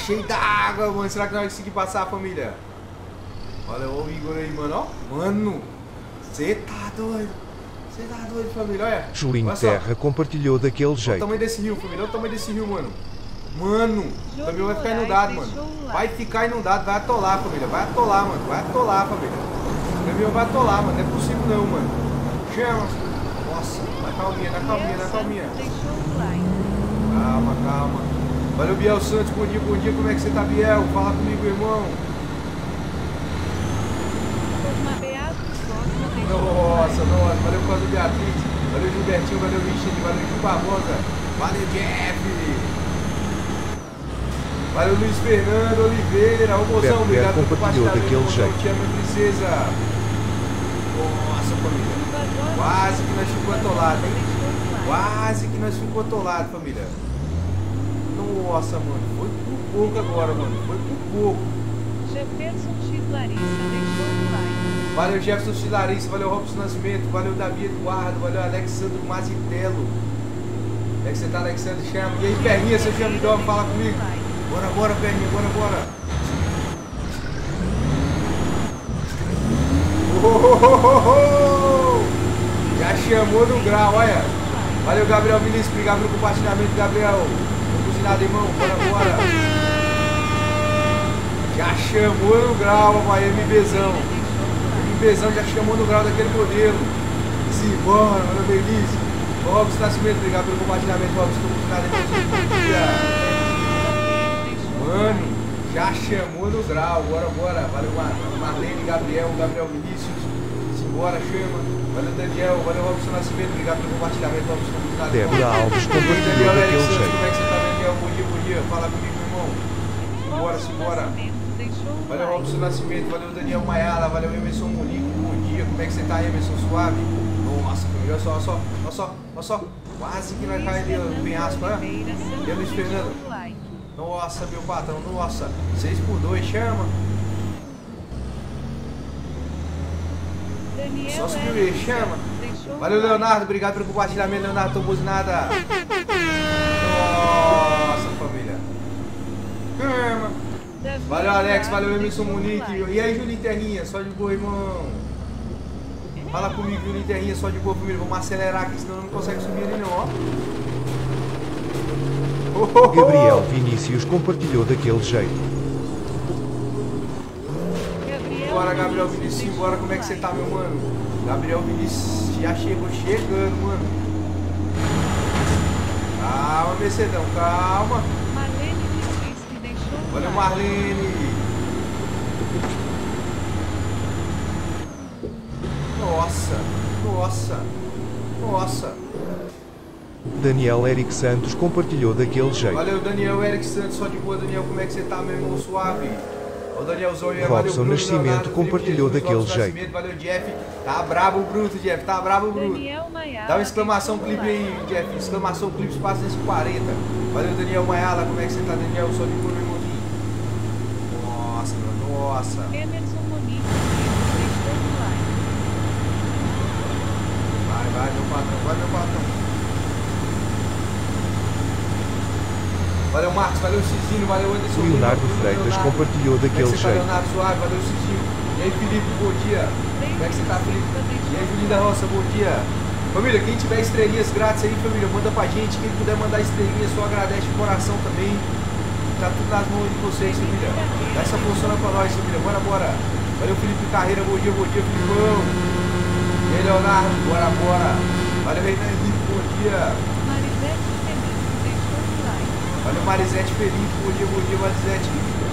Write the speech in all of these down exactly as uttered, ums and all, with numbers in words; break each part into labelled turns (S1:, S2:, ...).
S1: cheio d'água, mano. Será que nós vamos conseguir passar, família? Olha o Igor aí, mano, ó. Mano, você tá doido. Você tá doido, família, olha.
S2: Julinho Terra compartilhou daquele jeito.
S1: Olha o tamanho desse rio, família. Olha o tamanho desse rio, mano. Mano, o caminhão vai ficar inundado, mano. Vai ficar inundado, vai atolar, família. Vai atolar, mano. Vai atolar, família. O caminhão vai atolar, mano. Não é possível não, mano. Chama. Nossa, na calminha, na calminha, na calminha. Calma, calma. Valeu, Biel Santos. Bom dia, bom dia. Como é que você tá, Biel? Fala comigo, irmão. Nossa, nossa. Valeu, Cláudio Beatriz. Valeu, Gilbertinho. Valeu, Richard. Valeu, Gil Barbosa. Valeu, Jeff. Valeu, Luiz Fernando Oliveira. Ô, mozão, obrigado por compartilhar.
S2: Daquele jeito.
S1: Te amo, princesa. Nossa, família. Quase que nós ficamos atolados, hein? Quase que nós ficamos atolados, família. Nossa, mano. Foi por pouco agora, mano. Foi por pouco.
S3: Jefferson X Larissa deixou o like.
S1: Valeu, Jefferson X Larissa. Valeu, Robson Nascimento. Valeu, Davi Eduardo. Valeu, Alexandre Mazitello. Como é que você tá, Alexandre? Chama. E aí, Perninha, seu Jamidó, fala comigo. Bora, bora, Perninha. Bora, bora. Oh, oh, oh, oh. Já chamou no grau, olha. Valeu, Gabriel Vinícius. Obrigado pelo compartilhamento, Gabriel. Não cozinhado, irmão. Bora, bora. Já chamou no grau, papai. MBzão. MBzão já chamou no grau daquele modelo. Simbora, valeu, Benício. Ô, Robson Nascimento, obrigado pelo compartilhamento, Robson. Não cozinado, irmão. Mano, já chamou no grau. Bora, bora. Valeu, Marlene, Gabriel, Gabriel Vinícius. Simbora, chama. Valeu, Daniel. Valeu, Robson Nascimento. Obrigado pelo compartilhamento, Robson.
S2: Débora Alves compartilhou daquele jeito.
S1: Como é que você tá, Daniel? Bom dia, bom dia. Fala comigo, meu irmão. Simbora, simbora. Valeu, Robson Nascimento. Valeu, Daniel Maiala. Valeu, Emerson Monique. Bom dia. Como é que você tá, Emerson? Suave? Nossa, olha só, olha só, olha só, olha só. Quase que vai cair ali no penhasco, né? E Luiz Fernando. Nossa, meu patrão, nossa. seis por dois, chama.
S3: Daniel
S1: Só subiu aí, chama. Valeu, Leonardo. Obrigado pelo compartilhamento, Leonardo. Tô buzinada. Nossa, família. Chama. Valeu, Alex. Valeu, Emerson Monique. E aí, Julinho Terrinha? Só de boa, irmão. Fala comigo, Julinho Terrinha. Só de boa, família. Vamos acelerar aqui, senão não consegue subir ali, não, ó.
S2: Gabriel Vinícius compartilhou daquele jeito.
S1: Bora, Gabriel Vinícius, bora. Como é que você tá, meu mano? Gabriel Vinícius já chegou chegando, mano. Calma, Mercedão, calma.
S3: Marlene disse que deixou.
S1: Olha, Marlene. Nossa, nossa, nossa.
S2: Daniel Eric Santos compartilhou daquele jeito.
S1: Valeu, Daniel Eric Santos, só de boa, Daniel. Como é que você tá, meu irmão? Suave. O Danielzão,
S2: Robson Nascimento compartilhou daquele jeito.
S1: Valeu, Jeff. Tá brabo o bruto, Jeff. Tá brabo o bruto. Dá uma exclamação clipe aí, Jeff. Exclamação clipe, espaço nesse quarenta. Valeu, Daniel Maiala. Como é que você tá, Daniel? Só de boa, meu irmãozinho. Nossa, meu, nossa.
S3: Emerson Monique deixou o like.
S1: Vai, vai, meu patrão. Vai, meu patrão. Valeu, Marcos, valeu, Cizinho, valeu, Anderson.
S2: Leonardo Freitas compartilhou daquele jeito.
S1: Leonardo Suave, valeu, Cizinho. E aí, Felipe, bom dia. Como é que você tá, Felipe? E aí, Julinho da Roça, bom dia. Família, quem tiver estrelinhas grátis aí, família, manda pra gente. Quem puder mandar estrelinhas, só agradece de coração também. Tá tudo nas mãos de vocês, família. Dá essa função pra nós, família. Bora, bora. Valeu, Felipe Carreira, bom dia, bom dia, Filipão. E aí, Leonardo, bora, bora. Valeu, Renan Henrique, bom dia. Valeu, Marisete Felipe, bom dia, bom dia, Marisete.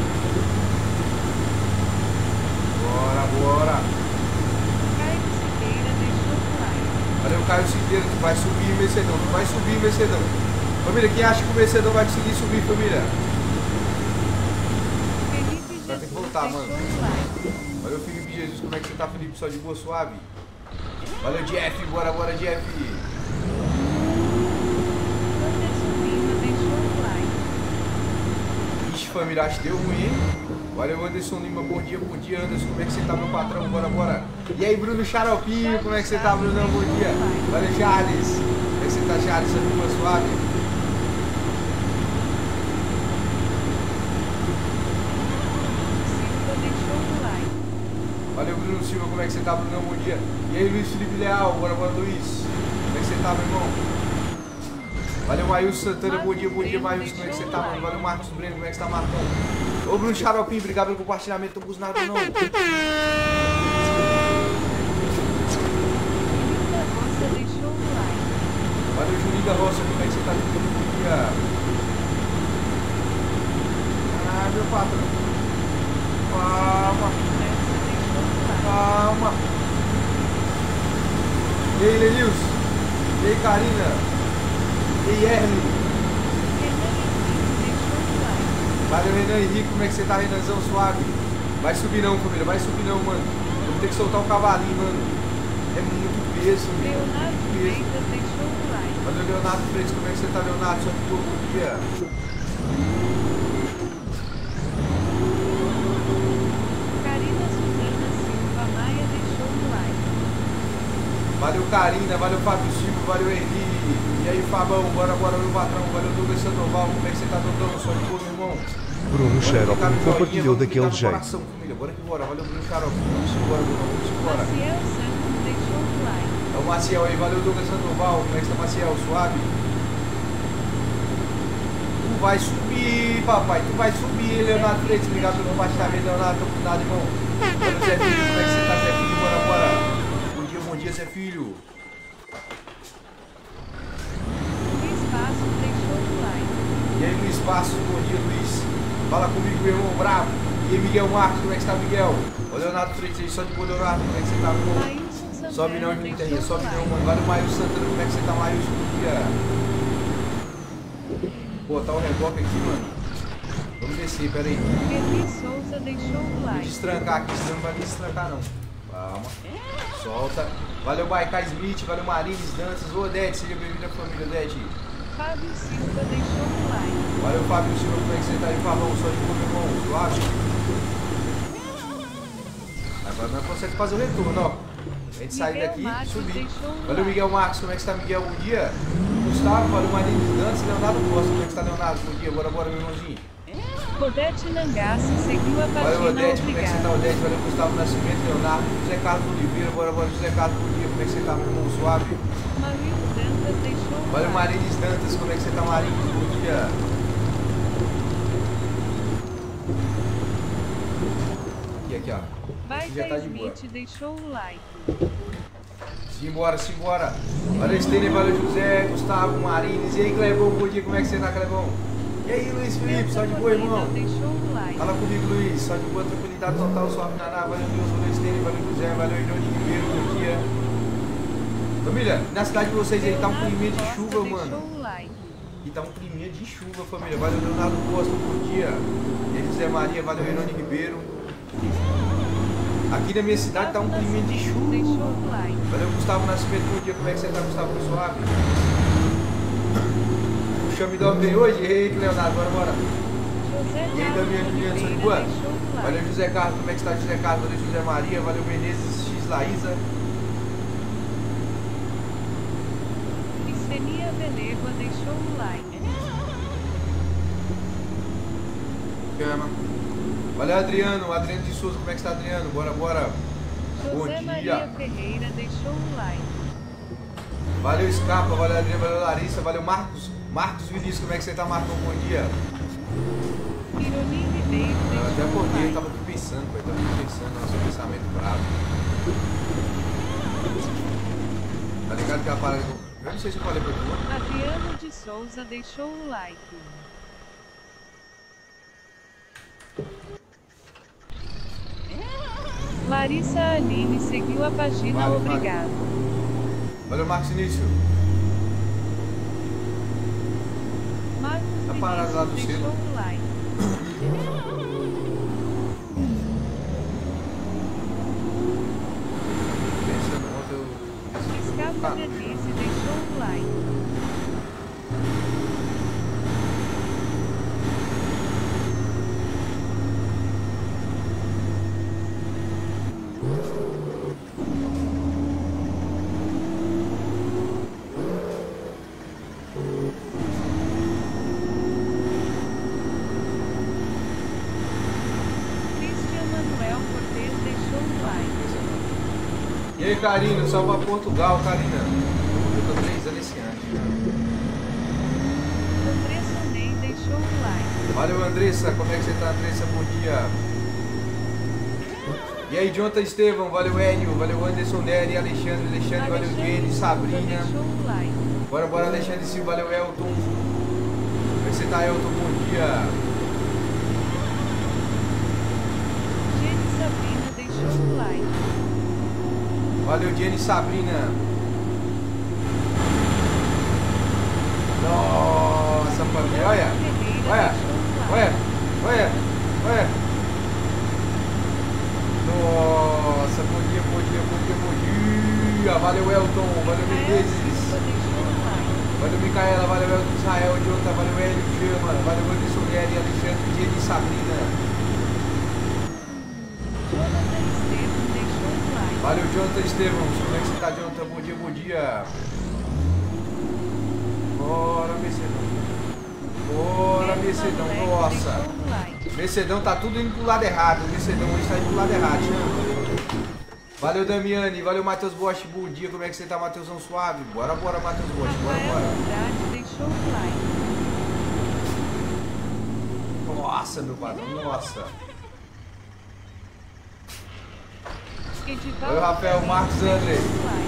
S1: Bora, bora.
S3: Caio Siqueira deixou o like.
S1: Valeu, Caio Siqueira, tu vai subir, Mercedão, tu vai subir, Mercedão. Família, quem acha que o Mercedão vai conseguir subir, família?
S3: Felipe
S1: vai ter que voltar, mano.
S3: Like.
S1: Valeu, Felipe Jesus, como é que você tá, Felipe? Só de boa, suave? Valeu, Jeff, bora, bora, Jeff. Família, acho que deu ruim, hein? Valeu, Anderson Lima, bom dia, bom dia, Anderson, como é que você tá, meu patrão? Bora, bora. E aí, Bruno Xaropinho, como é que você tá, Brunão? Bom dia. Valeu, Charles. Como é que você tá, Charles? Sua turma suave? Valeu, Bruno Silva, como é que você tá, Bruno? Bom dia. E aí, Luiz Felipe Leal, bora, bora, Luiz. Como é que você tá, meu irmão? Valeu, Maílson Santana, bom dia, bom dia, Maílson, como é que você tá, mano? Valeu, Marcos Breno, como é que você tá, Marcão? Ô, Bruno Xaropim, obrigado pelo compartilhamento, não tô com nada, não.
S3: Felipe da Roça deixou o like.
S1: Valeu, Juninho da Roça, como é que você tá, bom dia? Ah, meu patrão. Calma,
S3: Nessa deixou o like.
S1: calma. E aí, Lenilson? E aí, Karina? E aí, Erlen?
S3: Renan Henrique deixou o like.
S1: Valeu, Renan Henrique, como é que você tá, Renanzão, suave? Vai subir não, família, vai subir não, mano. Vamos ter que soltar o cavalinho, mano. É muito peso, meu.
S3: Leonardo
S1: Muito peso.
S3: Freitas deixou o like.
S1: Valeu, Leonardo Freitas, como é que você tá, Leonardo? Só de boa, bom dia.
S3: Karina Suzana Silva Maia deixou o like.
S1: Valeu, Karina, valeu, Fábio Silva, valeu, Henrique. E aí, Fabão, bora, bora, meu patrão. Valeu, Douglas Sandoval, como é que você tá, Douglas? Só de boa, meu irmão.
S2: Bruno Xarope
S1: Bora clicar no
S2: compartilhou
S1: joinha,
S2: daquele
S1: vamos clicar no
S2: jeito.
S1: coração, família. Bora que bora, valeu, Bruno Xarope. Vamos embora, Bruno, vamos embora.
S3: Maciel Santos deixou o like.
S1: É o Maciel aí, valeu, Douglas Sandoval, como é que tá, Maciel? Suave? Tu vai subir, papai, tu vai subir, Leonardo Freitas, obrigado pelo compartilhamento, Leonardo, tô com nada, irmão. Valeu, Zé Filho, como é que você tá, Zé Filho? Bora, bora. Bom dia, bom dia, Zé Filho.
S3: Luiz Passos deixou o like.
S1: E aí, Luiz Passos, bom dia, Luiz. Fala comigo, meu irmão bravo. E aí, Miguel Marcos, como é que você tá, Miguel? Ô, Leonardo Freitas aí, só de boa, Leonardo, como é que você tá, meu irmão?
S3: Maílson Santana
S1: Sobe não, Juninho
S3: deixou
S1: Terrinha,
S3: o
S1: sobe não,
S3: like.
S1: mano. Valeu, Maílson Santana, como é que você tá, Maílson? Bom dia. Vou botar o reboque aqui, mano. Vamos descer, pera aí.
S3: Eli Souza deixou o
S1: Vou
S3: like.
S1: destrancar aqui, senão não vai me destrancar, não. Calma. Solta. Valeu, Baicá Smith, valeu, Marines Dantas. Ô, Odete, seja bem-vindo à família, Odete.
S3: Fábio Silva deixou o like.
S1: Valeu, Fábio Silva, como é que você tá aí, Fabão? Só de boa, meu irmão, suave. Agora nós conseguimos fazer o retorno, ó. A gente sair
S3: Miguel
S1: daqui
S3: Marques
S1: e subir.
S3: deixou um
S1: Valeu,
S3: like.
S1: Miguel Marcos, como é que você tá, Miguel? Bom dia. Gustavo, valeu, Marines Dantas. Leonardo Costa, como é que você tá, Leonardo? Bom dia, bora, bora, meu irmãozinho.
S3: Odete Nangassi seguiu a
S1: Valeu,
S3: página
S1: Odete, como é que você tá,
S3: obrigado.
S1: Odete? Valeu, Gustavo Nascimento, Leonardo. José Carlos Oliveira, bora, bora, José Carlos, bom dia. Como é que você tá, meu irmão? Suave.
S3: Marins Dantas deixou o
S1: Valeu,
S3: like.
S1: Marines Dantas, como é que você tá, Marines? Bom dia. Aqui, aqui, ó. Aqui já tá
S3: Baita
S1: de boa.
S3: Smith deixou o like.
S1: Simbora, simbora. Valeu, Stênio, valeu, José, Gustavo, Marines. E aí, Clebão, bom dia, como é que você tá, Clebão? E aí, Luiz Felipe, só de boa, irmão?
S3: Deixou o like.
S1: Fala comigo, Luiz, só de boa, tranquilidade total, suave na nave. Valeu, Deus, valeu, Stênio, valeu, José, valeu, Irone Ribeiro, bom dia. Família, na cidade de vocês aí tá um climinha de chuva, mano.
S3: Deixou o like.
S1: E tá um climinha de chuva, família. Valeu, Leonardo Costa, bom dia. E aí, José Maria, valeu, Irone Ribeiro. Aqui na minha cidade tá um climinha de chuva.
S3: Deixou o like.
S1: Valeu, Gustavo Nascimento, bom dia. Como é que você tá, Gustavo? Suave? O Chamidão veio hoje? E aí, Leonardo, bora, bora.
S3: José
S1: E aí, Damiano Juliano, só de boa?
S3: Oliveira deixou o
S1: Valeu,
S3: like.
S1: José Carlos, como é que está, José Carlos? Valeu, José Maria, valeu, Menezes, X Laísa.
S3: Estenia Veleva deixou o like.
S1: Chama. Valeu, Adriano, Adriano de Souza, como é que está, Adriano? Bora, bora. Bom
S3: José
S1: dia.
S3: Maria Ferreira deixou o like.
S1: Valeu, Scarpa, valeu, Adriano, valeu, Larissa, valeu, Marcos. Marcos Vinícius, como é que você tá, Marcos? Bom dia.
S3: Ironi Ribeiro
S1: Eu até
S3: deixou o
S1: acordei, eu
S3: like.
S1: tava aqui pensando, pai, tava aqui pensando, nosso pensamento bravo. Tá ligado que a parada... Eu não sei se eu falei pra tu.
S3: Adriano de Souza deixou o like. Larissa Aline seguiu a página
S1: Vale, vale.
S3: obrigado.
S1: Valeu, Marcos Início.
S3: Marcos
S1: Tá parado lá do
S3: Vinícius deixou
S1: selo.
S3: o like.
S1: Pensando ontem eu...
S3: Escapa
S1: Tá.
S3: Denise deixou o like.
S1: E aí, Karina, só pra Portugal, Karina. Eu tô três anos esse ano.
S3: Andressa Ney deixou o like.
S1: Valeu, Andressa. Como é que você tá, Andressa? Bom dia. E aí, Jonathan Estevam. Valeu, Hélio. Valeu, Anderson Nery, Alexandre. Alexandre, valeu, Jenny, Sabrina.
S3: Deixou o like.
S1: Bora, bora, Alexandre Silva. Valeu, Elton. Como é que você tá, Elton? Bom dia.
S3: Jenny Sabrina deixou o like.
S1: Valeu, Jenny Sabrina. Nossa, família. Olha. Olha. Olha. Olha. Olha. Nossa, bom dia, bom dia, bom dia, bom dia. Valeu, Elton. Valeu, Menezes. Valeu, Micaela. Valeu, Elton Israel. Jota. Valeu, Hélio Chama. Valeu, Anderson Nery, Alexandre, Jenny Sabrina. Valeu, Jonathan Estevam. Como é que você tá, Jonathan? Bom dia, bom dia. Bora, Mercedão. Bora, Mercedão. Nossa. Mercedão tá tudo indo pro lado errado. Mercedão hoje tá indo pro lado errado. Chama. Valeu, Damiane. Valeu, Matheus Bosch. Bom dia. Como é que você tá, Matheusão Suave? Bora, bora, Matheus Bosch. Bora, bora. Nossa, meu padrão. Nossa. Valeu, Rafael, Marcos André.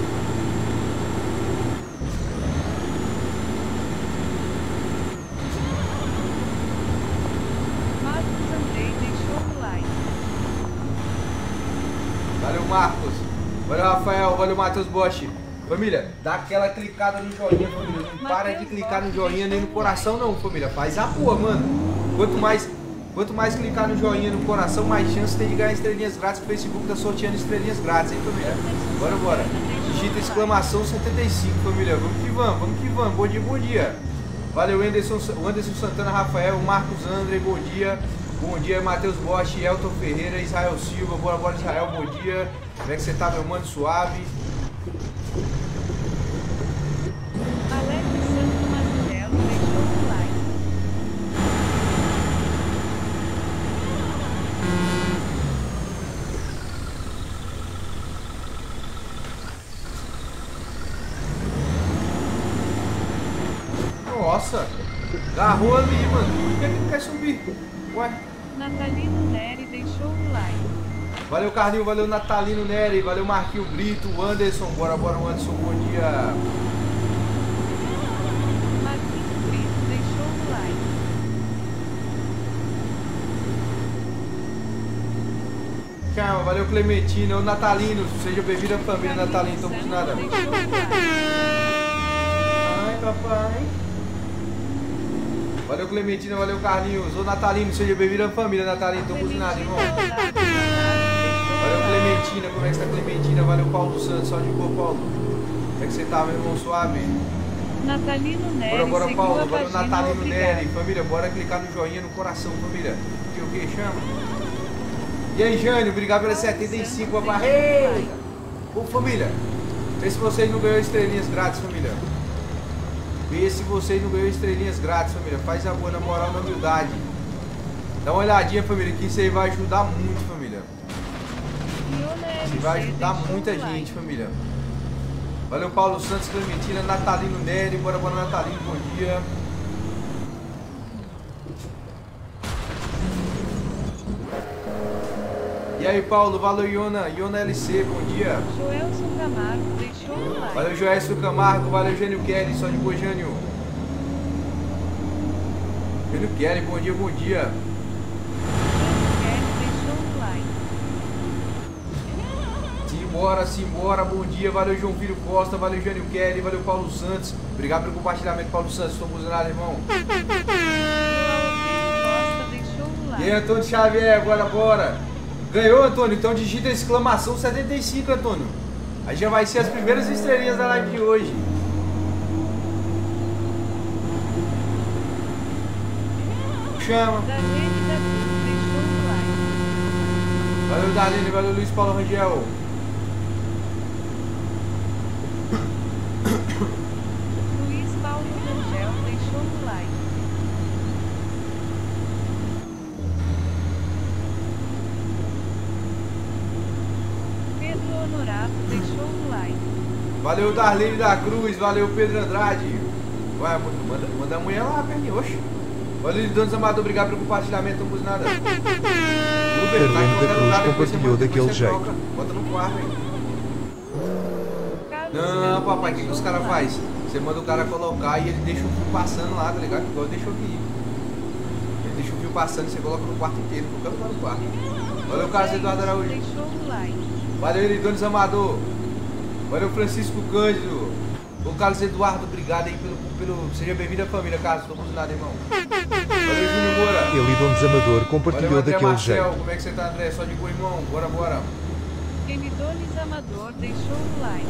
S3: Marcos Andrei deixou o like.
S1: Valeu, Marcos. Valeu, Rafael. Valeu, Matheus Bosch. Família, dá aquela clicada no joinha, família. Não para de clicar no joinha nem no coração, não, família. Faz a porra, mano. Quanto mais... Quanto mais clicar no joinha no coração, mais chance tem de ganhar estrelinhas grátis. O Facebook tá sorteando estrelinhas grátis, hein, família? Bora, bora. Digita exclamação setenta e cinco, família. Vamos que vamos, vamos que vamos. Bom dia, bom dia. Valeu, Anderson, Anderson Santana, Rafael, Marcos André, bom dia. Bom dia, Matheus Bosch, Elton Ferreira, Israel Silva. Bora, bora, Israel, bom dia. Como é que você tá, meu mano? Suave.
S3: Alex Santo Marcelo deixou o like.
S1: Nossa, agarrou ali, mano. Por que ele não quer subir? Ué?
S3: Natalino Nery deixou o like.
S1: Valeu, Carlinho. Valeu, Natalino Nery. Valeu, Marquinho Brito. Anderson. Bora, bora, Anderson. Bom dia.
S3: Marquinho Brito deixou o like.
S1: Calma, valeu, Clementina. O Natalino. Seja bem-vindo à família Natalino. Não estamos nada. Ai, papai. Valeu, Clementina, valeu, Carlinhos. Ô, Natalino, seja bem-vindo à família, Natalino. Tô cozinhado, irmão. Valeu, Clementina. Como é que você tá, Clementina? Valeu, Paulo Santos. Só de boa, Paulo. Como é que você tá, meu irmão? Suave?
S3: Natalino Nery.
S1: Bora, bora, Paulo. Valeu, Natalino
S3: obrigado.
S1: Nery. Família, bora clicar no joinha no coração, família. Que o que chama? E aí, Jânio, obrigado pelas setenta e cinco, papai. Ô, família, vê se vocês não ganham estrelinhas grátis, família. Vê se vocês não ganham estrelinhas grátis, família. Faz a boa, na moral, na humildade. Dá uma olhadinha, família, que isso aí vai ajudar muito, família. Isso vai ajudar muita gente, família. Valeu, Paulo Santos, Clementina, Natalino Nery. Bora, bora, Natalino, bom dia. E aí, Paulo, valeu, Iona, Iona L C, bom dia.
S3: Joelson Camargo deixou o like.
S1: Valeu, Joelson Camargo, valeu, Gênio Kelly, só de boa, Gênio. Gênio Kelly, bom dia, bom dia.
S3: Kelly deixou o like.
S1: Simbora, simbora, bom dia, valeu, João Filho Costa, valeu, Gênio Kelly, valeu, Paulo Santos. Obrigado pelo compartilhamento, Paulo Santos, estou buzinado, irmão.
S3: Costa deixou o like.
S1: E aí, Antônio Xavier, bora, bora. Ganhou, Antônio? Então digita exclamação setenta e cinco, Antônio. Aí já vai ser as primeiras estrelinhas da live de hoje. Chama.
S3: Darlene da Cruz deixou o like.
S1: Valeu, Darlene. Valeu, Luiz Paulo Rangel.
S3: Luiz Paulo Rangel deixou o like. Pedro Honorato deixou o like.
S1: Valeu, Darlene da Cruz. Valeu, Pedro Andrade. Vai, manda, manda a mulher lá, perninha. Oxi. Valeu, Donos Amador. Obrigado pelo compartilhamento. Não pus nada. Uber, tá
S2: Carlene da Cruz compartilhou daquele jeito.
S1: Troca. Bota no quarto aí. Não, papai, o que, que os caras fazem? Você manda o cara colocar e ele deixa o fio passando lá, tá ligado? Igual deixou aqui. Ele deixa o fio passando e você coloca no quarto inteiro, no canto lá no quarto. Valeu, Carlos Eduardo Araújo.
S3: Deixou o like.
S1: Valeu, Eridones Amador. Valeu, Francisco Cândido. Ô, Carlos Eduardo, obrigado aí pelo... pelo... Seja bem-vindo à família, Carlos. Não tô nada, irmão. Valeu, Júnior Moura.
S2: Elidones Amador compartilhou
S1: Valeu, André
S2: daquele
S1: Marcel.
S2: jeito.
S1: Como é que você tá, André? Só de boa, irmão. Bora, bora.
S3: Elidones Amador deixou o like.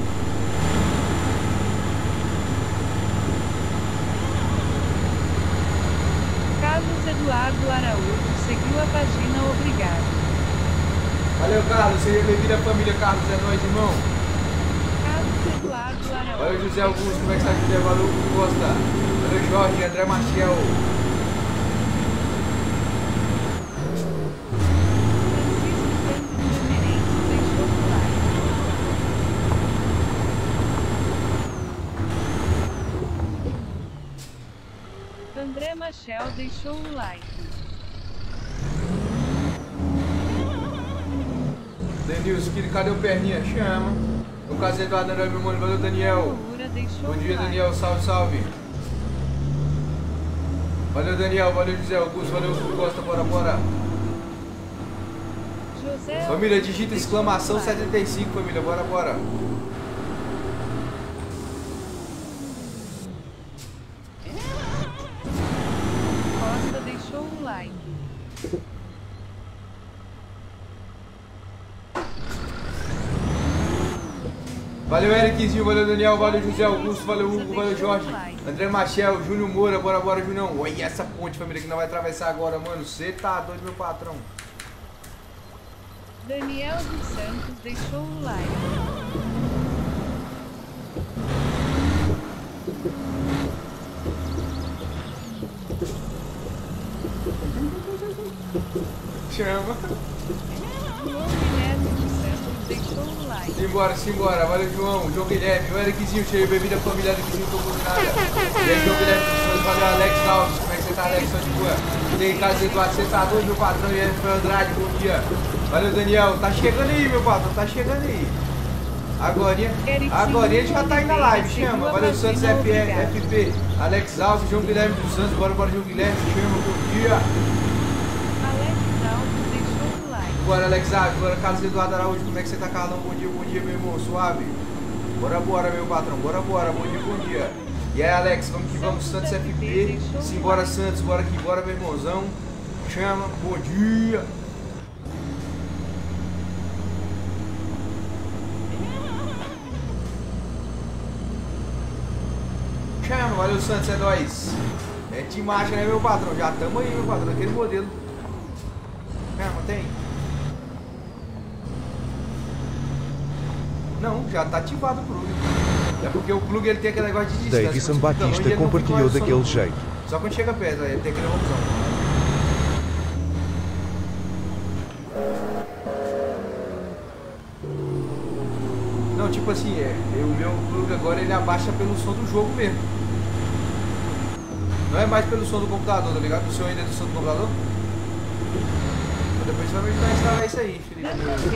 S3: Carlos Eduardo Araújo seguiu a página, obrigado.
S1: Valeu, Carlos. Seja bem-vindo à família, Carlos. É nóis, irmão.
S3: Carlos Eduardo Araújo.
S1: Valeu, José Augusto. Como é que está, José? Valeu, Hugo Costa. Valeu, Jorge. André Marcel.
S3: André Machel deixou o like.
S1: Denilson, cadê o perninha? Chama. O caso Eduardo André, meu mano. Valeu, Daniel. Bom dia, Daniel. Salve, salve. Valeu, Daniel. Valeu, José Augusto. Valeu, Hugo Costa. Bora, bora.
S3: José
S1: Família, digita exclamação setenta e cinco, família. Bora, bora.
S3: Costa deixou o like.
S1: Valeu, Ericzinho. Valeu, Daniel. Valeu, José Augusto. Valeu, Hugo. Valeu, Jorge. André Machel. Júnior Moura. Bora, bora, Junião. Olha essa ponte, família, que não vai atravessar agora, mano. Você tá doido, meu patrão.
S3: Daniel dos Santos deixou o like.
S1: Chama.
S3: João Guilherme dos Santos deixou o like.
S1: Simbora, simbora. Valeu, João. João Guilherme. O Ericzinho, cheio. Bem-vindo à família Ericzinho. Tô com nada. E aí, João Guilherme dos Santos. Valeu, Alex Alves. Como é que você tá, Alex? Tô de boa. E aí, Carlos Eduardo. Você tá doido, meu patrão? E aí, Andrade. Bom dia. Valeu, Daniel. Tá chegando aí, meu patrão. Tá chegando aí. Agorinha. Agorinha já tá aí na live. Chama. Valeu, Santos F P. Alex Alves. João Guilherme dos Santos. Bora, bora, João Guilherme. Chama. Bom dia. Bora, Alex Alves, bora, Carlos Eduardo Araújo, como é que você tá, Carlão? Bom dia, bom dia, meu irmão, suave. Bora, bora, meu patrão, bora, bora, bom dia, bom dia. E aí, Alex, vamos que vamos, Santos F P. Simbora, Santos, bora aqui, bora, meu irmãozão. Chama, bom dia. Chama, valeu, Santos, é nóis. É de marcha, né, meu patrão? Já tamo aí, meu patrão, aquele modelo. Chama, tem? Não, já tá ativado o plug. É porque o plug ele tem aquele negócio de distância.
S2: Davidson Batista compartilhou daquele jeito.
S1: Só quando chega perto, ele tem aquele opção. Não, tipo assim, é, o meu plug agora ele abaixa pelo som do jogo mesmo. Não é mais pelo som do computador, tá ligado? O seu ainda é do som do computador? Depois você vai me ajudar a instalar isso aí, Felipe.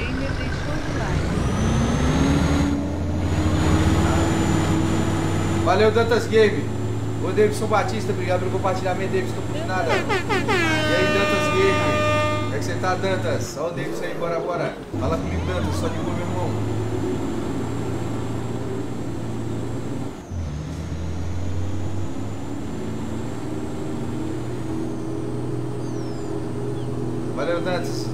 S1: Valeu, Dantas Game. Ô, Davidson Batista, obrigado pelo compartilhamento, Davidson, não pude nada. E aí, Dantas Game? Como é que você tá, Dantas? Ó o Davidson aí, bora, bora. Fala comigo, Dantas, só de boa, meu irmão. Valeu, Dantas.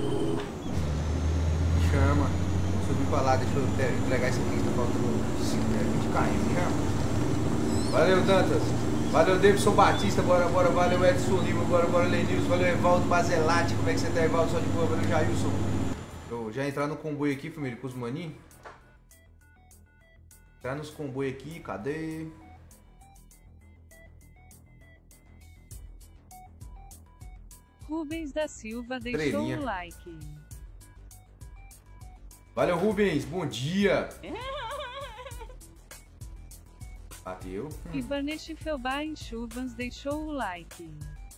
S1: Chama. Subi pra lá, deixa eu entregar isso aqui que tá faltando vinte km, chama. Valeu, Dantas. Valeu, Davidson Batista, bora, bora. Valeu, Edson Lima, bora, bora, Lenilson. Valeu, Evaldo Bazelati, como é que você tá, Evaldo? Só de boa, valeu, Jailson. Eu já entrar no comboio aqui, família, com os maninhos. Entrar nos comboios aqui, cadê?
S3: Rubens da Silva deixou o like.
S1: Valeu, Rubens, bom dia. Bateu.
S3: Ibanete Felbar em Chuvas deixou o like.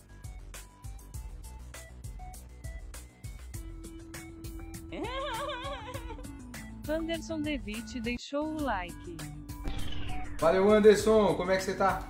S3: Anderson Devitt deixou o like.
S1: Valeu, Anderson, como é que você tá?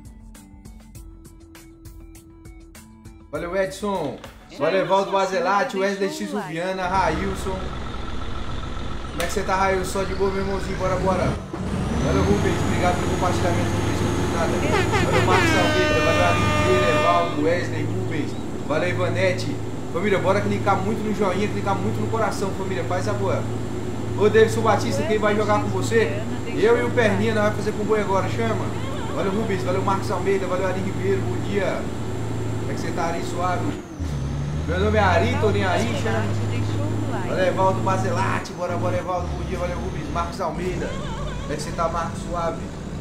S1: Valeu, Edson. Valeu, Evaldo Bazelati, Wesley X Ubiana, Railson. Como é que você tá, Railson? Só de boa, meu irmãozinho, bora, bora. Valeu, Rubens, obrigado pelo compartilhamento, Rubens, não nada. Valeu, Marcos Almeida, valeu, Arinho, Evaldo, Wesley, Rubens. Valeu, Ivanete. Família, bora clicar muito no joinha, clicar muito no coração, família, faz a boa. Ô, Davidson Batista, quem vai jogar com você? Eu e o Perninha, nós vamos fazer com o boi agora, chama. Valeu, Rubens, valeu, Marcos Almeida, valeu, Ari Ribeiro, bom dia. Como é que você tá, Ari Suave? Meu nome é Ari, tô nem aí, chama. Valeu, Evaldo Bazelati, bora, bora, Evaldo, bom dia, valeu, Rubens, Marcos Almeida. Como é que você tá, Marcos Suave?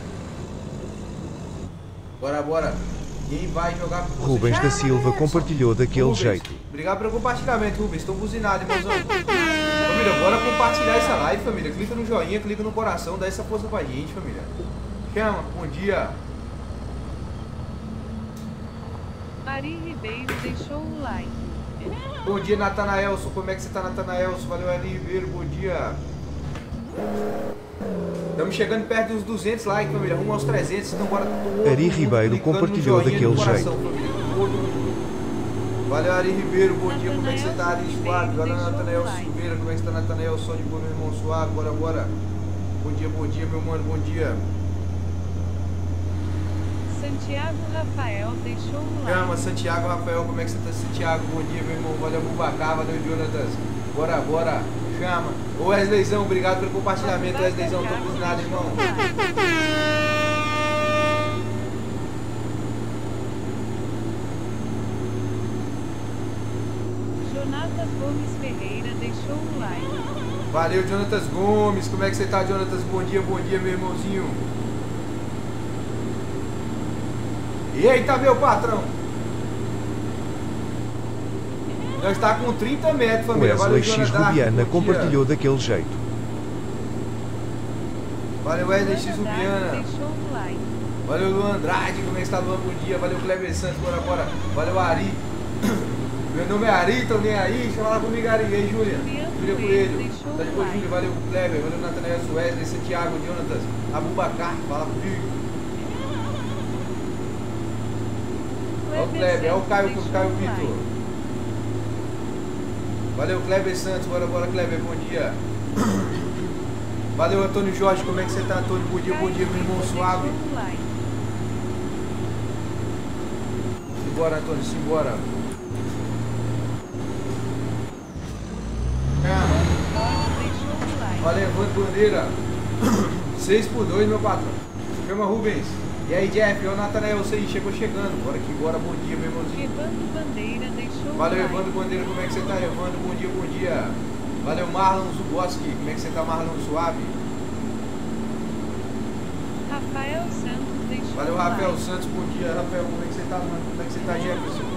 S1: Bora, bora. Quem vai jogar com você?
S2: Rubens da Silva compartilhou daquele
S1: Rubens,
S2: jeito.
S1: Obrigado pelo compartilhamento, Rubens. Estou buzinado, irmãozão. Família, bora compartilhar essa live, família. Clica no joinha, clica no coração, dá essa força pra gente, família. Chama, bom dia.
S3: Ari Ribeiro deixou o like.
S1: Bom dia, Natanaelson. Como é que você tá, Natanaelson? Valeu, Ari Ribeiro, bom dia. Estamos chegando perto dos duzentos likes, família. Rumo aos trezentos, então bora todo
S2: Ari Ribeiro compartilhou daquele jeito.
S1: Valeu, Ari Ribeiro, bom dia, como é que você tá, Ari Suave? Valeu, Natanael Silveira, como é que você tá, Natanael? Só de boa, meu irmão suave, bora, bora. Bom dia, bom dia, meu mano, bom dia.
S3: Santiago Rafael deixou o like.
S1: Chama, Santiago Rafael, como é que você tá, Santiago? Bom dia, meu irmão, valeu, Bubacar, valeu, Jonatas. Bora, bora, chama. Ô, Wesleyzão, obrigado pelo compartilhamento, Wesleyzão, tô buzinado, irmão.
S3: Jonatas Gomes Ferreira deixou o like.
S1: Valeu, Jonatas Gomes. Como é que você tá, Jonatas? Bom dia, bom dia, meu irmãozinho. Eita, meu patrão. Nós está com trinta metros, família. Valeu,
S2: Wesley X Rubiana compartilhou daquele jeito.
S1: Valeu, Wesley X Rubiana.
S3: Deixou o like.
S1: Valeu, Luan Andrade. Como é que está, Luan? Bom dia. Valeu, Kleber Santos. Bora, bora. Valeu, Ari. Meu nome é Ari, tô nem aí, chama lá comigo, Ari. E aí, Júlia? Júlia Coelho. Tá de boa, Júlia. Valeu, Kleber. Valeu, Natanael, Wesley, Santiago, Jonatas, Abubacar. Fala comigo. Olha o Kleber, olha o Caio, o Caio Vitor. Valeu, Kleber Santos. Bora, bora, Kleber. Bom dia. Valeu, Antônio Jorge. Como é que você tá, Antônio? Bom dia, bom dia, meu irmão suave. Simbora, Antônio, simbora. Valeu, Evandro Bandeira. seis por dois, meu patrão. Chama Rubens. E aí, Jeff, o Natanael, você aí, chegou chegando. Bora aqui, bora, bom dia, meu irmãozinho.
S3: Evandro Bandeira deixou o
S1: Valeu,
S3: like.
S1: Evandro Bandeira, como é que você tá, Evandro? Bom dia, bom dia. Valeu, Marlon Zuboski, como é que você tá, Marlon Suave?
S3: Rafael Santos deixou
S1: Valeu,
S3: o
S1: Rafael
S3: like.
S1: Santos, bom dia. Rafael, como é que você tá, mano? Como é que você tá, Jefferson?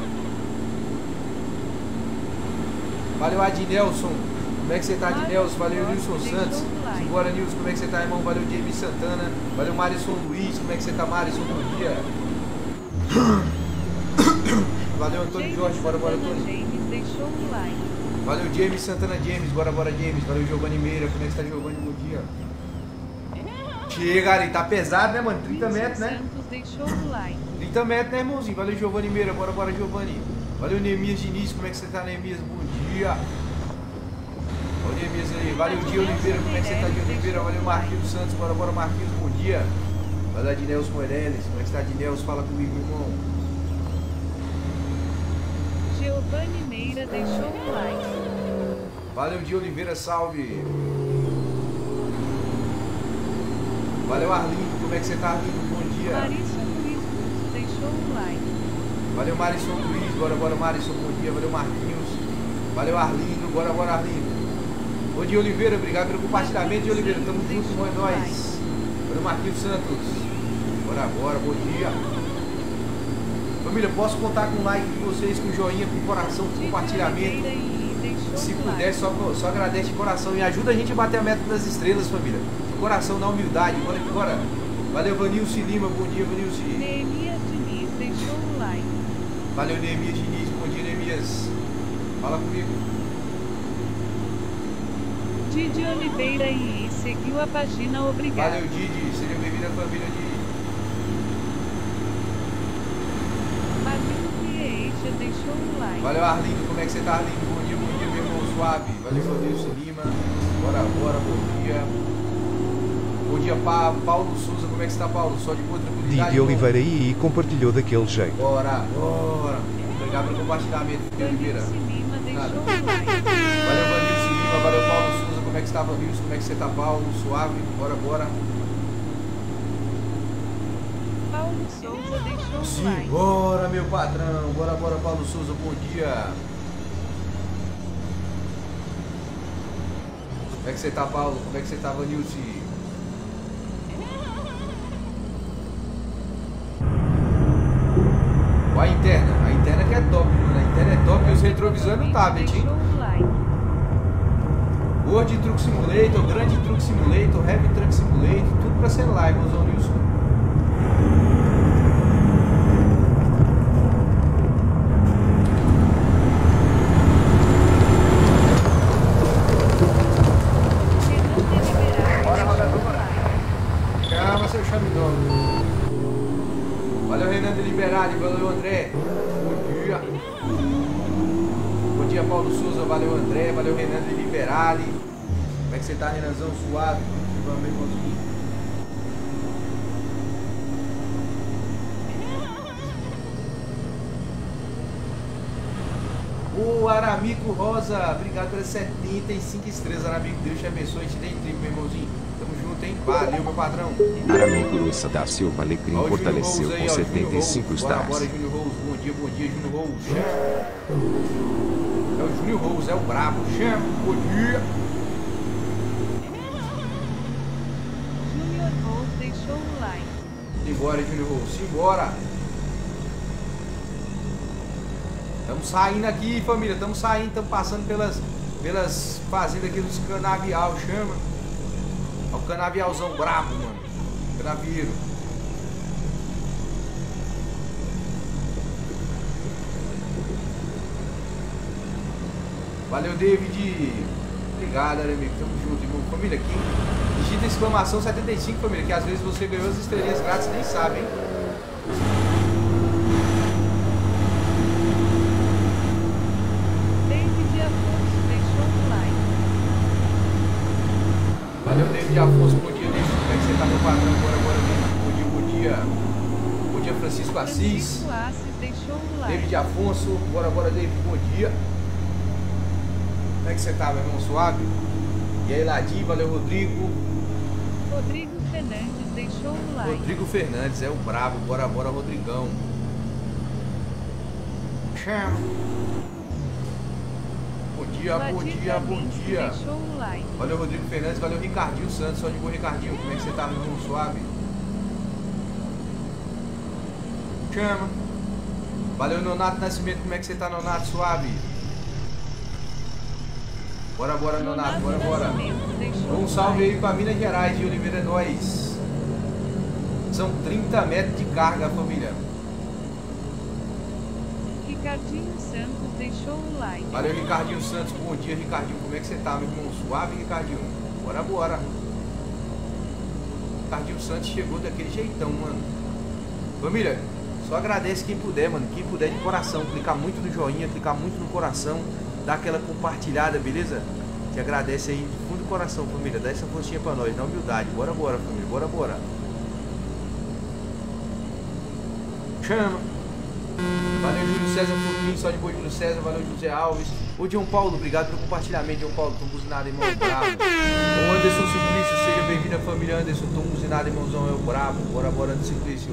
S1: Valeu, Adnelson. Como é que você tá, Adnelson? Valeu, Nilson Santos. Simbora, Nilson. Como é que você tá, irmão? Valeu, James Santana. Valeu, Marisson Luiz. Como é que você tá, Marisson? Bom dia. Valeu, Antônio Jorge. Bora, bora, Antônio.
S3: James deixou o like.
S1: Valeu, James Santana James. Bora, bora, James. Valeu, Giovanni Meira. Como é que você tá, Giovanni? Bom dia. Chega, Ari. Tá pesado, né, mano? trinta metros, né?
S3: Santos deixou o like.
S1: trinta metros, né, irmãozinho? Valeu, Giovanni Meira. Bora, bora, Giovanni. Valeu, Neemias Diniz. Como é que você tá, Neemias? Bom dia. Olha o Neemias aí. Valeu, Dia Oliveira. Como é que você tá, Dia Oliveira? Valeu, Marquinhos Santos. Bora, bora, Marquinhos. Bom dia. Valeu, Adnelson Moreles. Como é que você tá, Adnelson? Fala comigo, irmão.
S3: Giovanni Meira deixou o like.
S1: Valeu, Dia Oliveira. Salve. Valeu, Arlindo. Como é que você tá, Arlindo? Bom dia.
S3: Marisson Luiz Cruz deixou o like.
S1: Valeu, Marisson Luiz. Bora, bora, Marisson. Bom dia. Valeu, Marquinhos. Valeu, Arlindo. Bora, bora, Arlindo. Ô, Dia Oliveira. Obrigado pelo compartilhamento, Dia Oliveira. Tamo junto, irmão, é nóis. Valeu, Marquinhos Santos. Bora, bora. Bom dia. Família, posso contar com o like de vocês, com joinha, com coração, com compartilhamento.
S3: deixou
S1: Se
S3: o
S1: puder,
S3: like.
S1: só, só agradece de coração e ajuda a gente a bater a meta das estrelas, família. De coração, na humildade. Bora que bora. Valeu, Vanilce Lima. Bom dia, Vanilce.
S3: Neemias Diniz deixou o like.
S1: Valeu, Neemias Diniz. Bom dia, Neemias. Fala comigo.
S3: Didi Oliveira e seguiu a página, obrigado.
S1: Valeu, Didi. Seja bem-vindo à família Didi.
S3: Marlino Vieira deixou o like.
S1: Valeu, Arlindo. Como é que você tá, Arlindo? Bom dia, bom dia, meu irmão suave. Valeu, Vanilce Lima. Bora, bora, bom dia. Bom dia, pa Paulo Souza. Como é que você tá, Paulo? Só de boa tranquilidade.
S2: Didi Oliveira e compartilhou daquele jeito.
S1: Bora, bora. Obrigado pelo compartilhamento, Didi Oliveira.
S3: Vanilce Lima deixou
S1: Nada.
S3: o like.
S1: Valeu, Vanilce Lima. Valeu, Paulo Souza. Como é que você tá, Vanilce? Como é que você tá, Paulo? Suave. Bora, bora.
S3: Paulo Souza deixou o like.
S1: Sim, bora, meu patrão. Bora, bora, Paulo Souza. Bom dia. Como é que você tá, Paulo? Como é que você tá, Vanilce? Ó, a interna. A interna que é top, mano. A interna é top e os retrovisores no tablet, hein?
S3: Deixou o like.
S1: World Truck Simulator, Grande Truck Simulator, Heavy Truck Simulator, tudo pra celular, irmãozão Nilson. Calma, seu chamidão. Valeu, Renan de Liberale. Valeu, André. Bom dia. Bom dia, Paulo Souza. Valeu, André. Valeu, Renan de Liberale. Como é que você tá, Renanzão? Suave. Vamos bem, irmãozinho. O Aramico Rosa, obrigado pelas setenta e cinco estrelas, Aramico. Deus te abençoe e te dê trigo, meu irmãozinho. Tamo junto, hein? Valeu, meu patrão.
S4: Aramigo Luiz da Silva Alecrim
S1: Ó, o Júnior
S4: fortaleceu
S1: Rose aí,
S4: com
S1: ó,
S4: setenta e
S1: Júnior
S4: cinco
S1: Rose. Bora,
S4: stars.
S1: bora, Júnior Rose. Bom dia, bom dia, Júnior Rose. É o Júnior Rose, é o brabo. Chama, bom dia.
S3: Junior Rose deixou o like.
S1: Simbora, Júnior Rose, simbora. Estamos saindo aqui, família. Estamos saindo, estamos passando pelas, pelas fazendas aqui dos canavial. Chama. Ó, o canavialzão brabo, mano. Canavieiro. Valeu, David. Obrigado, amigo. Tamo junto, irmão. Família, aqui. Digita exclamação setenta e cinco, família. Que às vezes você ganhou as estrelinhas grátis e nem sabe, hein?
S3: David Afonso deixou o like.
S1: Valeu, David Afonso. Bom dia, David. Como é que você tá, meu patrão? Bora, bora, David. Bom dia, bom dia. Bom dia, Francisco Assis.
S3: Francisco Assis deixou o like.
S1: David Afonso. Bora, bora, David. Bom dia. Como é que você tá, meu irmão? Suave? E aí, Ladim. Valeu, Rodrigo.
S3: Rodrigo Fernandes deixou o like.
S1: Rodrigo Fernandes é o brabo. Bora, bora, Rodrigão. Chama. Bom dia, bom
S3: Ladir
S1: dia, bom
S3: Domingos
S1: dia.
S3: deixou o like.
S1: Valeu, Rodrigo Fernandes. Valeu, Ricardinho Santos. Só de boa, Ricardinho. Como é que você tá, meu irmão? Suave? Chama. Valeu, Nonato Nascimento. Como é que você tá, Nonato? Suave? Bora, bora, Nonato. Bora, bora.
S3: Nascimento deixou
S1: Um
S3: o
S1: salve
S3: like.
S1: aí pra Minas Gerais de Oliveira Nós. São trinta metros de carga, família.
S3: Ricardinho Santos deixou o like.
S1: Valeu, Ricardinho Santos. Bom dia, Ricardinho. Como é que você tá, meu irmão? Suave, Ricardinho? Bora, bora. Ricardinho Santos chegou daquele jeitão, mano. Família, só agradece quem puder, mano. Quem puder de coração. Clicar muito no joinha, clicar muito no coração. Dar aquela compartilhada, beleza? Te agradece aí de fundo do coração, família. Dá essa forcinha pra nós, na humildade. Bora, bora, família. Bora, bora. Chama. Valeu, Júlio César Furquinho, só de boa, Júlio César. Valeu, José Alves. Ô, João Paulo, obrigado pelo compartilhamento, João Paulo. Tô buzinado, irmão, bravo. Ô, Anderson Simplício, seja bem-vindo à família Anderson. Tô buzinado, irmãozão, é o brabo. Bora, bora, Anderson Simplício.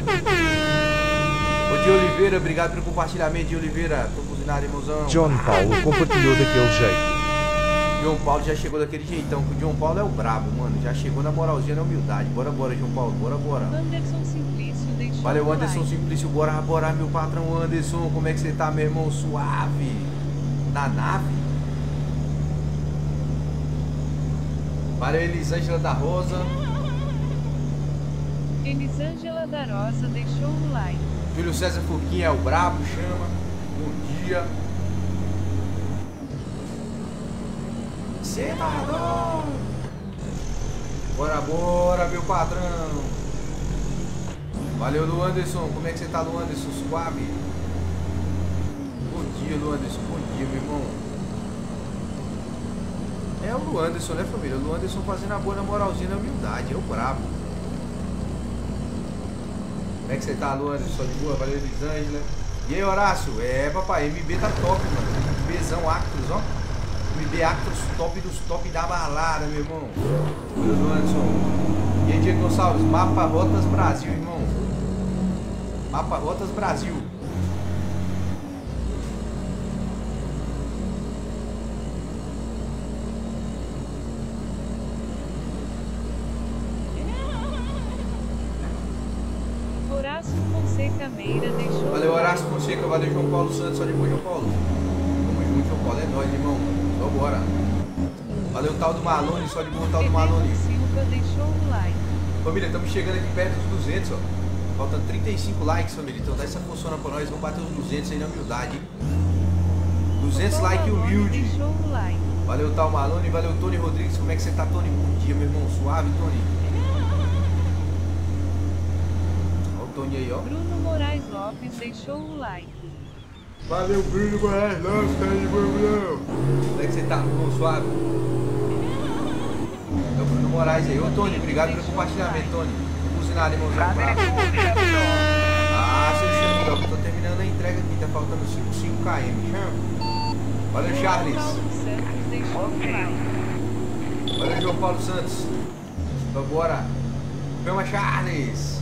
S1: Ô, de Oliveira, obrigado pelo compartilhamento, de Oliveira. Tô buzinado, irmãozão.
S2: John Paulo compartilhou daquele jeito.
S1: João Paulo já chegou daquele jeitão, que o João Paulo é o brabo, mano. Já chegou na moralzinha, na humildade. Bora, bora, João Paulo, bora, bora.
S3: Anderson Simplício deixou
S1: Valeu,
S3: o
S1: Anderson
S3: like.
S1: Simplício, bora, bora, meu patrão Anderson. Como é que você tá, meu irmão? Suave. Na nave? Valeu, Elisângela da Rosa.
S3: Elisângela da Rosa deixou o like.
S1: Júlio César Furquinha é o brabo, chama. Bom dia. Cê tá doido? Bora, bora, meu patrão. Valeu, Luanderson. Como é que você tá, Luanderson? Suave? Bom dia, Luanderson. Bom dia, meu irmão. É o Luanderson, né, família? O Luanderson fazendo a boa na moralzinha, na humildade. É o brabo. Como é que você tá, Luanderson? Só de boa? Valeu, Elisângela. E aí, Horácio? É, papai. M B tá top, mano. MBzão Actros, ó. M B Actros top dos top da balada, meu irmão. Valeu, Luanderson. E aí, Diego Gonçalves? Mapa Rotas Brasil, irmão. Mapa Rotas Brasil.
S3: Horácio Fonseca Meira deixou.
S1: Valeu, Horácio Fonseca. Valeu, João Paulo Santos. Só de boa, João Paulo. Tamo junto, João Paulo. É nóis, irmão. Então bora. Valeu, tal do Malone. Só de boa, tal do Malone.
S3: Silva deixou o like.
S1: Família, estamos chegando aqui perto dos duzentos, ó. Faltam trinta e cinco likes, família. Então dá essa forçona pra nós. Vamos bater os duzentos aí na humildade. duzentos likes humilde.
S3: Deixou o like.
S1: Valeu, tal Malone. Valeu, Tony Rodrigues. Como é que você tá, Tony? Bom dia, meu irmão. Suave, Tony. Olha o Tony aí, ó.
S3: Bruno Moraes Lopes deixou o like.
S1: Valeu, Bruno Moraes Lopes. Tá de boa, Bruno. Como é que você tá, meu irmão? Suave? É o Bruno Moraes aí. Ô, Tony, obrigado pelo compartilhamento, Tony. Buzinar, irmãozão. Ah, seu Xandão, eu tô terminando a entrega aqui. Tá faltando cinco quilômetros. Valeu, Charles.
S3: Santos deixou o like.
S1: Valeu, João Paulo Santos. Então bora. Chama Charles.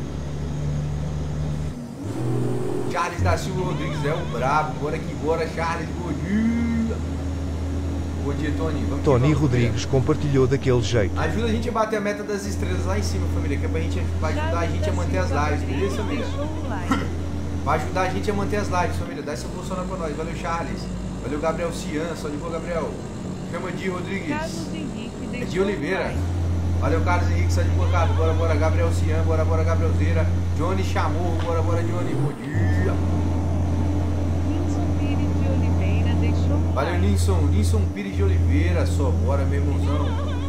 S1: Charles da Silva Rodrigues é o brabo. Bora que bora, Charles. Bom dia. Bom dia, Tony. Vamos
S2: Tony
S1: vamos,
S2: Rodrigues
S1: família.
S2: compartilhou daquele jeito.
S1: Ajuda a gente a bater a meta das estrelas lá em cima, família. Que é pra gente, vai ajudar a gente a manter as lives, beleza, família? Vai ajudar a gente a manter as lives, família. Dá essa função pra nós. Valeu, Charles. Valeu, Gabriel Cian. Só de boa, Gabriel. Chama Di Rodrigues.
S3: Carlos Henrique
S1: É
S3: deixou
S1: de Oliveira.
S3: o like.
S1: Valeu, Carlos Henrique, só de bocado. Bora, bora, Gabriel Cian. Bora, bora, Gabriel Zeira. Johnny Chamorro. Bora, bora, Johnny. Bom dia.
S3: Nilson Pires de Oliveira deixou o
S1: Valeu,
S3: like.
S1: Nilson. Nilson Pires de Oliveira. Só bora, meu irmãozão.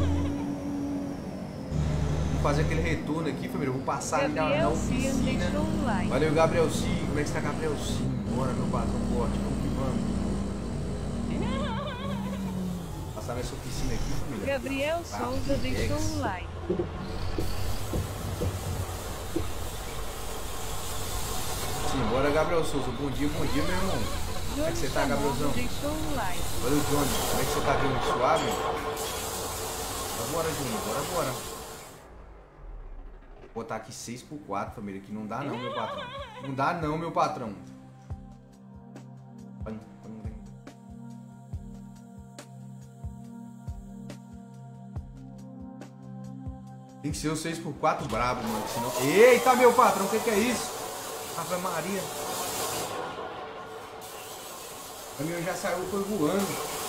S1: Vou fazer aquele retorno aqui, família. Eu vou passar ali na, na
S3: Gabriel Cian
S1: oficina.
S3: deixou o like.
S1: Valeu, Gabriel Cian. Como é que está, Gabriel Cian? Bora, meu patrão forte. Vamos que vamos. Passar nessa oficina aqui, família.
S3: Gabriel
S1: Tá,
S3: Souza deixou
S1: ex.
S3: o like.
S1: Sim, bora, Gabriel Souza. Bom dia, bom dia, meu irmão. Como é que você tá, Gabrielzão?
S3: Deixou o like.
S1: Valeu, Johnny. Como é que você tá, Johnny? Suave? Bora, bora, Johnny. Bora, bora. Vou botar aqui seis por quatro, família, que não dá não, meu patrão. Não dá não, meu patrão. Tem que ser o seis por quatro brabo, mano. Senão... Eita, meu patrão, o que, que é isso? Ave Maria. O caminhão já saiu, foi voando.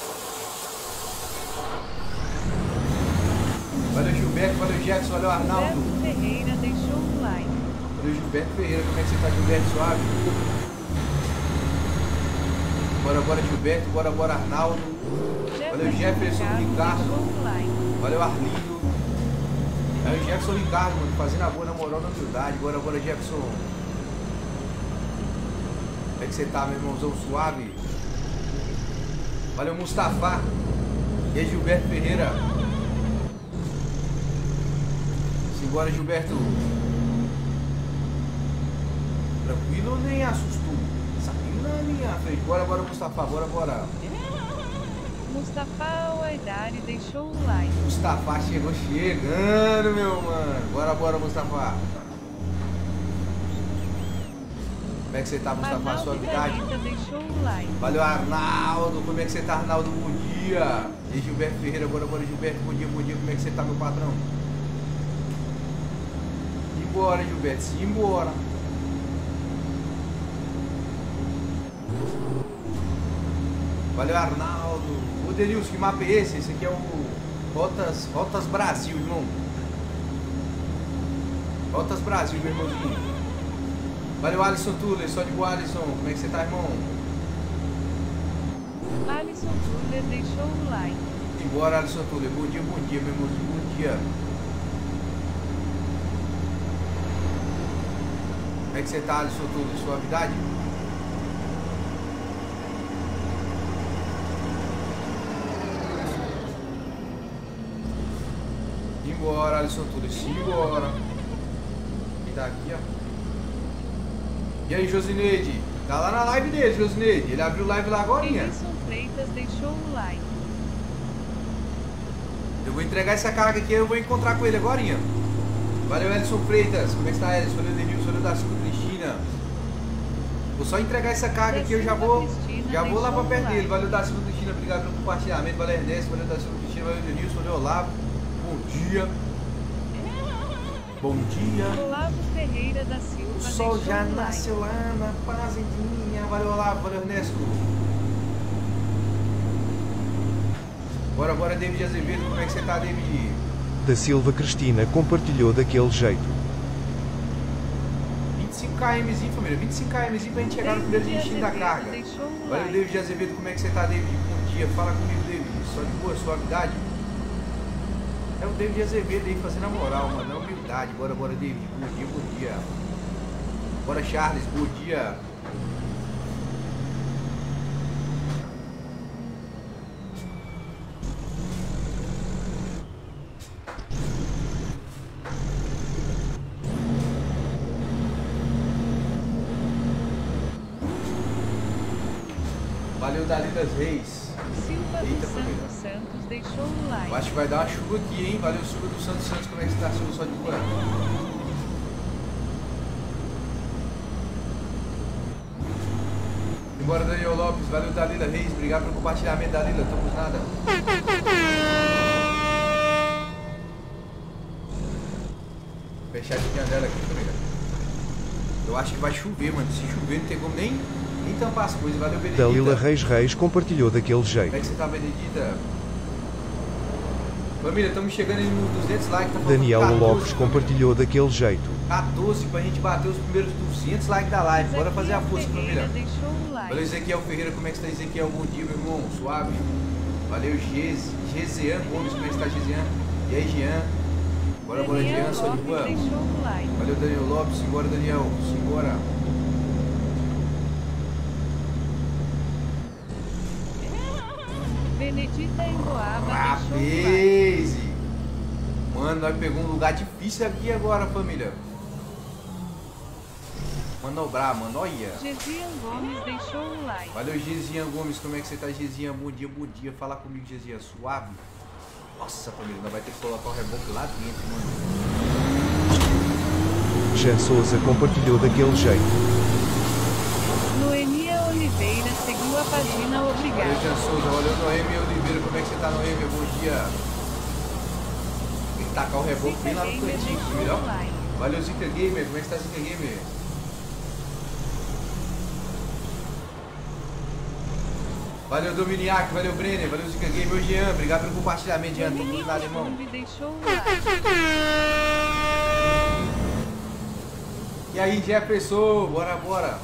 S1: Valeu, Gilberto. Valeu, Jefferson. Valeu, Arnaldo.
S3: Gilberto Ferreira deixou o like.
S1: Valeu, Gilberto Ferreira. Como é que você tá, Gilberto? Suave? Bora, bora, Gilberto. Bora, bora, Arnaldo. Valeu, Jefferson. Ricardo.
S3: Deixou o like.
S1: Valeu, Arlindo. Valeu, Jefferson Ricardo, mano. Fazendo a boa na moral, na humildade. Bora, bora, Jefferson. Como é que você tá, meu irmãozão? Suave? Valeu, Mustafa. E aí, Gilberto Ferreira. Simbora, Gilberto. Tranquilo ou nem assustou? Saiu na minha frente. Bora, bora, Mustafa. Bora, bora.
S3: Mustafa Waidari deixou o like.
S1: Mustafa chegou chegando, meu mano. Bora, bora, Mustafa. Como é que você tá, Mustafa?
S3: Arnaldo
S1: Suavidade?
S3: Garita deixou o like.
S1: Valeu, Arnaldo. Como é que você tá, Arnaldo? Bom dia. E Gilberto Ferreira, bora, bora, Gilberto. Bom dia, bom dia. Como é que você tá, meu patrão? Simbora, Gilberto. Simbora. Valeu, Arnaldo. Ô, Denilson, que mapa é esse? Esse aqui é o Rotas, Rotas Brasil, irmão. Rotas Brasil, meu irmãozinho. Valeu, Alisson Tuller. Só de boa, Alisson. Como é que você tá, irmão?
S3: Alisson Tuller deixou o like.
S1: Embora, Alisson Tuller. Bom dia, bom dia, meu irmãozinho. Bom dia. Como é que você tá, Alisson Tuller? Suavidade? Simbora, Alisson Tuller. Simbora. Quem tá aqui, ó. E aí, Josineide? Tá lá na live dele, Josineide. Ele abriu live lá agora.
S3: Edson Freitas deixou o like.
S1: Eu vou entregar essa carga aqui, eu vou encontrar com ele agora. Valeu, Edson Freitas. Como é que está, Edson? Valeu, Denilson. Valeu, da Silva Cristina. Vou só entregar essa carga aqui, eu já vou já vou lá pra perto dele. Valeu, da Silva Cristina. Obrigado pelo compartilhamento. Valeu, Ernesto. Valeu, da Silva Cristina. Valeu, Denilson. Valeu, Olavo. Bom dia. Bom dia.
S3: Olavo Ferreira da Silva.
S1: O sol já nasceu lá na fazendinha. Valeu, Olavo. Valeu, Ernesto. Bora, bora, David Azevedo. Como é que você tá, David?
S2: Da Silva Cristina compartilhou daquele jeito.
S1: vinte e cinco quilômetros, família. vinte e cinco quilômetros pra gente chegar no primeiro destino da carga. Valeu, David Azevedo. Como é que você tá, David? Bom dia. Fala comigo, David. Só de boa, suavidade. É o David Azevedo aí fazendo a moral, mano. É humildade. Bora, bora, David. Bom dia, bom dia. Bora, Charles. Bom dia. Valeu, Dalidas Reis.
S3: Silva
S1: Eita,
S3: do
S1: família.
S3: Santos Santos deixou o like.
S1: Eu acho que vai dar uma chuva aqui, hein? Valeu, Silva do Santos Santos. Como é que você tá, Silva? Só de boa. Embora, Daniel Lopes. Valeu, Dalila Reis. Obrigado pelo compartilhamento, Dalila. Estamos nada. Fechar a tinha dela aqui, família. Eu acho que vai chover, mano. Se chover, não tem como nem, nem tampar as coisas. Valeu, Benedita.
S2: Dalila Reis Reis compartilhou daquele jeito.
S1: Como é que você tá, Benedita? Família, estamos chegando aí nos duzentos likes. Tá
S2: Daniela Lopes compartilhou daquele jeito.
S1: quatorze pra gente bater os primeiros duzentos likes da live. Bora fazer a força, família.
S3: Deixou o like.
S1: Valeu, Ezequiel Ferreira. Como é que está, Ezequiel? Bom dia, meu irmão. Suave. Valeu, Gez, Gezian Gomes. Como é que está, Gezian? E aí, Jean? Bora, bora, Jean. Só de boa. Valeu, Daniel Lopes. Simbora, Daniel. Simbora.
S3: Benedita Emboaba
S1: Ah, base. Mano, nós pegamos um lugar difícil aqui agora, família. Manobrar, mano, olha.
S3: Gesian Gomes deixou o like.
S1: Valeu, Gesian Gomes, como é que você tá, Gesian? Bom dia, bom dia. Fala comigo, Gesian, suave. Nossa, família, nós vai ter que colocar o reboque lá dentro, mano.
S2: Jean Souza compartilhou daquele jeito.
S3: Noemia Oliveira seguiu a página, obrigado.
S1: Valeu, Jean Souza. Valeu, Noemi Oliveira, como é que você tá, Noemi? Bom dia. Tem que tacar o reboque bem lá no cantinho, melhor. Valeu, Zica Gamer, como é que tá, Zica Gamer? Valeu, Dominiac, valeu, Brenner, valeu, Zica Gamer, meu Jean, obrigado pelo compartilhamento, Jean, tamo junto nada, irmão.
S3: Deixou o like.
S1: E aí, Jefferson, bora, bora.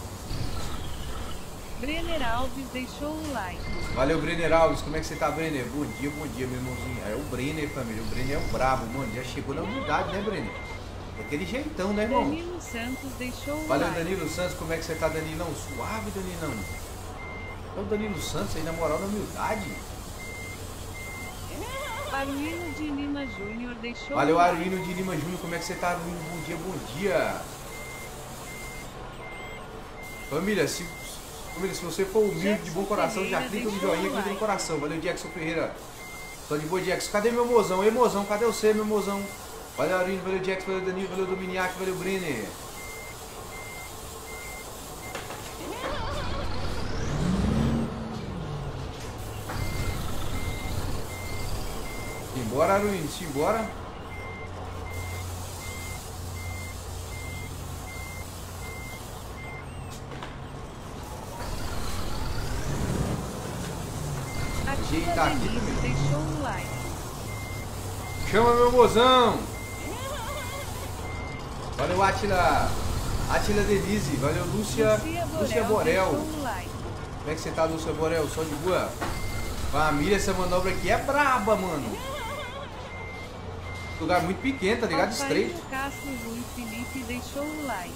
S3: Brenner Alves deixou o like.
S1: Valeu, Brenner Alves, como é que você tá, Brenner? Bom dia, bom dia, meu irmãozinho. É o Brenner, família, o Brenner é o brabo, mano, já chegou na unidade, né, Brenner? Daquele jeitão, né, irmão?
S3: Danilo Santos deixou o
S1: Valeu,
S3: like.
S1: Danilo Santos, como é que você tá, Danilão? Suave, Danilão. É o Danilo Santos aí, na moral, na humildade.
S3: Aruino de Lima Júnior deixou
S1: Valeu,
S3: o like.
S1: Aruino de Lima Júnior, como é que você tá, Aruino? Bom dia, bom dia. Família, se, família, se você for humilde, de bom coração, já clica no joinha, clica no coração. Valeu, Jackson Ferreira. Tô de boa, Jackson. Cadê meu mozão? Ei, mozão, cadê você, meu mozão? Valeu, Aruino, valeu, Jackson, valeu, Danilo, valeu, Dominiac, valeu, Brenner. Simbora, Aruino, simbora.
S3: Ativa
S1: Tá aqui,
S3: Denise deixou o like.
S1: Chama meu mozão. Valeu, Atila. Atila Denise. Valeu, Lúcia.
S3: Lúcia Borel.
S1: Lúcia Borel.
S3: deixou um like.
S1: Como é que você tá, Lúcia Borel? Só de boa? Família, essa manobra aqui é braba, mano. Lugar muito pequeno, tá ligado? Estreito.
S3: Rafael Castro Rui Felipe deixou um like.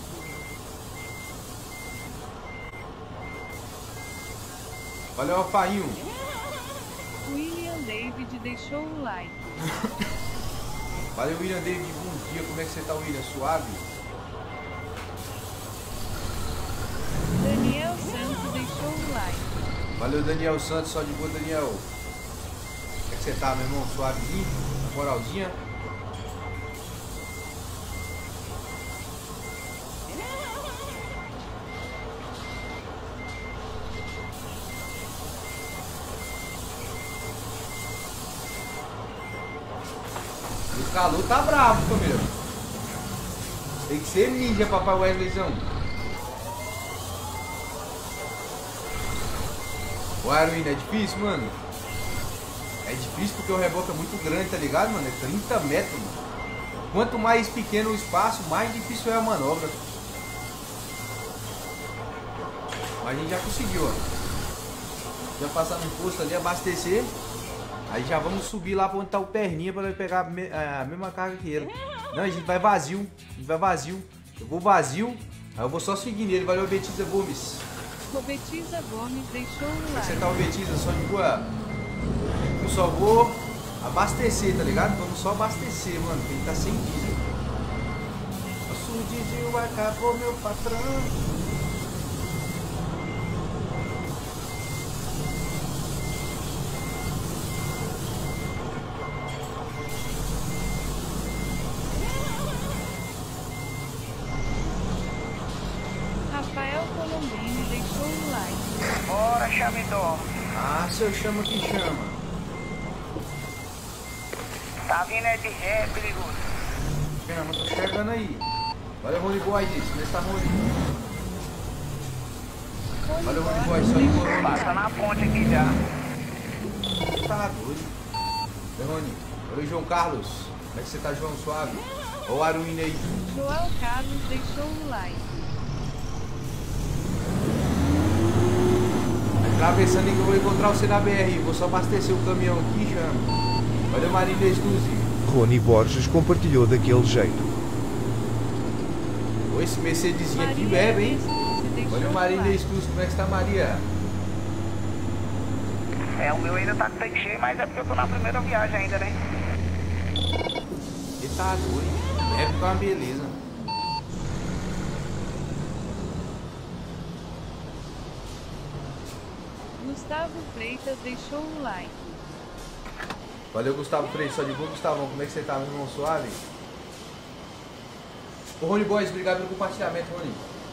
S1: Valeu, Alfainho.
S3: William David deixou um like.
S1: Valeu, William David. Bom dia. Como é que você tá, William? Suave?
S3: Daniel Santos deixou um like.
S1: Valeu, Daniel Santos. Só de boa, Daniel. Como é que você tá, meu irmão? Suavezinho? Moralzinha? O calor tá bravo, família. Tem que ser ninja, papai Wesleyzão. O Arwin, é difícil, mano. É difícil porque o reboque é muito grande, tá ligado, mano? É trinta metros, mano. Quanto mais pequeno o espaço, mais difícil é a manobra. Mas a gente já conseguiu, ó. Já passar no posto ali, abastecer. Aí já vamos subir lá pra onde tá o Perninha pra pegar a mesma carga que ele. Não, a gente vai vazio. A gente vai vazio. Eu vou vazio. Aí eu vou só seguir nele. Valeu, Betisa Gomes.
S3: O Betisa Gomes deixou um
S1: Você
S3: like.
S1: tá o Betisa, só de boa. Eu só vou abastecer, tá ligado? Vamos só abastecer, mano. Porque ele tá sem diesel. Nosso diesel acabou, meu patrão.
S3: Rafael Colombini deixou um like.
S5: Bora, Chamidor.
S1: Ah, se eu chamo que chama.
S5: Tá vindo é de ré, perigoso.
S1: Chama, tô chegando aí. Valeu, Rony Boy, disse. Como é que tá, Rony? Valeu, Rony Boy, só de boa.
S5: Passa na ponte aqui já.
S1: Tá doido. Valeu, Rony. Valeu, João Carlos. Como é que você tá, João? Suave? Olha o Aruína aí.
S3: João Carlos deixou um like.
S1: Atravessando que eu vou encontrar você na B R. Vou só abastecer o caminhão aqui, chama. Valeu, Marília Estuzzi.
S2: Rony Borges compartilhou daquele jeito.
S1: Oi, esse Mercedesinho aqui
S3: Maria
S1: bebe, hein?
S3: Estuzzi deixou
S1: Valeu,
S3: um
S1: Marília
S3: like.
S1: Estuzzi. Como é que está, Maria?
S5: É, o meu ainda tá com tanque cheio, mas é porque eu tô na primeira viagem ainda, né?
S1: Ele tá doido. Bebe com uma beleza.
S3: Gustavo Freitas deixou um like.
S1: Valeu, Gustavo Freire. Só de boa, Gustavão. Como é que você tá, meu irmão? Suave? Ô, Rony Boys, obrigado pelo compartilhamento, Rony.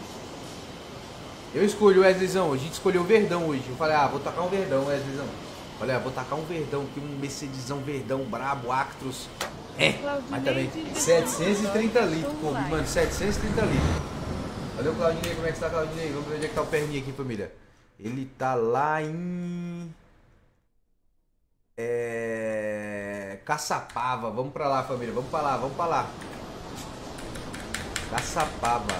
S1: Eu escolhi o Wesleyzão. A gente escolheu o verdão hoje. Eu falei, ah, vou tacar um verdão, Wesleyzão. Falei, ah, vou tacar um verdão aqui, um Mercedesão verdão, brabo, Actros. É, mas também setecentos e trinta litros, pô, mano, setecentos e trinta litros. Valeu, Claudinei. Como é que você tá, Claudinei? Vamos ver onde é que tá o Perninha aqui, família. Ele tá lá em... É... Caçapava. Vamos pra lá, família. Vamos pra lá, vamos pra lá. Caçapava.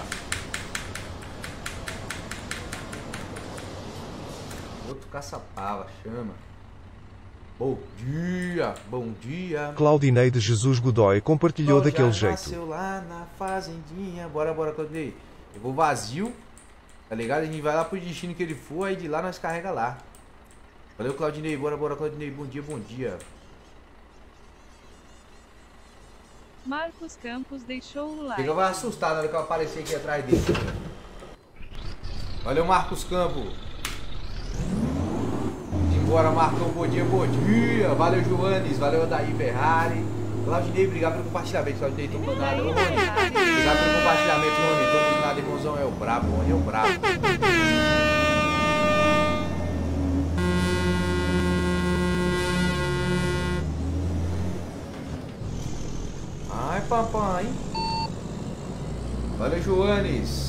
S1: Outro Caçapava, chama. Bom dia, bom dia.
S2: Claudineide Jesus Godoy compartilhou
S1: Cláudia
S2: daquele jeito.
S1: Nasceu lá na fazendinha. Bora, bora, Claudinei. Eu vou vazio. Tá ligado? A gente vai lá pro destino que ele for, aí de lá nós carrega lá. Valeu, Claudinei. Bora, bora, Claudinei. Bom dia, bom dia.
S3: Marcos Campos deixou um like.
S1: Fica vai assustar na hora que eu aparecer aqui atrás dele. Valeu, Marcos Campos. Bora, Marcão. Bom dia, bom dia. Valeu, Joanes. Valeu, Adair Ferrari. Claudinei, obrigado pelo compartilhamento. Claudinei, tô com nada. Ô, Rony, obrigado pelo compartilhamento, Rony. Tô com nada, irmãozão. É o brabo, Rony. É o brabo. Ai, papai. Valeu, Joanes.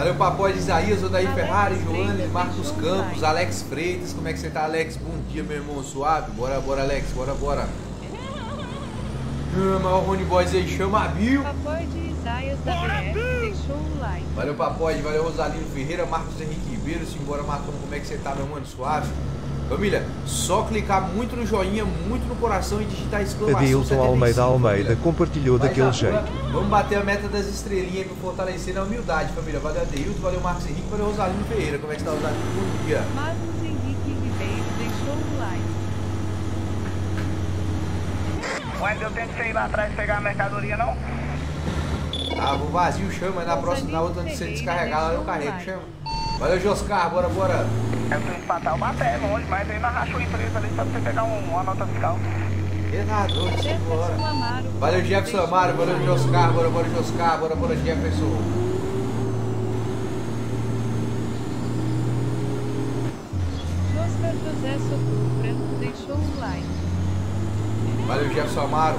S1: Valeu, Papai de Isaías, Odaí Ferrari, Joanes, Marcos Campos, Alex Freitas. Como é que você tá, Alex? Bom dia, meu irmão, suave. Bora, bora, Alex, bora, bora. Chama o Rony Boys aí, chama a Bill.
S3: Papai de Isaías da B F deixou o like.
S1: Valeu, Papai, valeu, Rosalino Ferreira, Marcos Henrique Ribeiro. Simbora, Marcão, como é que você tá, meu mano, suave? Família, só clicar muito no joinha, muito no coração e digitar exclamação
S2: Adeilton Almeida Almeida
S1: família.
S2: compartilhou
S1: Vai
S2: daquele
S1: já,
S2: jeito.
S1: Vamos bater a meta das estrelinhas para fortalecer na humildade, família. Valeu, Adeilton, valeu, Marcos Henrique, valeu, Rosalino Ferreira. Como é que está, Rosalino? Bom dia.
S3: Marcos Henrique Ribeiro deixou o like.
S5: Mas eu tenho que ir lá atrás pegar a mercadoria, não?
S1: Ah, vou vazio, chama. Na próxima, na outra, antes de você descarregar, lá eu carrego, chama. Valeu, Joscar, bora, bora.
S5: Eu tenho que patar o baté longe, mas aí nós rachamos empresa ali pra você pegar um, uma nota fiscal.
S1: Renador, simbora.
S3: Jefferson Amaro.
S1: Valeu, Jefferson Amaro, valeu, Joscar, bora, bora, Joscar, bora, bora, Jefferson.
S3: Oscar José Socorro Branco deixou o like.
S1: Valeu, Jefferson Amaro.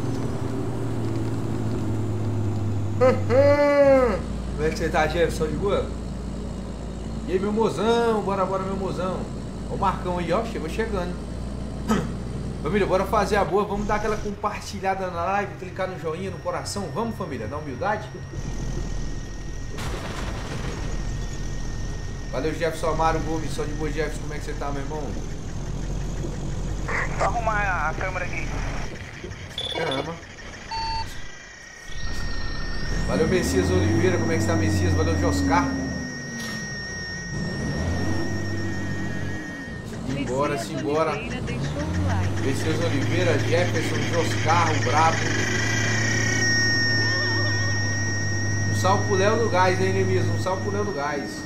S1: Como é que você tá, Jefferson, de boa? E aí, meu mozão, bora, bora, meu mozão. Ó o Marcão aí, ó, chegou chegando. Família, bora fazer a boa, vamos dar aquela compartilhada na live, clicar no joinha, no coração, vamos, família, na humildade. Valeu, Jefferson Amaro Gomes, só de boa, Jefferson, como é que você tá, meu irmão?
S5: Só arrumar a câmera aqui.
S1: Caramba. Valeu, Messias Oliveira, como é que está, Messias? Valeu, Joscar. Simbora, simbora. Messias Oliveira, Jefferson, Joscar, o Brabo. Um salve pro Léo do Gás, hein, Neemias? Um salve pro Léo do Gás.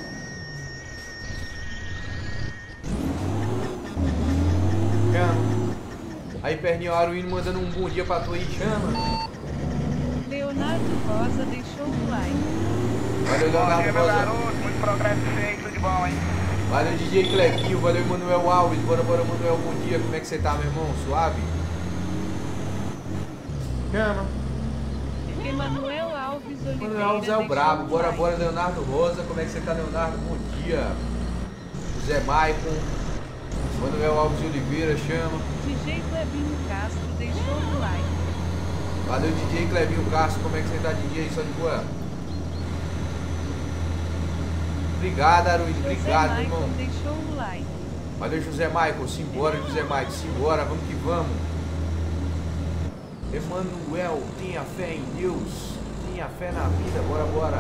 S1: Chama. Aí, Perninho Aruíno mandando um bom dia pra tu aí, chama.
S3: Leonardo Rosa deixou o like.
S1: Valeu,
S5: Bom
S1: Leonardo
S5: dia, meu
S1: Rosa.
S5: garoto, muito progresso feito, tudo de bom, hein?
S1: Valeu, D J Clequinho, valeu, Manuel Alves. Bora, bora, Manuel, bom dia. Como é que você tá, meu irmão? Suave? Chama.
S3: Emanuel Alves Oliveira.
S1: Manuel Alves é o brabo. Bora, bora, Leonardo Rosa. Como é que você tá, Leonardo? Bom dia. José Maicon. Manuel Alves Oliveira, chama.
S3: D J Clebinho Castro deixou o like.
S1: Valeu, D J Clebinho Castro. Como é que você tá, D J? Só de boa. Obrigado, Aruíno. Obrigado,
S3: José
S1: irmão.
S3: Maicon deixou o like.
S1: Valeu, José Maicon. Simbora, José Maicon. Simbora, vamos que vamos. Emanuel, tenha fé em Deus. Tenha fé na vida. Bora, bora.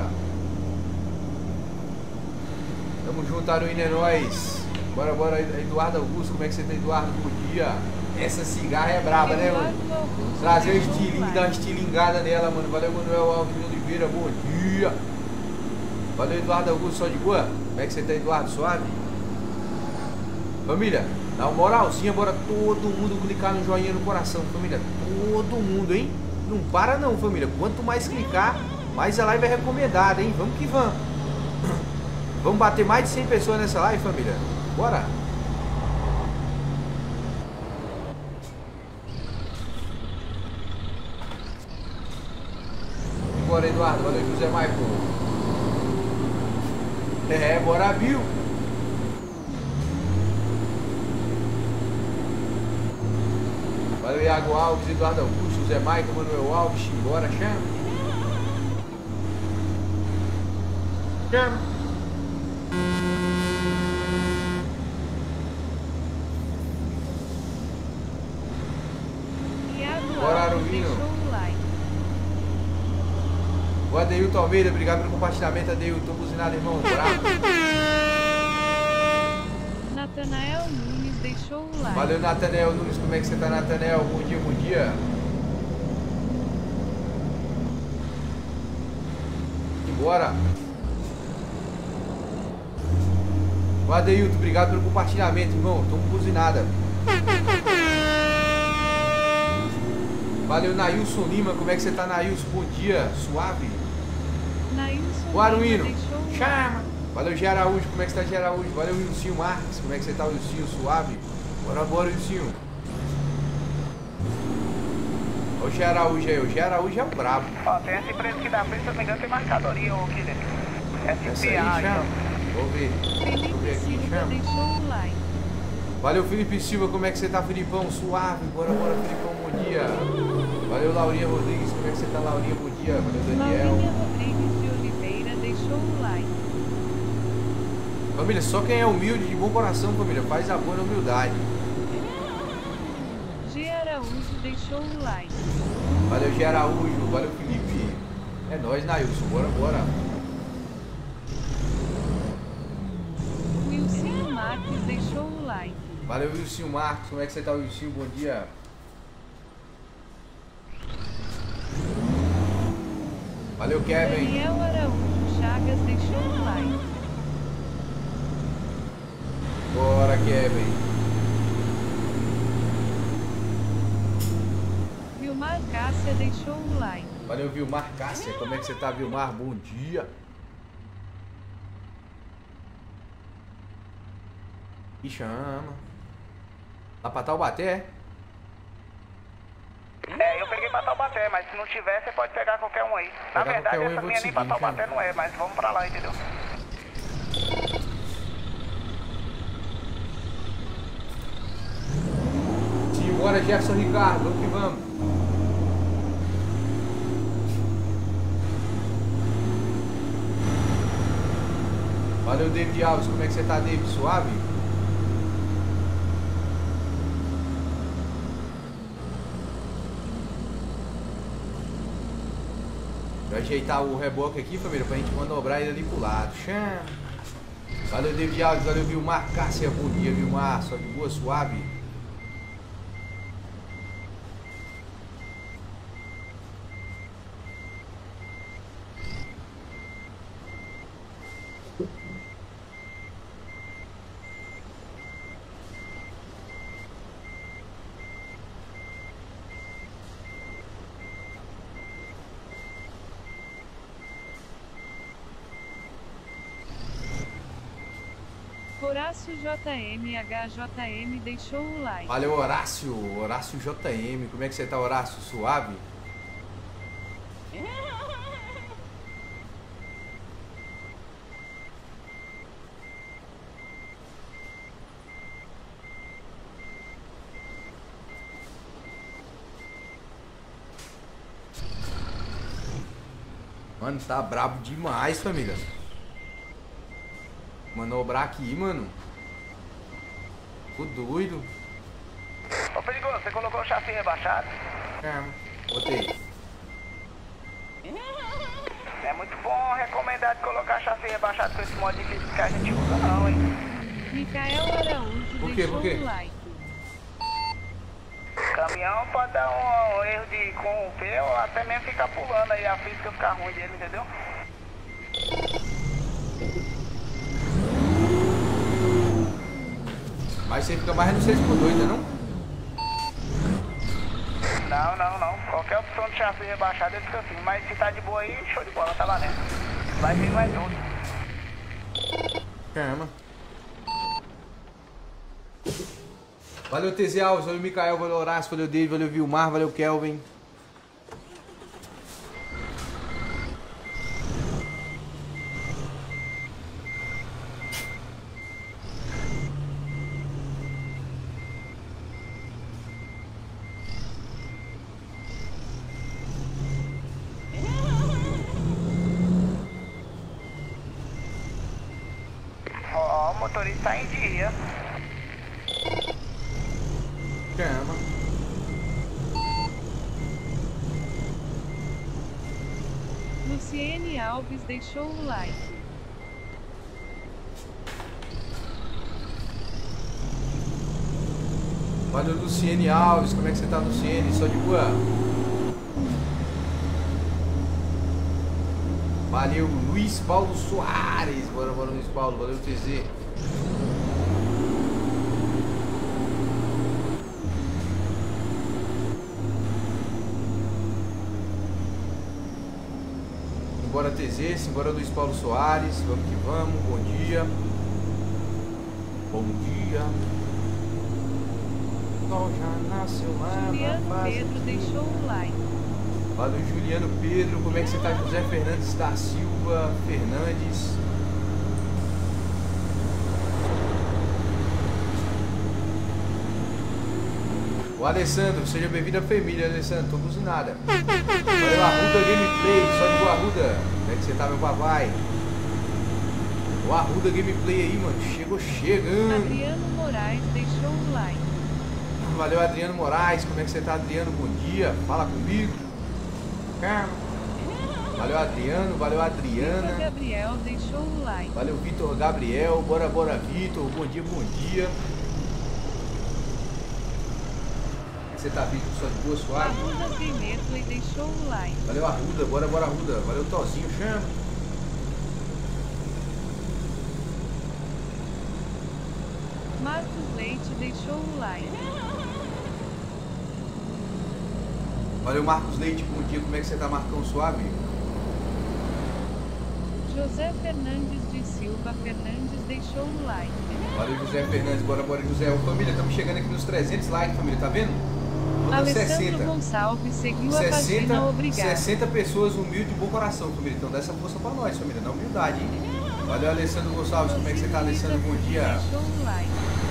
S1: Tamo junto, Aruíno, é nóis. Bora, bora, Eduardo Augusto. Como é que você tá, Eduardo? Bom dia. Essa cigarra é braba, né, mano? Trazer um estilingue, dar uma estilingada nela, mano. Valeu, Manuel Alves Oliveira. Bom dia. Valeu, Eduardo Augusto, só de boa? Como é que você tá, Eduardo? Suave? Família, dá uma moralzinha, bora todo mundo clicar no joinha no coração, família. Todo mundo, hein? Não para não, família. Quanto mais clicar, mais a live é recomendada, hein? Vamos que vamos. Vamos bater mais de cem pessoas nessa live, família. Bora! Bora, Eduardo. Valeu, José Maicon. É, bora, Bill. Valeu, Iago Alves, Eduardo Augusto, José Maicon, Manuel Alves, bora, chama. Chama. Bora, Aruíno. O Adeilton Almeida, obrigado pelo compartilhamento, Adeilton. Buzinado, irmão. Bravo.
S3: Natanael Nunes deixou o like.
S1: Valeu, Natanael Nunes. Como é que você tá, Natanael? Bom dia, bom dia. Bora. O Adeilton, obrigado pelo compartilhamento, irmão. Tamo buzinada. Valeu, Nailson Lima. Como é que você tá, Nailson? Bom dia. Suave.
S3: Nailson
S1: O Aruíno.
S3: Lima
S1: Chama. Valeu, G. Araújo. Como é que você tá, G. Araújo? Valeu, Wilcinho Marques. Como é que você tá, Wilcinho? Suave. Bora, bora, Wilcinho. Olha o G. Araújo aí. O G. Araújo é o brabo.
S5: Ó, tem essa empresa que dá frente, se eu não me engano, tem mercadoria, ô Killer. Essa
S1: Essa aí,
S5: piada.
S1: chama. Vou ver. Deixa eu ver
S3: Felipe
S1: aqui,
S3: Silva
S1: chama.
S3: deixou o like.
S1: Valeu, Felipe Silva, como é que você tá, Filipão? Suave, bora, bora, Filipão, bom dia. Valeu, Laurinha Rodrigues, como é que você tá, Laurinha? Bom dia. Valeu, Daniel.
S3: Laurinha Rodrigues de Oliveira deixou o like.
S1: Família, só quem é humilde de bom coração, família, faz amor na humildade.
S3: G. Araújo deixou o like.
S1: Valeu, G. Araújo, valeu, Felipe. É nóis, Nailson, bora, bora.
S3: Wilson Marques deixou o like.
S1: Valeu, Wilson Marcos, como é que você tá, Wilson? Bom dia. Valeu, Kevin.
S3: Daniel Araújo Chagas deixou o like.
S1: Bora, Kevin.
S3: Vilmar Cássia deixou o like.
S1: Valeu, Vilmar Cássia, como é que você tá, Vilmar? Bom dia. E chama. Lá pra Taubaté?
S5: É, eu peguei pra Taubaté, mas se não tiver, você pode pegar qualquer um aí. Na
S1: Pegar
S5: verdade,
S1: qualquer um, eu
S5: essa
S1: vou
S5: minha
S1: te
S5: nem pra
S1: seguir,
S5: Taubaté
S1: cara.
S5: não é, mas vamos pra lá, entendeu?
S1: Simbora, Jefferson Ricardo, vamos que vamos. Valeu, David Alves, como é que você tá, David? Suave? Vou ajeitar o reboque aqui, família, pra gente manobrar ele ali pro lado. Chama. Valeu, David Alves, valeu, Vilmar Cássia, bom dia, Vilmar, só de boa, suave.
S3: Horácio J M H J M deixou o like.
S1: Valeu, Horácio, Horácio J M, como é que você tá, Horácio? Suave? Mano, tá brabo demais, família. Manobrar aqui, mano. Ficou doido.
S5: Ô, perigoso, você colocou o chassi rebaixado?
S1: Calma, botei.
S5: É muito bom recomendar de colocar chassi rebaixado com esse modo difícil que a gente usa, não, hein?
S3: Micael Araújo
S1: Por quê,
S3: deixou
S1: por quê?
S3: o like.
S5: Caminhão pode dar um, um erro de corromper ou até mesmo ficar pulando aí, a física ficar ruim dele, entendeu?
S1: Mas você fica mais no seis por dois, né não?
S5: Não, não, não. Qualquer opção de chassi rebaixado ele fica assim. Mas se tá de boa aí, show de bola, tá valendo. Vai vir mais outro.
S1: Calma. Valeu, T Z Alves, valeu, Micael, valeu, Horácio, valeu, David, valeu, Vilmar, valeu, Kelvin.
S5: Ó, o motorista tá em dia.
S1: Calma.
S3: Luciene Alves deixou o like.
S1: Valeu, Luciene Alves, como é que você tá, Luciene? Só de boa? Valeu, Luiz Paulo Soares. Bora, bora, Luiz Paulo, valeu, T Z. Simbora, T Z, simbora, Luiz Paulo Soares. Vamos que vamos, bom dia. Bom dia. O sol já nasceu lá
S3: Juliano
S1: na fase
S3: Pedro
S1: de-
S3: deixou o like.
S1: Valeu, Juliano Pedro. Como é que você tá? José Fernandes da Silva Fernandes. O Alessandro, seja bem-vindo à família, Alessandro. Tô buzinada. Valeu, Arruda Gameplay. Só de Arruda. Como é que você tá, meu papai? O Arruda Gameplay aí, mano. Chegou chegando.
S3: Adriano Moraes deixou o like.
S1: Valeu, Adriano Moraes. Como é que você tá, Adriano? Bom dia. Fala comigo. Valeu, Adriano. Valeu, Adriana.
S3: Vitor Gabriel deixou o like.
S1: Valeu, Vitor Gabriel. Bora, bora, Vitor. Bom dia, bom dia. Como é que você tá, Vitor? Só de boa, suave?
S3: Arruda Gameplay deixou o like.
S1: Valeu, Arruda. Bora, bora, Arruda. Valeu, Tozinho. Chama.
S3: Marcos Leite deixou o like.
S1: Valeu, Marcos Leite. Bom dia. Como é que você tá, Marcão? Suave?
S3: José Fernandes de Silva Fernandes deixou o like.
S1: Valeu, José Fernandes. Bora, bora, José. Ô, família, estamos chegando aqui nos trezentos likes, família. Tá vendo?
S3: Alessandro
S1: sessenta.
S3: Gonçalves seguiu a
S1: sessenta,
S3: página, obrigado.
S1: sessenta pessoas humildes de bom coração, família. Então dá essa força pra nós, família. Dá humildade, hein? Valeu, Alessandro Gonçalves. Como é que você tá, Alessandro? Bom dia.
S3: Deixou o like.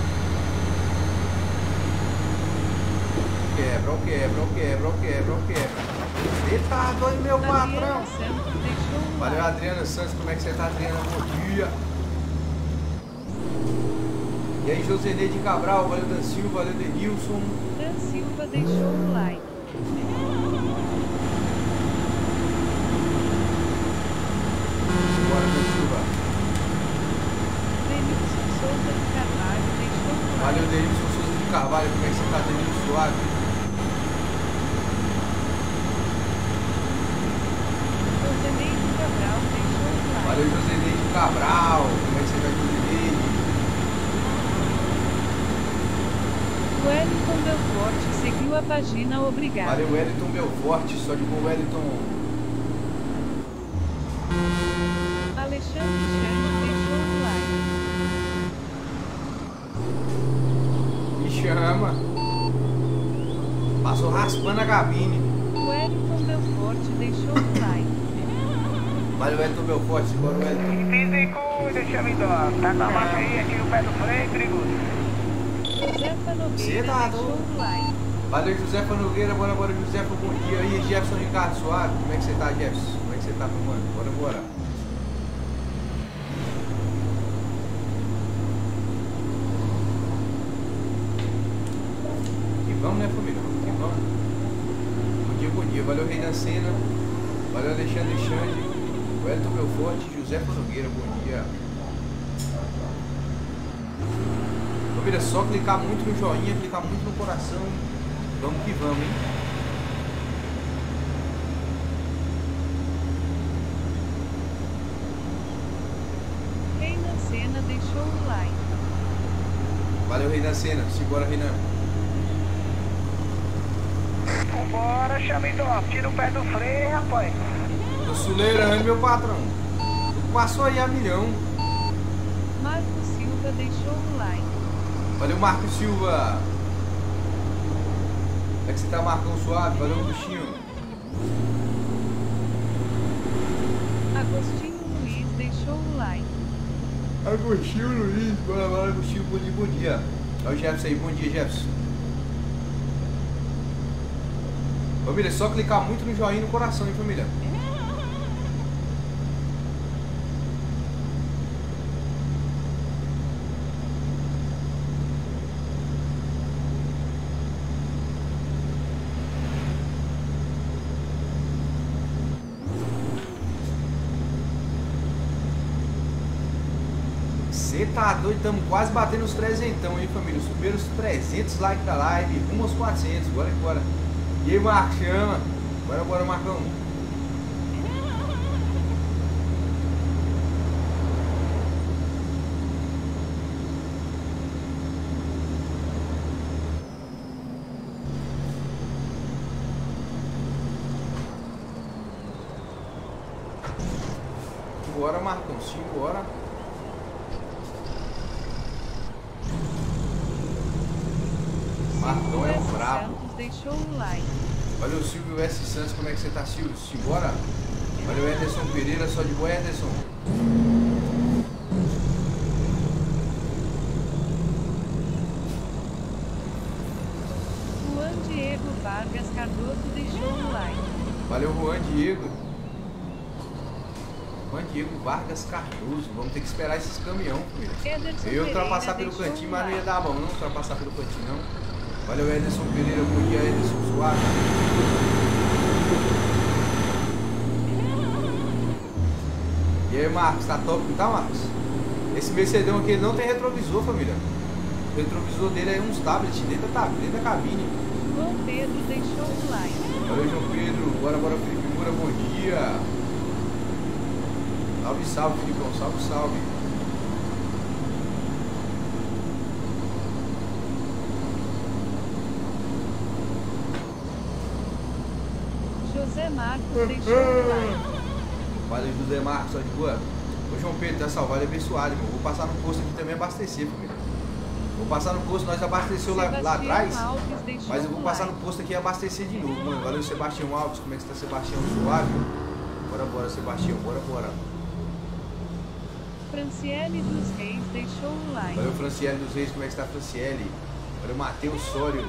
S1: Quebra, ó, quebra, ó, quebra, ó, quebra, ó, quebra. Você tá doido, meu patrão?
S3: Adriana Santos deixou o
S1: Valeu,
S3: like.
S1: Adriana Santos. Como é que você tá, Adriana? Bom dia. E aí, Joseneide Cabral. Valeu, Dan Silva. Valeu, Denilson.
S3: Dan Silva deixou o like.
S1: Bora, Dan Silva.
S3: Denilson Souza de Carvalho deixou o like.
S1: Valeu, Denilson Souza de Carvalho. Como é que você tá, Denilson? Suave.
S3: Joseneide Cabral deixou o like.
S1: Valeu, Joseneide Cabral. Como é que você tá, Joseneide?
S3: Wellington Belfort seguiu a página, obrigado.
S1: Valeu, Wellington Belfort. Só de bom, Wellington.
S3: Alexandre Chang deixou o like.
S1: Me chama. Passou raspando a cabine.
S3: Wellington Belfort deixou o like.
S1: Valeu, Wellington Belfort. Bora, Wellington.
S5: Pisa e cuida, Chamidó. Tá com a marcha aí, atira o pé do freio, perigoso.
S3: Josefa Nogueira
S1: Cê tá
S3: deixou
S1: doido.
S3: o like.
S1: Valeu, Josefa Nogueira. Bora, bora, Josefa. Bom dia. E aí, Jefferson Ricardo Suave. Como é que você tá, Jefferson? Como é que você tá, meu mano? Bora, bora. E vamos, né, família? E vamos. Bom dia, bom dia. Valeu, Reinan Senna. Valeu, Alexandre Xande. Wellington Belfort. Josefa Nogueira. Bom dia. Família, só clicar muito no joinha, clicar muito no coração. Vamos que vamos, hein?
S3: Reina Senna deixou o like.
S1: Valeu, Reinan Senna. Simbora, Reinan.
S5: Vambora, Chamidó. Tira o pé do freio, rapaz.
S1: Tô suleirando, meu patrão. Passou aí a milhão.
S3: Marcos Silva deixou o like.
S1: Valeu, Marco Silva. Como é que você tá, Marcão Suave? Valeu, Agostinho.
S3: Agostinho Luiz deixou o like.
S1: Agostinho Luiz. Bora, bora, Agostinho. Bom dia, bom dia. Olha o Jefferson aí. Bom dia, Jefferson. Família, é só clicar muito no joinha e no coração, hein, família? Você tá doido, estamos quase batendo os trezentão, hein, família? Os primeiros trezentos likes da live, rumo aos quatrocentos, bora que bora. E aí, Marcos, chama. Bora, bora, Marcão. Bora, Marcão, simbora. Marcão é um brabo.
S3: Santos deixou o like.
S1: Valeu, Silvio S. Santos, como é que você tá, Silvio? Simbora? Valeu, Ederson Pereira, só de boa, Ederson.
S3: Juan Diego Vargas Cardoso deixou um like.
S1: Valeu, Juan Diego. Juan Diego Vargas Cardoso. Vamos ter que esperar esses caminhão, família.
S3: Ederson
S1: Eu ia ultrapassar
S3: Pereira
S1: pelo
S3: deixou
S1: cantinho,
S3: um
S1: mas não ia
S3: like.
S1: dar bom, não ultrapassar pelo cantinho, não. Valeu, Ederson Pereira, bom dia, Ederson Suave. E aí, Marcos, tá top, não tá, Marcos? Esse Mercedão aqui ele não tem retrovisor, família. O retrovisor dele é uns tablets dentro da, dentro da cabine.
S3: João Pedro deixou um like.
S1: Valeu, João Pedro. Bora, bora, Felipe Moura, bom dia. Salve, salve, Filipão, salve, salve.
S3: José Marcos deixou um like.
S1: Valeu, José Marcos, só de boa. Ô, João Pedro, tá salvado, é abençoado, irmão. Vou passar no posto aqui também abastecer, família. Vou passar no posto, nós abasteceu lá, lá atrás, mas eu vou passar no posto aqui e abastecer de novo, mano. Valeu, Sebastião Alves, como é que está, Sebastião? Suave? Bora, bora, Sebastião, bora, bora.
S3: Franciele dos Reis deixou um like.
S1: Valeu, Franciele dos Reis, como é que está, Franciele? Valeu, Matheus Sório.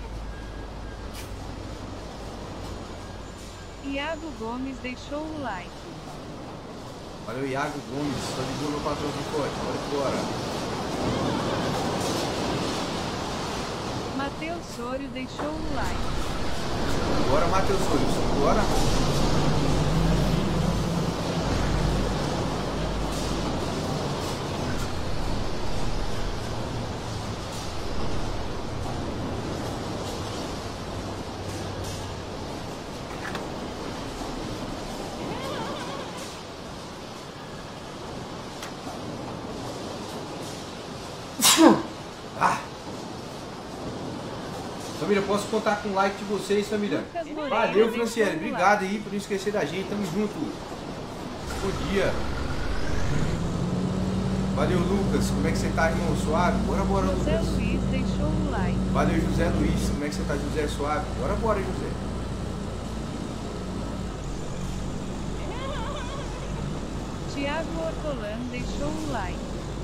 S3: Iago Gomes deixou um like.
S1: Valeu, Iago Gomes, só de boa, meu patrãozinho forte, bora, bora.
S3: Matheus Sório deixou um like.
S1: Bora, Matheus Sório, bora. Ah! Família, posso contar com o like de vocês, família? Valeu, Franciele, obrigado aí por não esquecer da gente, tamo junto. Bom dia. Valeu, Lucas, como é que você tá, irmão? Suave? Bora, bora,
S3: José
S1: Lucas.
S3: Luiz deixou um like.
S1: Valeu, José Luiz, como é que você tá, José? Suave? Bora, bora, José.
S3: Tiago Ortolan deixou um like.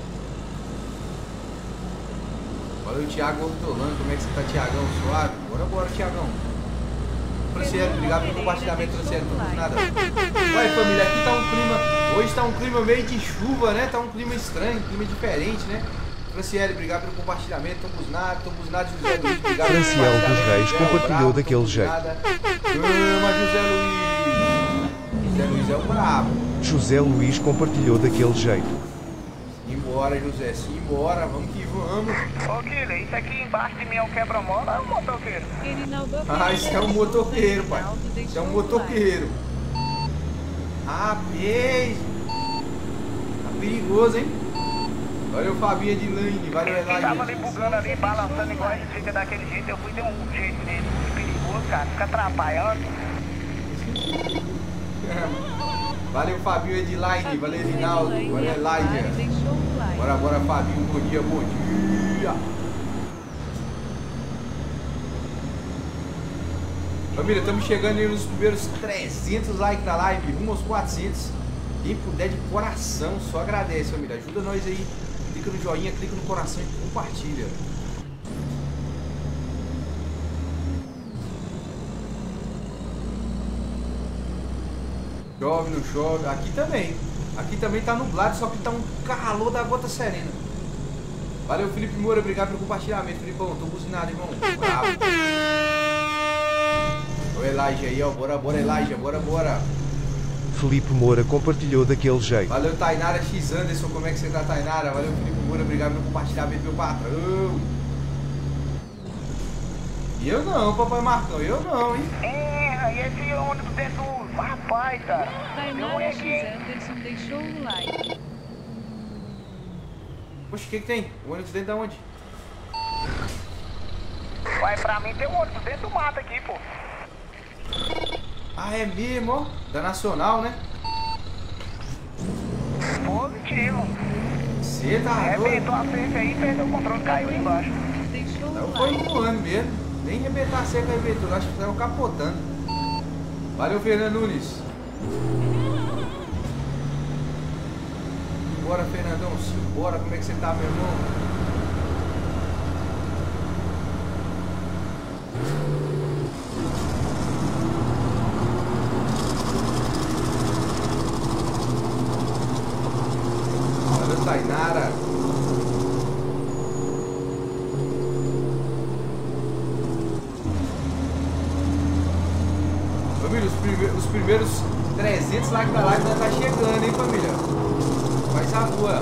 S1: Valeu, Thiago Ortolano, como é que você tá, Thiagão? Suave? Bora, bora, Thiagão. Franciele, obrigado pelo compartilhamento, Franciele, não fiz nada. Ué, família, aqui tá um clima, hoje tá um clima meio de chuva, né? Tá um clima estranho, um clima diferente, né? Franciele, obrigado pelo compartilhamento, tô buznado, tô buznado, José Luiz, obrigado pelo
S2: Franciele dos
S1: compartilhamento,
S2: Reis
S1: José,
S2: compartilhou
S1: bravo,
S2: daquele
S1: tô
S2: jeito.
S1: buznada. Chama, José Luiz. José Luiz é o brabo.
S2: José Luiz compartilhou daquele jeito.
S1: Simbora, José, simbora, vamos que vamos.
S5: Ô, Killer, isso aqui embaixo de mim é um quebra-mola, é um motoqueiro.
S3: Erinaldo
S1: Ah, isso é um motoqueiro, pai. Isso é
S3: deixou
S1: um
S3: um
S1: motoqueiro. Ah, beijo. Tá perigoso, hein? Valeu, Fabinha de Lane. Valeu,
S5: Ele tava ali
S1: Elaine.
S5: bugando ali, balançando igual a gente fica daquele jeito. Eu fui ter um jeito dele perigoso, cara. Fica atrapalhando.
S1: Valeu, Fabinho Edilaine. Valeu, Edinaldo. Valeu, Elijah.
S3: deixou um like.
S1: Bora, bora, Fabinho. Bom dia, bom dia. Família, estamos chegando aí nos primeiros trezentos likes da live. Rumo aos quatrocentos. Quem puder de coração, só agradece, família. Ajuda nós aí. Clica no joinha, clica no coração e compartilha. Chove, não chove. Aqui também. Aqui também tá nublado, só que tá um calor da gota serena. Valeu, Felipe Moura. Obrigado pelo compartilhamento, Felipão. Tô buzinado, irmão. Bravo. O Elijah aí, ó. Bora, bora, Elijah. Bora, bora.
S2: Felipe Moura compartilhou daquele jeito.
S1: Valeu, Tainara X Anderson. Como é que você tá, Tainara? Valeu, Felipe Moura. Obrigado pelo compartilhamento, meu patrão. Eu não, papai Marcão. Eu não, hein?
S5: É, e esse ônibus dentro do... Rapaz, cara.
S3: Tainara X Anderson deixou um like.
S1: Poxa, o que que tem? O ônibus dentro da onde?
S5: Vai, pra mim tem um ônibus dentro do mato aqui, pô.
S1: Ah, é mesmo, ó. Da Nacional, né?
S5: Positivo.
S1: Você tá doido?
S5: Arrebentou a frente aí, perdeu o controle, caiu aí embaixo.
S3: Deixou um
S1: Eu vou
S3: like.
S1: voando mesmo. Nem arrebentar a seca arrebentou, acho que saiu capotando. Valeu, Fernando Nunes. Bora, Fernandão, bora, como é que você tá, meu irmão? Tainara. Família, os, prime os primeiros trezentos likes da live já tá chegando, hein, família? Faz a rua.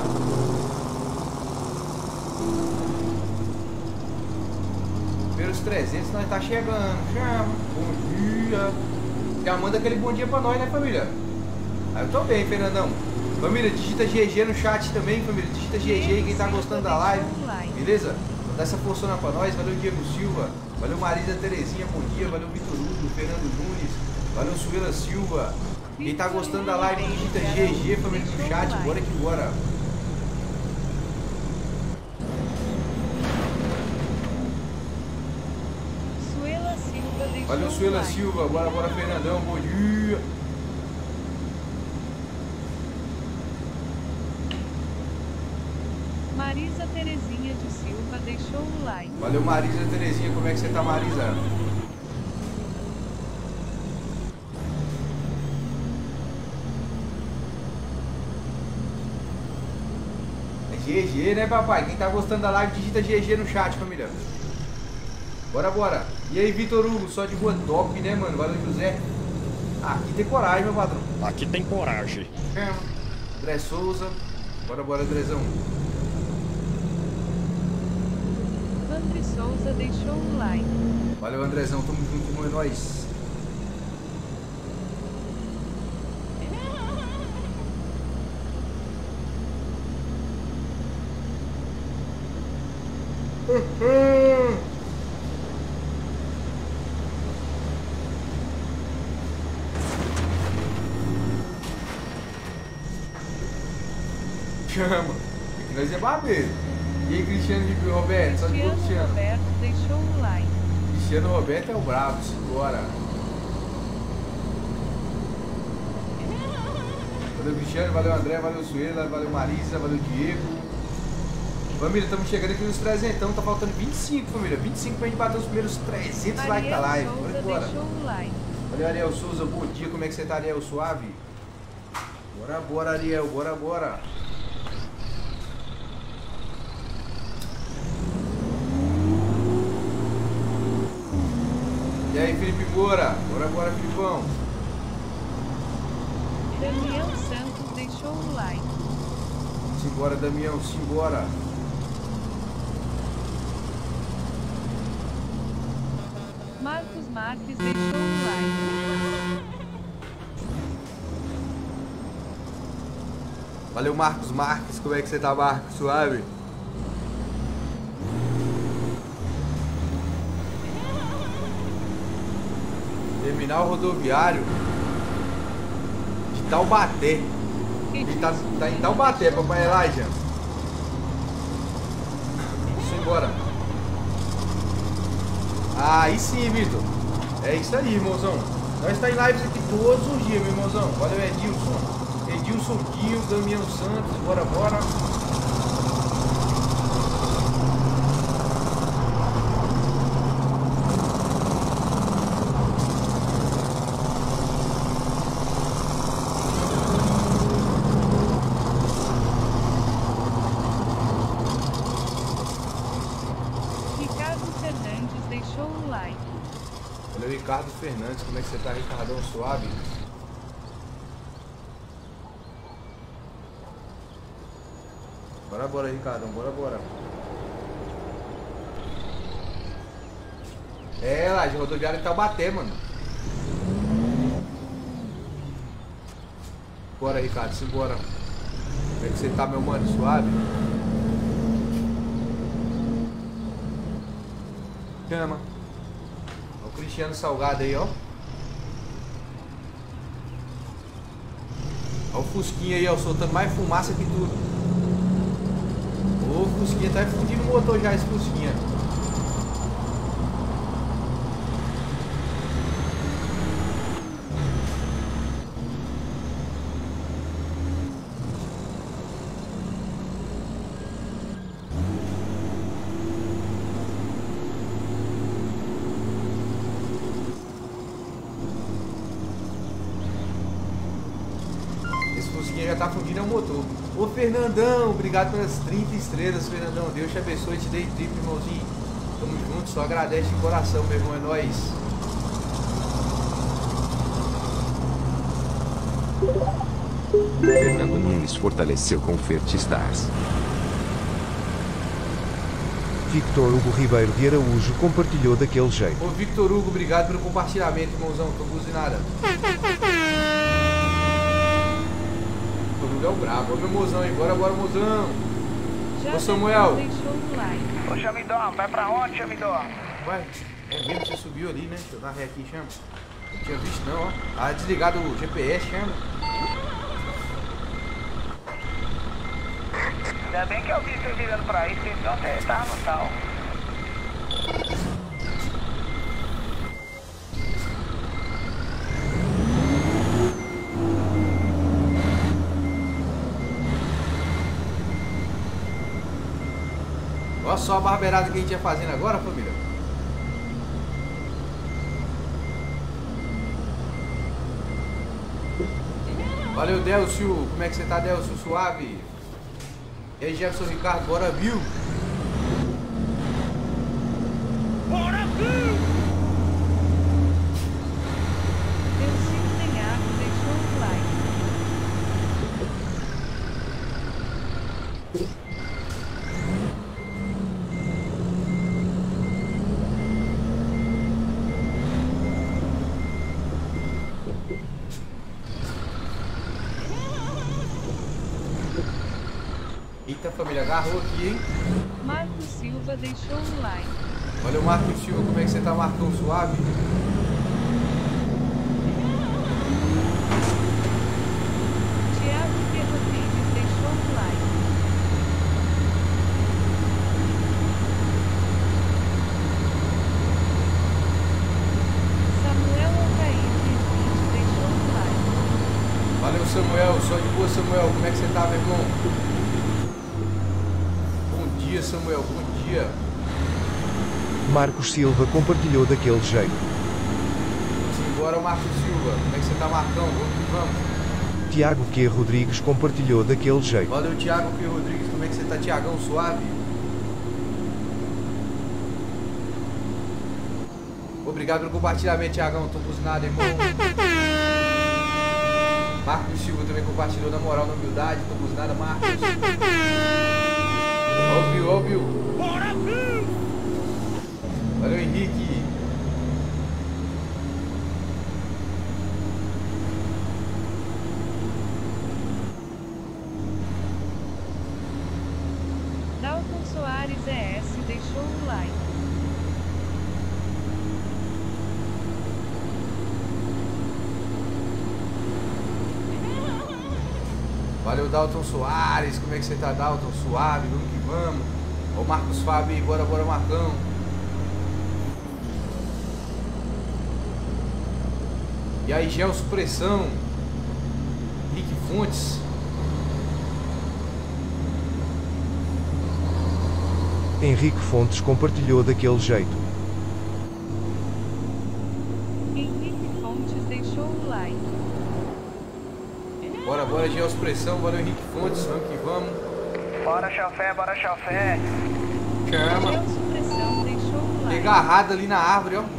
S1: Primeiros trezentos nós tá chegando. Chama. Bom dia. Já manda aquele bom dia pra nós, né, família? Aí eu tô bem, Fernandão. Família, digita G G no chat também, família. Digita G G quem tá gostando da live. Beleza? Dá essa forçona pra nós. Valeu, Diego Silva. Valeu, Marisa Terezinha. Bom dia. Valeu, Vitor Hugo. Fernando Nunes. Valeu, Suela Silva. Quem tá gostando da live, digita G G, família, no chat. Bora que bora.
S3: Suela Silva.
S1: Valeu, Suela Silva. Bora, bora, Fernandão. Bom dia.
S3: Marisa Terezinha de Silva deixou o like.
S1: Valeu, Marisa Terezinha. Como é que você tá, Marisa? É G G, né, papai? Quem tá gostando da live, digita G G no chat, família. Bora, bora. E aí, Vitor Hugo? Só de boa, top, né, mano? Valeu, José. Ah, aqui tem coragem, meu patrão.
S6: Aqui tem coragem.
S1: É, André Souza. Bora, bora, Andrezão.
S3: André Souza deixou o like.
S1: Valeu, Andrezão, tamo junto, irmão, é nóis. Chama, que nós é barbeiro. E aí, Cristiano de Roberto, só de boa,
S3: Cristiano
S1: Cristiano.
S3: Roberto deixou o like.
S1: Cristiano Roberto é o brabo, bora. Valeu, Cristiano, valeu, André, valeu, Suela, valeu, Marisa, valeu, Diego. Família, estamos chegando aqui nos trezentos, então tá faltando vinte e cinco, família. vinte e cinco pra gente bater os primeiros trezentos likes da live. Bora embora. Valeu, Ariel Souza, bom dia, como é que você tá, Ariel? Suave? Bora, bora, Ariel, bora, bora. E aí, Felipe Moura? Bora, bora, Filipão.
S3: Damião Santos deixou o like.
S1: Simbora, Damião, simbora.
S3: Marcos Marques deixou o like.
S1: Valeu, Marcos Marques. Como é que você tá, Marcos? Suave? Terminal rodoviário de Taubaté. Ele tá, tá em Taubaté, papai Elijah. Vamos embora. Aí sim, Vitor. É isso aí, irmãozão. Nós tá em lives aqui todos os dias, meu irmãozão. Valeu, Edilson. Edilson Guio, Damião Santos. Bora, bora. Ricardo Fernandes, como é que você tá, Ricardão? Suave? Bora, bora, Ricardão, bora, bora. É, lá, de rodoviária de Taubaté, mano. Bora, Ricardo, simbora. Como é que você tá, meu mano? Suave? Chama. Cristiano Salgado aí, ó. Ó o Fusquinha aí, ó, soltando mais fumaça que tudo. Ô, o Fusquinha tá fundindo o motor já, esse Fusquinha. já tá fundindo é o motor. Ô Fernandão, obrigado pelas trinta estrelas, Fernandão. Deus te abençoe, te dei trip, irmãozinho. Tamo junto, só agradece de coração, meu irmão, é nóis.
S4: Fernando Nunes fortaleceu com Fertistars.
S2: Victor Hugo Ribeiro de Araújo compartilhou daquele jeito.
S1: Ô Victor Hugo, obrigado pelo compartilhamento, irmãozão. Tô buzinada. Victor Hugo é o brabo. Ô meu mozão aí, bora, bora, mozão.
S3: Já
S1: Ô Samuel.
S3: deixou o like.
S5: Ô, Chamidó, vai pra onde, Chamidó?
S1: Vai, é mesmo, você subiu ali, né? Deixa eu dar ré aqui, chama. Não tinha visto não, ó. Ah, desligado o G P S, chama.
S5: Ainda bem que eu vi você virando pra isso, senão você tava no tal.
S1: Olha só a barbeirada que a gente ia fazendo agora, família. Valeu, Delcio. Como é que você tá, Delcio? Suave? E aí, Jefferson Ricardo, bora, viu?
S5: Bora, viu?
S3: Delcino Denhaco deixou o like.
S1: Eita, família, agarrou aqui, hein?
S3: Marcos Silva deixou o like.
S1: Olha o Marcos Silva, como é que você tá, Marcão? Suave?
S3: Thiago P. Rodrigues deixou o like. Samuel Alcaide deixou o like.
S1: Valeu, Samuel. Só de boa, Samuel. Como é que você tá, meu irmão? Bom dia, Samuel. Bom dia.
S2: Marcos Silva compartilhou daquele jeito.
S1: Simbora, Marcos Silva. Como é que você tá, Marcão? Vamos que vamos.
S2: Tiago Q. Rodrigues compartilhou daquele jeito.
S1: Valeu, Thiago Q. Rodrigues. Como é que você tá, Tiagão? Suave? Obrigado pelo compartilhamento, Tiagão. Tô buzinado, irmão. Marcos Silva também compartilhou na moral, na humildade. Tô buzinado, Marcos. Ouviu, ouviu.
S5: Bora, viu?
S1: Valeu, Henrique.
S3: Dalton Soares E S deixou o like.
S1: Valeu, Dalton Soares. Como é que você tá, Dalton? Suave, vamos que vamos. Ó, Marcos Fábio, bora, bora, Marcão. E aí, Gelson Pressão. Rick Fontes.
S2: Henrique Fontes compartilhou daquele jeito.
S3: Henrique Fontes deixou o like.
S1: Bora, bora, Gelson Pressão. Bora, Henrique Fontes. Vamos que vamos.
S5: Bora, chofé, bora, chofé.
S1: Chama.
S3: Celso Pressão deixou o like.
S1: Agarrado ali na árvore, ó.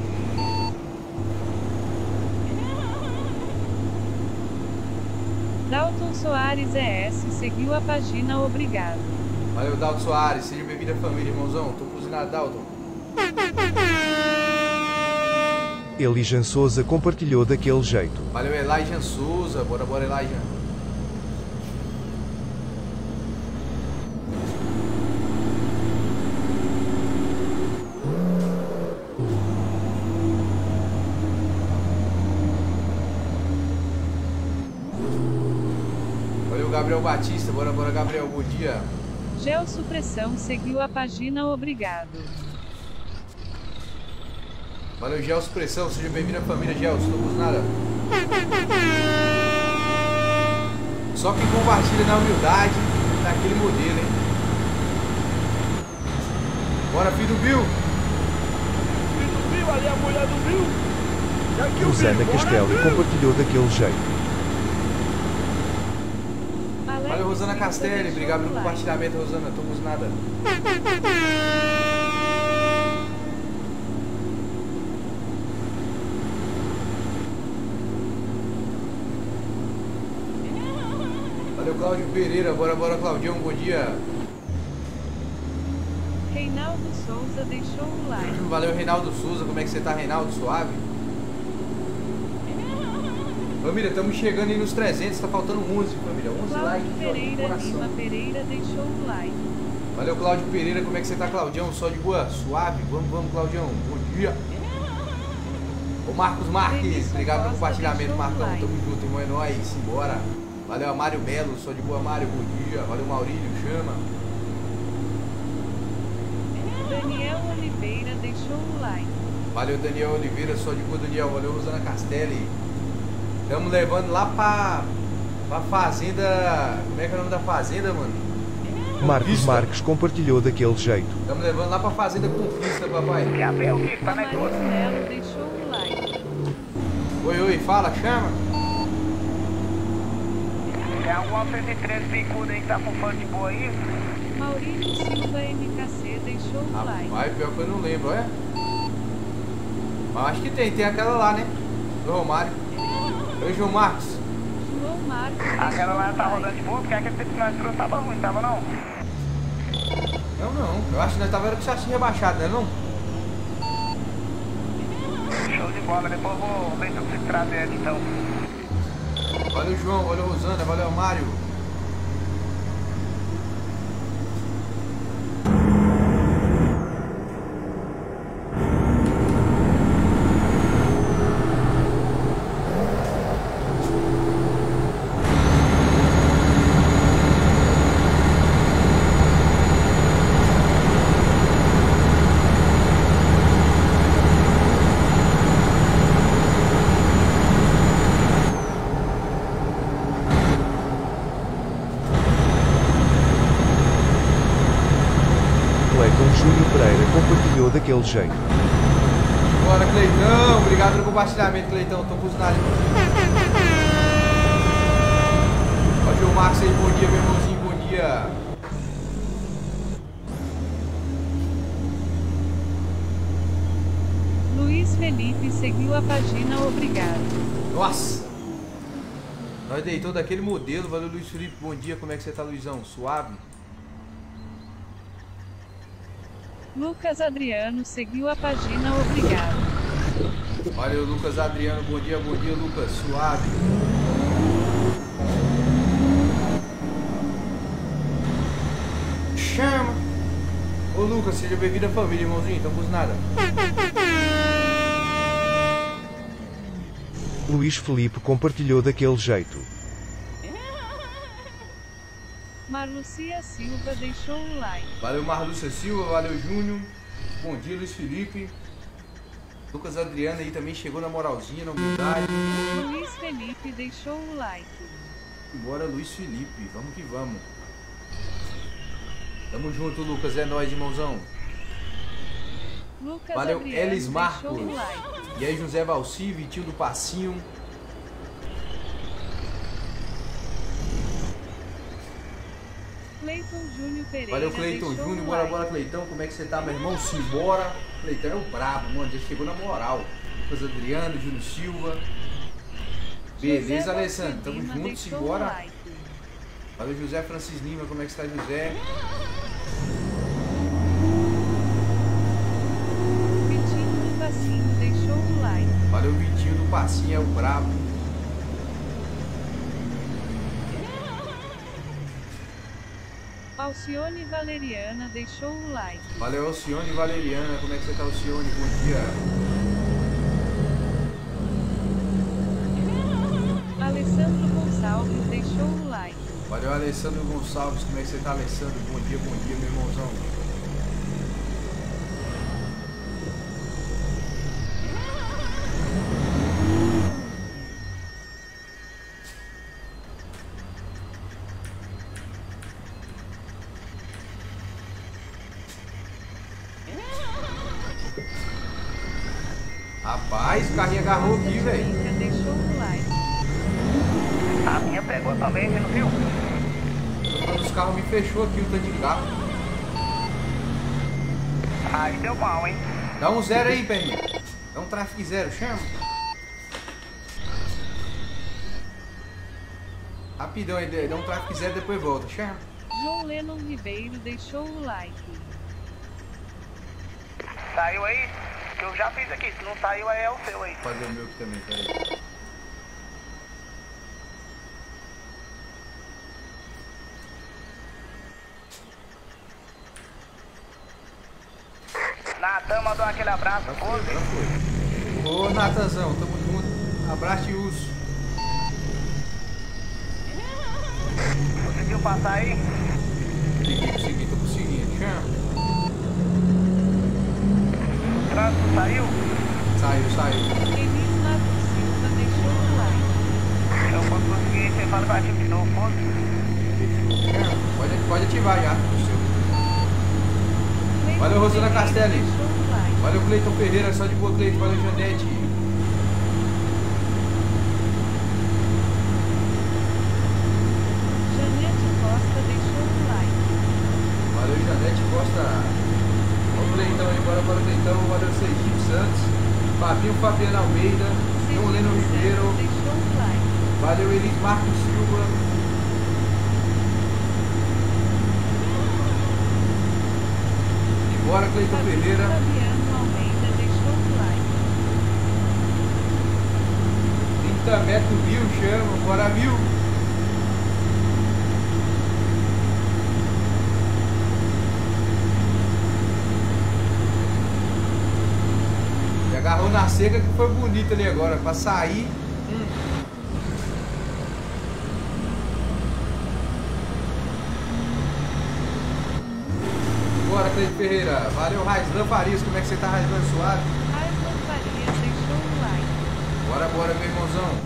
S3: Dalton Soares E S seguiu a página, obrigado.
S1: Valeu, Dalton Soares. Seja bem-vindo à família, irmãozão. Tô cozinhado, Dalton.
S2: Elijan Souza compartilhou daquele jeito.
S1: Valeu, Elijah Souza. Bora, bora, Elijah. Valeu, Gabriel Batista. Bora, bora, Gabriel. Bom dia.
S3: Gelson Pressão seguiu a página, obrigado.
S1: Valeu, Gelson Pressão. Seja bem-vindo à família, Gelson. Não custa nada. Só quem compartilha na humildade, naquele modelo, hein? Bora, filho do Bill.
S5: Filho do Bill, ali a mulher do Bill. E aqui o
S2: Rosana
S5: Bill, bora,
S2: Castelli
S5: Bill.
S2: compartilhou daquele jeito.
S1: Rosana Castelli, obrigado pelo compartilhamento, Rosana. Tô com nada. Valeu, Cláudio Pereira. Bora, bora, Claudião. Bom dia.
S3: Reinaldo Souza deixou o like.
S1: Valeu, Reinaldo Souza. Como é que você tá, Reinaldo? Suave? Família, estamos chegando aí nos trezentos. Tá faltando onze, família. onze
S3: Cláudio
S1: likes.
S3: Pereira Lima Pereira deixou o like.
S1: Valeu, Cláudio Pereira. Como é que você tá, Claudião? Só de boa? Suave? Vamos, vamos, Claudião. Bom dia. Ô, Marcos Marques. Obrigado pelo compartilhamento, Marcão. Tamo junto, irmão. É nóis. Simbora. Valeu, Mário Melo. Só de boa, Mário. Bom dia. Valeu, Maurílio. Chama.
S3: Daniel Oliveira deixou o like.
S1: Valeu, Daniel Oliveira. Só de boa, Daniel. Valeu, Rosana Castelli. Estamos levando lá pra, pra fazenda. Como é que é o nome da fazenda, mano?
S2: Marcos
S1: Conquista.
S2: Marques compartilhou daquele jeito.
S1: Estamos levando lá pra fazenda Conquista, papai.
S5: Que a Belquista, né?
S3: Maris Melo deixou o like.
S1: Oi, oi, fala, chama.
S5: Tem alguma cento e treze bicuda aí que tá com fã de boa aí?
S3: Maurício Silva M K C deixou o like.
S1: Rapaz, pior que eu não lembro, é? Mas acho que tem, tem aquela lá, né? Do Romário. Oi, João Marcos.
S3: João Marcos
S5: Aquela lá
S3: deixou
S5: tá
S3: o like.
S5: rodando de boa, porque aquele tempo que nós trouxe tava ruim, tava não?
S1: Não, não. Eu acho que nós tava com o chassi rebaixado, né, não?
S5: Show de bola, depois eu vou ver se eu consigo trazer ela então.
S1: Valeu, João. Valeu, Rosana. Valeu, Mário.
S2: Júnior Pereira compartilhou daquele jeito.
S1: Bora, Cleitão. Obrigado pelo compartilhamento, Cleitão. Tô cozinhando. Ó, o João Marcos aí. Bom dia, meu irmãozinho. Bom dia.
S3: Luiz Felipe seguiu a página, obrigado.
S1: Nossa. Nós deitou daquele modelo. Valeu, Luiz Felipe. Bom dia. Como é que você tá, Luizão? Suave?
S3: Lucas Adriano seguiu a página, obrigado.
S1: Valeu, Lucas Adriano. Bom dia, bom dia, Lucas. Suave. Chama. Ô, Lucas, seja bem-vindo à família, irmãozinho. Tamo com nada.
S2: Luiz Felipe compartilhou daquele jeito.
S3: Marlucia Silva deixou o like.
S1: Valeu, Marlúcia Silva. Valeu, Júnior. Bom dia, Luiz Felipe. Lucas Adriano aí também chegou na moralzinha, na humildade.
S3: Luiz Felipe deixou o like.
S1: Bora, Luiz Felipe. Vamos que vamos. Tamo junto, Lucas. É nóis, irmãozão.
S3: Lucas
S1: Valeu,
S3: Adriano
S1: Elis Marcos.
S3: deixou o like.
S1: E aí, José Valci, Vitinho do Passinho.
S3: Cleiton Júnior Pereira.
S1: Valeu, Cleiton
S3: deixou
S1: Júnior.
S3: o
S1: Bora,
S3: like.
S1: bora, Cleitão. Como é que você tá, meu irmão? Simbora. Cleitão é o brabo, mano. Já chegou na moral. Lucas Adriano, Júnior Silva. Beleza,
S3: José
S1: Alessandro. Tamo
S3: Lima
S1: junto,
S3: deixou o
S1: simbora.
S3: like.
S1: Valeu, José Francis Lima. Como é que está, José?
S3: Vitinho do Passinho deixou o like.
S1: Valeu, Vitinho do Passinho. É o brabo.
S3: Alcione Valeriana deixou o like.
S1: Valeu, Alcione Valeriana. Como é que você tá, Alcione? Bom dia.
S3: Alessandro Gonçalves deixou o like.
S1: Valeu, Alessandro Gonçalves. Como é que você tá, Alessandro? Bom dia, bom dia, meu irmãozão. Rapaz, o carrinho agarrou aqui, velho.
S3: Fica, deixou o like.
S5: A minha pegou também, você não viu?
S1: dos carros me fechou aqui o tanto de carro.
S5: Aí deu mal, hein?
S1: Dá um zero aí, Perninho. Dá um tráfego zero, chama. Rapidão aí, dá um tráfego zero, depois volta, chama.
S3: João Lennon Ribeiro deixou o like.
S5: Saiu aí? Que eu já fiz aqui. Se não saiu, aí é o seu aí.
S1: Vou fazer o meu aqui também, peraí.
S5: Natan mandou aquele abraço,
S1: Já
S5: pô.
S1: foi, já foi. Ô, Natanzão, tamo junto. Abraço e uso.
S5: Conseguiu passar aí?
S1: Consegui, consegui, tô conseguindo, chama.
S5: O trânsito saiu?
S1: Saiu, saiu.
S3: Elis Mato Silva deixou o like.
S5: Eu posso conseguir, você fala pra ativo de novo, pô.
S1: Chama. Pode, pode ativar já.
S3: Cleiton
S1: Valeu, Rosana
S3: Ferreira
S1: Castelli.
S3: deixou o like.
S1: Valeu, Cleiton Ferreira, só de boa, Cleiton. Valeu, Janete.
S3: Janete Costa deixou o like.
S1: Valeu, Janete Costa. Vamos, Cleitão aí, bora, bora, Cleitão. Valeu, Sergipe Santos. Fabinho Fabiano Almeida. João Leno
S3: Sergipe
S1: Ribeiro.
S3: Santos deixou o like.
S1: Valeu, Elis Marcos Silva. E bora, Cleiton
S3: Fabrício
S1: Ferreira.
S3: Fabiano Almeida deixou o like.
S1: trinta metros, mil, chama. Bora, mil. E agarrou na seca que foi bonito ali agora. Pra sair. Hum. Bora, Cleiton Ferreira. Valeu, Raislan Farias. Como é que você tá, Raislan? Suave?
S3: Aislan Farias deixou o like.
S1: Bora, bora, meu irmãozão.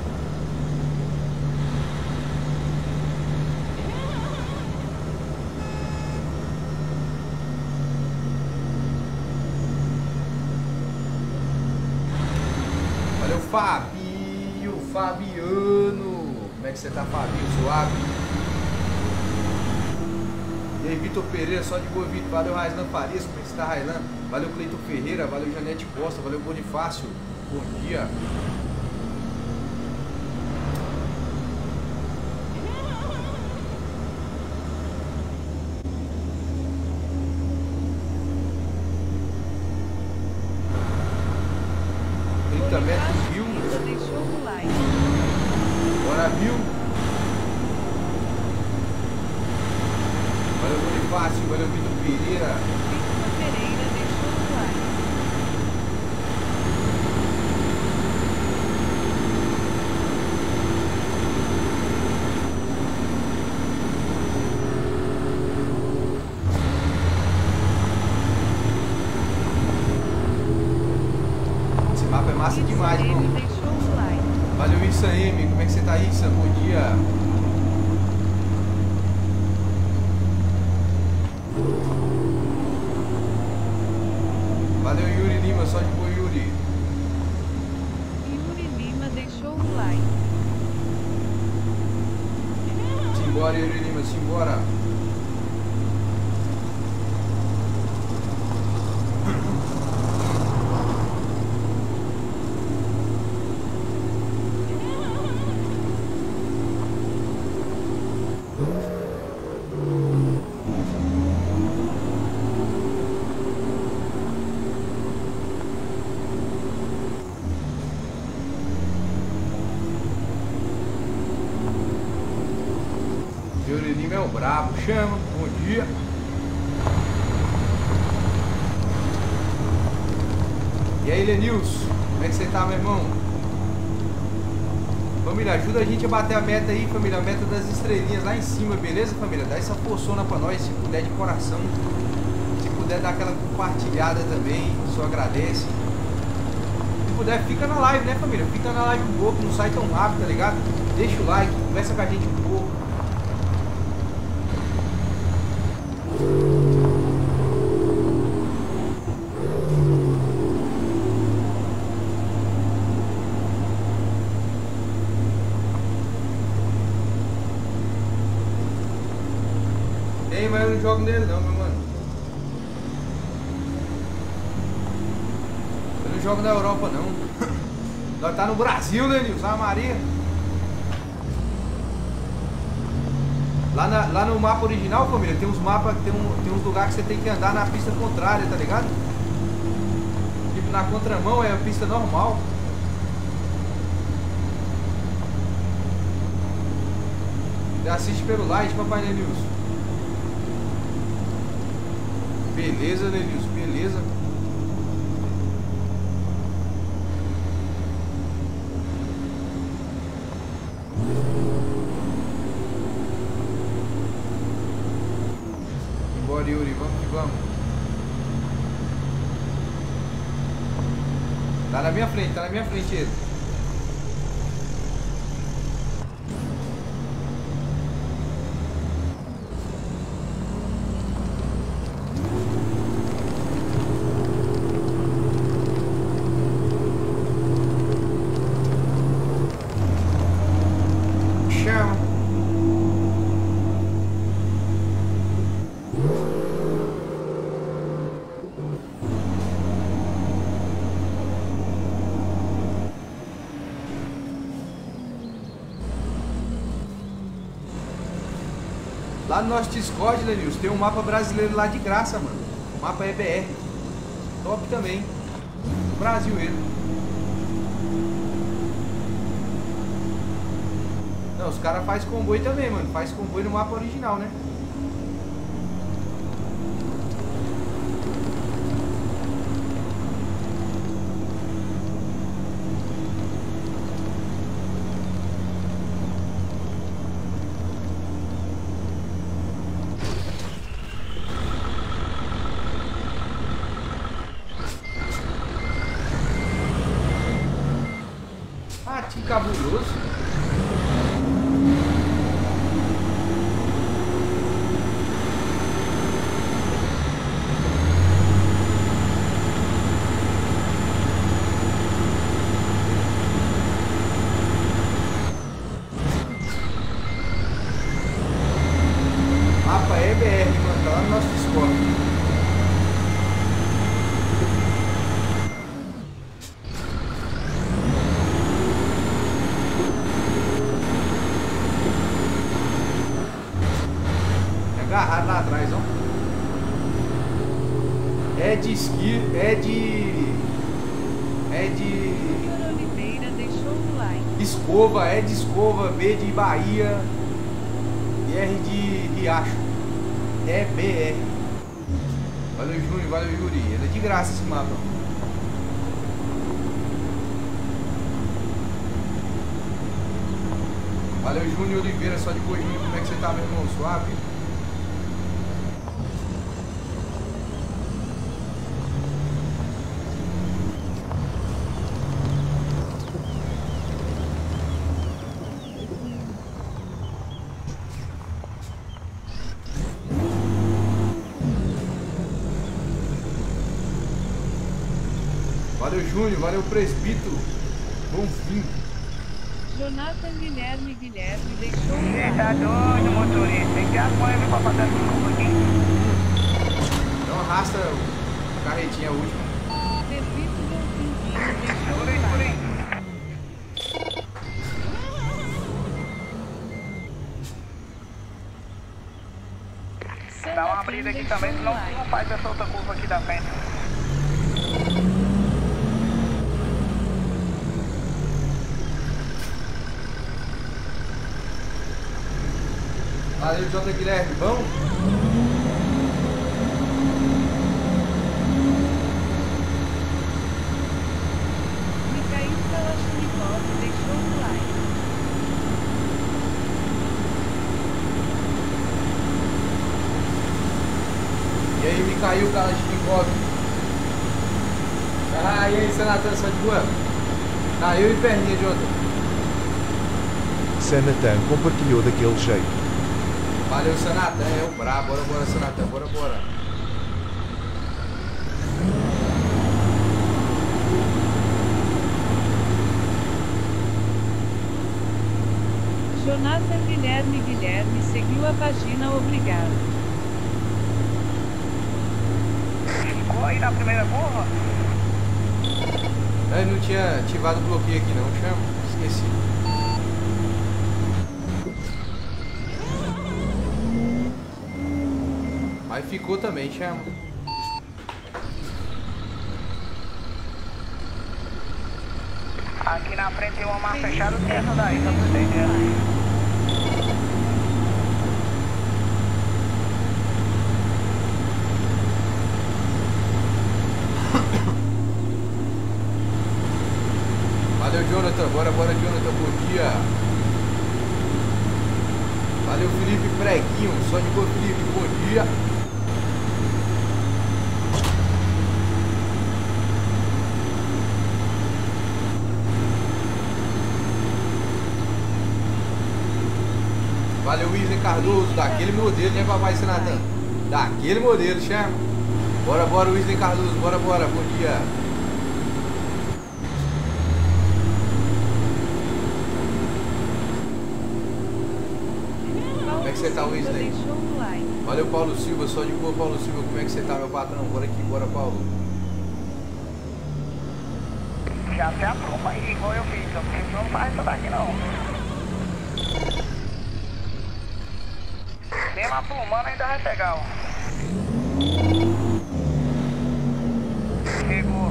S1: Valeu, Fabinho, Fabiano. Como é que você tá, Fabinho? Suave? E aí, Vitor Pereira, só de boa, Vitor. Valeu, Raislan Farias. Como é que você tá, Raislan? Valeu, Cleiton Ferreira. Valeu, Janete Costa. Valeu, Bonifácio. Bom dia. trinta metros, viu?
S3: Bonifácio deixou o like.
S1: Bora, viu? Valeu, Bonifácio. Valeu, Vitor Pereira.
S3: Victor Pereira deixou o like.
S1: Esse mapa é massa demais,
S3: Ele
S1: irmão.
S3: deixou o like.
S1: Valeu, Issa M. Como é que você tá, Issa? Bom dia. Valeu, Yuri Lima. Só de boa, Yuri.
S3: Yuri Lima deixou o like.
S1: Simbora, Yuri Lima. Simbora. Yuri Lima é o brabo. Chama. Bom dia. E aí, Lenilson? Como é que você tá, meu irmão? Família, ajuda a gente a bater a meta aí, família. A meta das estrelinhas lá em cima, beleza, família? Dá essa forçona pra nós, se puder, de coração. Se puder dar aquela compartilhada também, só agradece. Se puder, fica na live, né, família? Fica na live um pouco, não sai tão rápido, tá ligado? Deixa o like, conversa com a gente um pouco. tem, mas eu não jogo nele não, meu mano. Eu não jogo na Europa não. Nós tá no Brasil, né, Nilson? Ah, Maria. Lá, na, lá no mapa original, família, tem uns mapas, tem, um, tem uns lugares que você tem que andar na pista contrária, tá ligado? Tipo, na contramão é a pista normal. Você assiste pelo light, papai Nenilson. Beleza, Nenilson, beleza. Bora, Yuri, vamos que vamos. Tá na minha frente, tá na minha frente ele. Lá no nosso Discord, né, Nilson, tem um mapa brasileiro lá de graça, mano. O mapa é B R. Top também. No Brasil ele. Não, os caras fazem comboio também, mano. Faz comboio no mapa original, né? Cabuloso. Mapa é B R, mano, tá lá no nosso Discord. Agarrado lá atrás, ó. É de esqui, é de. É de.
S3: Vitor Oliveira deixou o like.
S1: Escova, é de escova, B de Bahia e R de Riacho. É B R. Valeu, Júnior, valeu, Yuri. Ele é de graça esse mapa. Valeu, Júnior Oliveira, só de boinha. Como é que você tá, meu irmão? Suave? Valeu, Júnior, valeu, presbítero. Bom fim.
S3: Jonathan Guilherme Guilherme deixou o
S5: Você
S3: like.
S5: tá doido, motorista? Tem que apoiar ele pra passar essa curva aqui.
S1: Não arrasta a carretinha última.
S3: Pepito Delfinzinho deixou
S5: Por aí,
S3: o
S5: por aí.
S3: like.
S5: Dá uma abrida aqui também, senão não faz essa outra curva aqui da frente.
S1: Valeu, J. Guilherme, bom?
S3: Mikhail Kalashnikov deixou o like.
S1: E aí, Mikhail Kalashnikov? Ah, e aí, Senatan, só de boa? Ah, eu e perninha de outra.
S2: Sanatan compartilhou daquele jeito.
S1: Valeu, Sanatan, é o brabo. Bora, bora, Sanatan, bora, bora.
S3: Jonathan Guilherme Guilherme seguiu a página, obrigado.
S5: Travou aí na primeira curva?
S1: Eu não tinha ativado o bloqueio aqui não, chama. Esqueci. Mas ficou também, chama.
S5: Aqui na frente tem uma mar fechada, tem essa daí, só pra você entender.
S1: Valeu, Jonathan. Bora, bora, Jonathan. Bom dia. Valeu, Felipe Preguinho. Só de boa, Felipe. Bom dia. Valeu, Wesley Cardoso. Daquele modelo, né, papai Senatan? Daquele modelo, chama. Bora, bora, Wesley Cardoso. Bora, bora. Bom dia. Como é que você tá, Wesley? Valeu, Paulo Silva, só de boa, Paulo Silva. Como é que você tá, meu patrão? Bora aqui, bora, Paulo.
S5: Já se apruma aí, igual eu fiz, porque senão não faz isso daqui não. Mesmo aprumando ainda vai pegar, ó. Pegou.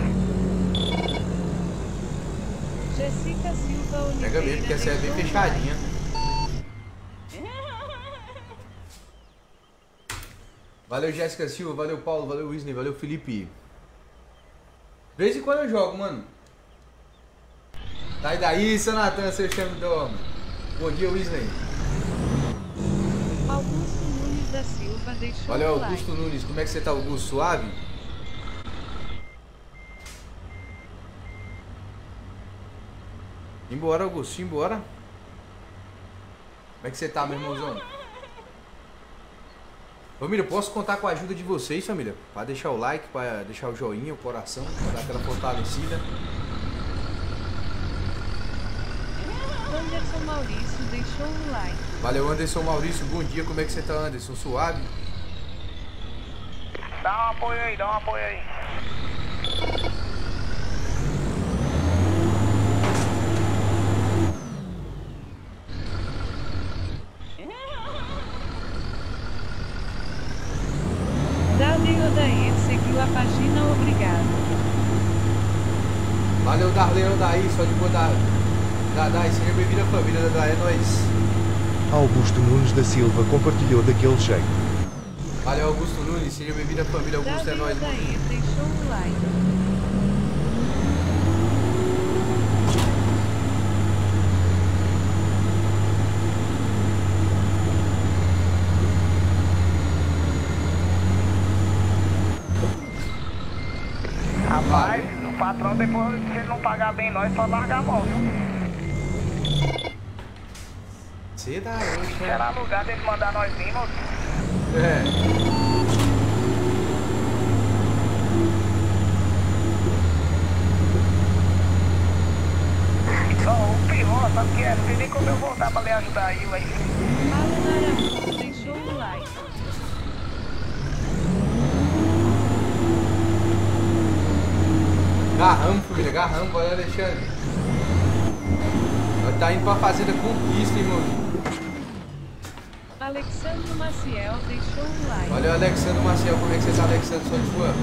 S3: Jessica Silva Oliveira.
S1: Pega mesmo, porque essa é bem fechadinha. Valeu, Jéssica Silva, valeu, Paulo, valeu, Wesley, valeu, Felipe. De vez em quando eu jogo, mano. Sai daí, seu Natan, seu chame do homem. Bom dia, Wesley.
S3: Augusto Nunes da Silva deixou
S1: Valeu,
S3: o like.
S1: Augusto Nunes, como é que você tá, Augusto? Suave? Embora, Augusto, embora. Como é que você tá, meu irmãozão? Família, posso contar com a ajuda de vocês, família? Para deixar o like, para deixar o joinha, o coração, para dar aquela fortalecida.
S3: Anderson Maurício deixou o like.
S1: Valeu, Anderson Maurício, bom dia, como é que você tá, Anderson? Suave?
S5: Dá um apoio aí, dá um apoio aí.
S3: Darley Odair seguiu a página, obrigado.
S1: Valeu, Darley Odair, só de boa da... Dadai, seja bem-vindo à família Dadai, é nóis.
S2: Augusto Nunes da Silva compartilhou daquele jeito.
S1: Valeu, Augusto Nunes, seja bem-vindo à família Augusto, é
S3: Darley
S1: nóis.
S3: Odair deixou o like.
S5: Rapaz, o patrão depois, se ele não pagar bem nós, só largar a mão, viu?
S1: Você dá hoje,
S5: Será lugar dele mandar nós vir, moço?
S1: É.
S5: Não, o pior, sabe o que é? Não tem nem como eu voltar pra lhe ajudar aí, ué.
S3: Alan Araújo deixou o like.
S1: Garramos, família, garramos, valeu, Alexandre. Nós tá indo pra Fazenda Conquista, irmão.
S3: Alexandre Maciel deixou o like.
S1: Valeu, Alexandre Maciel, como é que você tá, Alexandre? Só de boa.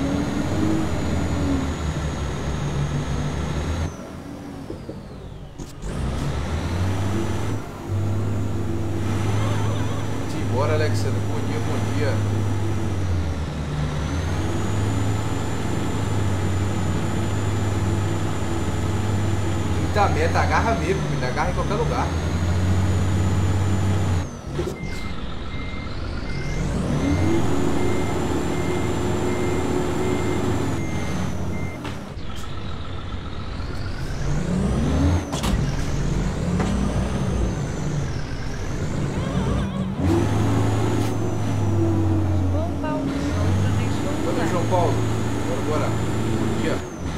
S1: Simbora, Alexandre, bom dia, bom dia. Muita meta, agarra mesmo, menina, agarra em qualquer lugar.
S3: João Paulo Souza deixou o
S1: Valeu,
S3: like.
S1: João Paulo. Bora, bora. Bom dia.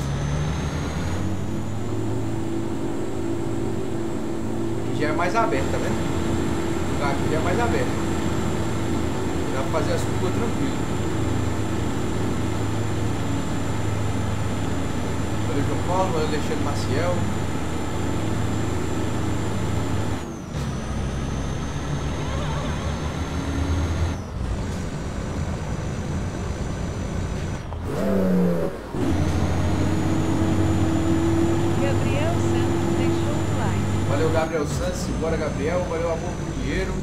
S1: Aqui já é mais aberto, tá vendo? O lugar aqui já é mais aberto. Dá pra fazer as curvas tranquilo. valeu João Paulo, valeu Alexandre Maciel.
S3: Gabriel Santos deixou o like.
S1: Valeu Gabriel Santos, simbora Gabriel, valeu Amor por Dinheiro.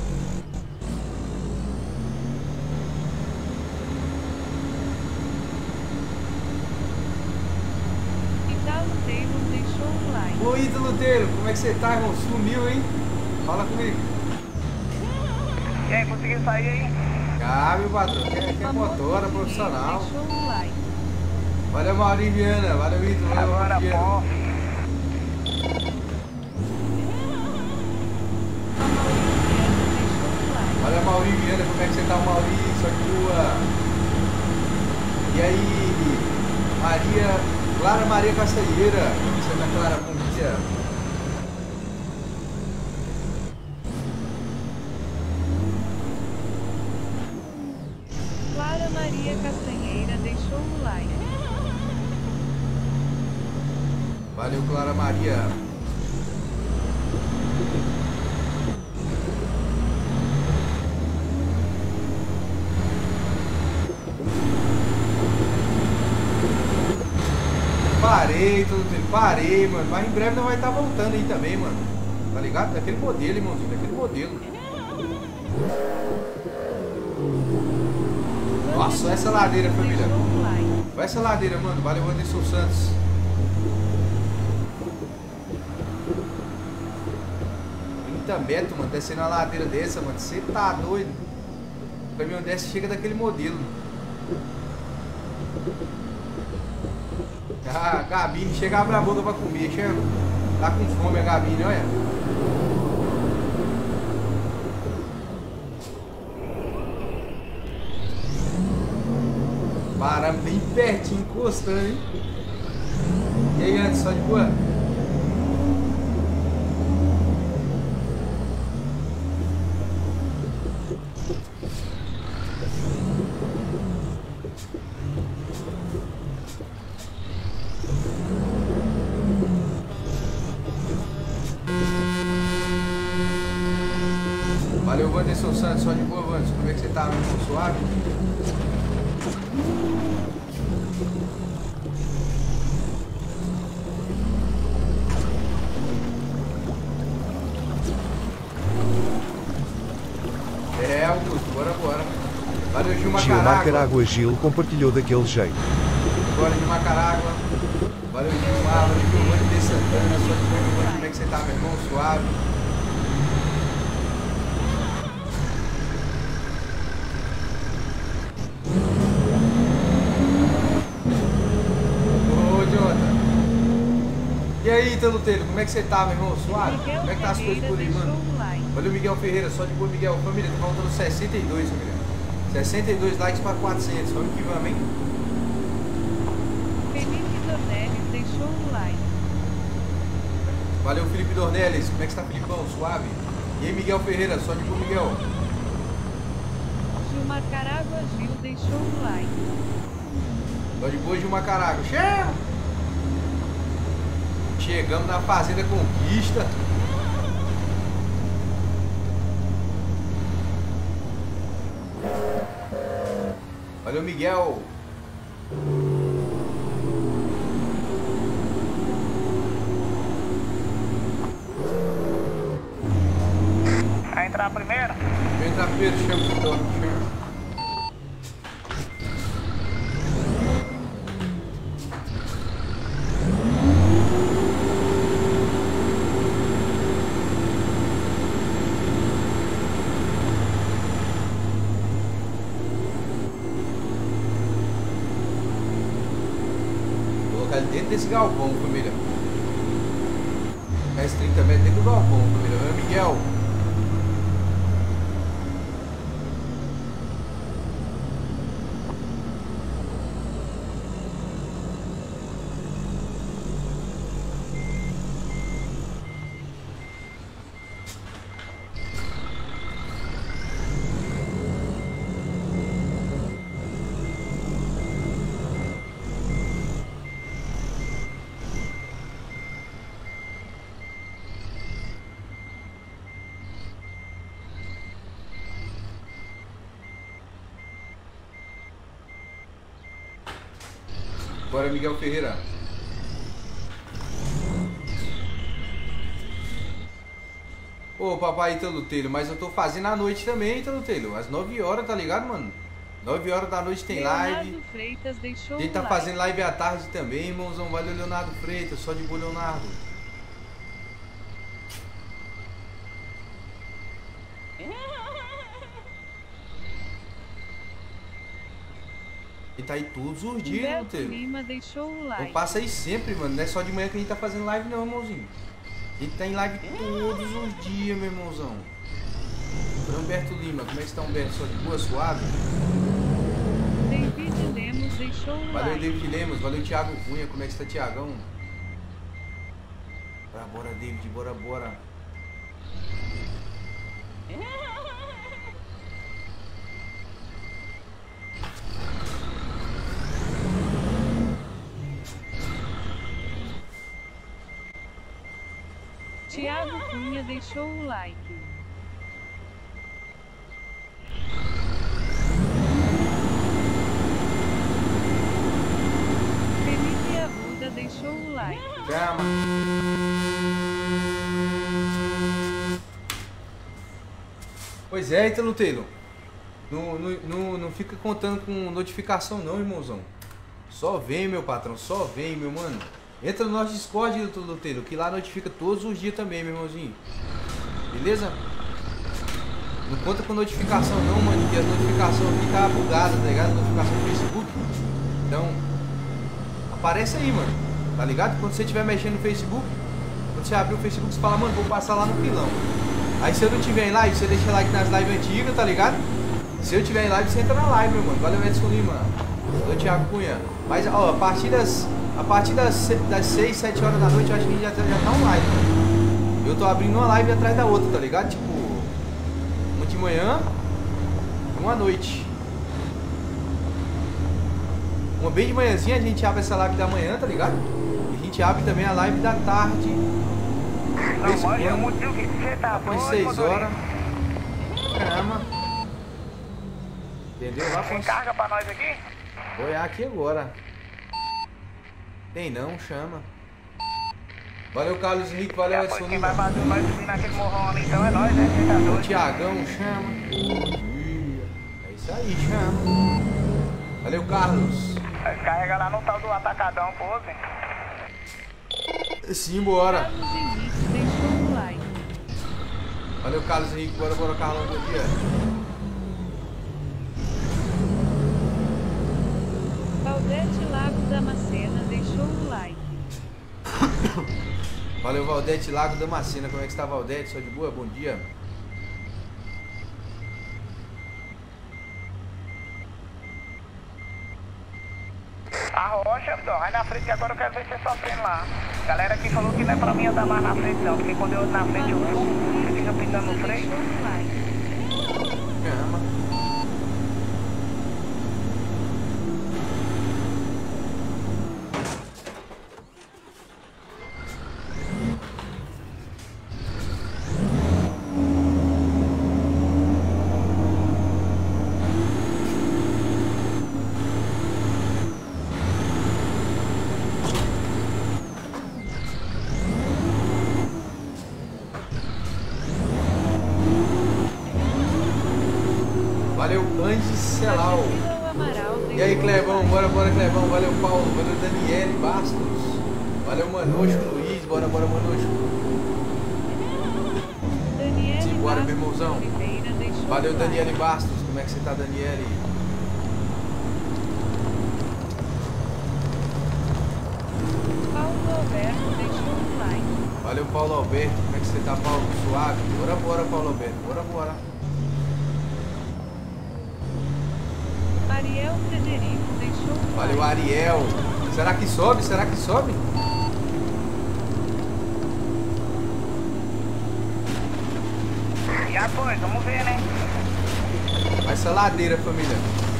S3: Italo Taylor deixou o like.
S1: Ô Ítalo Teiro, como é que você tá, irmão? Sumiu, hein? Fala comigo.
S5: E aí, conseguiu sair aí?
S1: Ah, meu patrão, que é, que é
S3: Amor
S1: motora
S3: por Dinheiro
S1: profissional.
S3: deixou o like.
S1: Valeu Maurinho Viana, valeu Ítalo, valeu
S5: Agora,
S1: Amor por Dinheiro.
S5: pô.
S3: A Maurício deixou o like.
S1: Olha Maurinho Viana, como é que você tá, Maurinho? Só de boa. E aí, Maria, Clara Maria Castanheira. Você tá Clara, bom dia.
S3: Clara Maria Castanheira deixou o like.
S1: Valeu, Clara Maria. Parei, todo tempo, parei, mano. Mas em breve não vai estar voltando aí também, mano. Tá ligado? Daquele modelo, irmãozinho, daquele modelo. Nossa, essa ladeira, família.
S3: Deixou o like.
S1: Vai essa ladeira, mano. Valeu, Anderson Santos. Eita, Beto, mano. Descendo uma ladeira dessa, mano. Você tá doido. O caminhão desse chega daquele modelo. Ah, Gabi, chega abre a boca pra comer, chega. Tá com fome a Gabi, né? Olha. Paramos bem pertinho, encostando, hein? E aí, Anderson, só de boa? Valeu, Wanderson Santos, só de boa, Wanderson. Como é que você tá, meu irmão? Suave? É, Augusto, bora, bora. Valeu, Gil
S2: Gilmar
S1: Macarágua.
S2: Caragua Gil compartilhou daquele jeito.
S1: Bora, Gil Macarágua. Valeu, Gilmar, valeu, Giovanni de Santana. Só de boa, Giovanni. Como é que você tá, meu irmão? Suave. Ô, Jota. E aí, Ítalo Teiro, como é que você tá, meu irmão? Suave?
S3: Miguel
S1: Como é que tá as coisas
S3: Ferreira
S1: por aí,
S3: deixou
S1: mano?
S3: o like.
S1: Valeu, Miguel Ferreira, só de boa, Miguel. Família, tá faltando sessenta e dois, família. sessenta e dois likes para quatrocentos. Vamos que vamos, hein?
S3: Felipe Dornelles deixou o like.
S1: Valeu, Felipe Dornelles. Como é que está, Filipão? Suave? E aí, Miguel Ferreira, só de boa, Miguel.
S3: Gilmar Caragua Gil deixou o like.
S1: Só de boa, Gilmar Carago. Chega! Chegamos na Fazenda Conquista. Valeu, Miguel.
S5: Vai entrar primeiro?
S1: Vem entrar primeiro, chama o dono, chama. Dentro desse galpão, família. dez, trinta metros dentro do galpão, família. Meu Miguel. Bora, Miguel Ferreira. Ô, papai Ítalo Teiro, mas eu tô fazendo à noite também, Ítalo Teiro. Às nove horas, tá ligado, mano? nove horas da noite tem
S3: Leonardo
S1: live.
S3: Freitas deixou
S1: A gente tá
S3: o like.
S1: fazendo live à tarde também, irmãozão. Valeu, Leonardo Freitas. Só de boa, Leonardo. E tá aí todos os dias,
S3: Humberto
S1: Monteiro.
S3: Lima deixou o
S1: Não
S3: like.
S1: passa aí sempre, mano. Não é só de manhã que a gente tá fazendo live, não, irmãozinho. A gente tá em live todos os dias, meu irmãozão. Humberto Lima, como é que está, Humberto? Só de boa, suave?
S3: David Lemos deixou o
S1: Valeu,
S3: like.
S1: David Lemos. Valeu, Thiago Cunha. Como é que está, Thiagão? Bora, bora, David. Bora, bora.
S3: Thiago Cunha deixou o like. Felipe Arruda deixou o like.
S1: Calma. Pois é, Ítalo Taylor. Não, não, não, não fica contando com notificação não, irmãozão. Só vem, meu patrão. Só vem, meu mano. Entra no nosso Discord, Ítalo Taylor, que lá notifica todos os dias também, meu irmãozinho. Beleza? Não conta com notificação não, mano, que as notificações aqui tá bugada, tá ligado? Notificação do Facebook. Então, aparece aí, mano. Tá ligado? Quando você estiver mexendo no Facebook, quando você abrir o Facebook, você fala, mano, vou passar lá no pilão. Aí se eu não tiver em live, você deixa like nas lives antigas, tá ligado? Se eu tiver em live, você entra na live, meu mano. Valeu, Edson Lima. Valeu, Thiago Cunha. Mas, ó, a partir das, a partir das, das seis, sete horas da noite, eu acho que a gente já, já tá online, mano. Eu tô abrindo uma live atrás da outra, tá ligado? Tipo, uma de manhã e uma à noite. Uma bem de manhãzinha a gente abre essa live da manhã, tá ligado? E a gente abre também a live da tarde.
S5: Não, manja muito do que você tá
S1: Põe
S5: doido,
S1: seis
S5: motorista.
S1: horas. Caramba. Entendeu? Lá
S5: Tem
S1: põe...
S5: carga pra nós aqui?
S1: Vou olhar aqui agora. Tem não, chama. Valeu, Carlos Henrique. Valeu,
S5: Depois
S1: Edson
S5: quem vai
S1: Lima.
S5: fazer nós subir naquele morrão ali, então é nós, né? Você tá
S1: O
S5: doido?
S1: Tiagão, chama. Bom dia. É isso aí, chama. Valeu, Carlos.
S5: Carrega lá no tal do atacadão, pô, Zé.
S1: Simbora.
S3: Carlos Henrique deixou o like.
S1: Valeu, Carlos Henrique. Bora, bora, Carlão. Bom dia.
S3: Valdete Lago Damascena deixou o like.
S1: Valeu, Valdete Lago Damascena. Como é que está, Valdete? Só de boa? Bom dia.
S5: A rocha, ó, vai na frente que agora eu quero ver você sofrendo lá. Galera aqui falou que não é pra mim andar mais na frente não, porque quando eu ando na frente eu subo, você fica pintando no freio.
S3: Deixou o like.
S1: Chama. Valeu, Andy Celau.
S3: Priscila Amaral
S1: E aí,
S3: deixou
S1: Clevão,
S3: o like.
S1: bora, bora, Clevão. Valeu, Paulo. Valeu, Daniele Bastos. Valeu, Manocho Luiz. Bora, bora, Manocho.
S3: Daniele
S1: Simbora,
S3: Bastos
S1: meu irmãozão.
S3: Oliveira deixou
S1: Valeu,
S3: o
S1: Daniele
S3: like.
S1: Bastos. Como é que você tá, Daniele?
S3: Paulo Alberto deixou o like.
S1: Valeu, Paulo Alberto. Como é que você tá, Paulo? Suave? Bora, bora, Paulo Alberto. Bora, bora.
S3: Ariel Frederico deixou o
S1: Valeu,
S3: like.
S1: Ariel. Será que sobe? Será que sobe?
S5: E depois, vamos ver, né?
S1: Vai essa ladeira, família.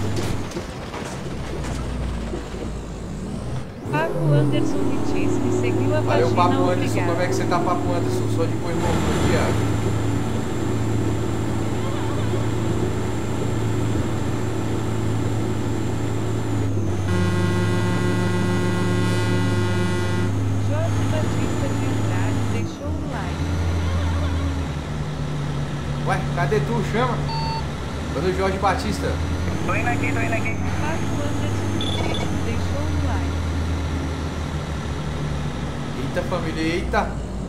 S3: Paco Anderson Vitisky seguiu a
S1: Valeu,
S3: página
S1: Papo Anderson.
S3: obrigado.
S1: Como é que você tá, Papo Anderson? Só de boa, irmão. Bom dia. Ué, cadê tu? Chama. Cadê o Jorge Batista?
S5: Tô indo aqui, tô indo aqui.
S3: Paco Anderson deixou o like.
S1: Eita, família, eita.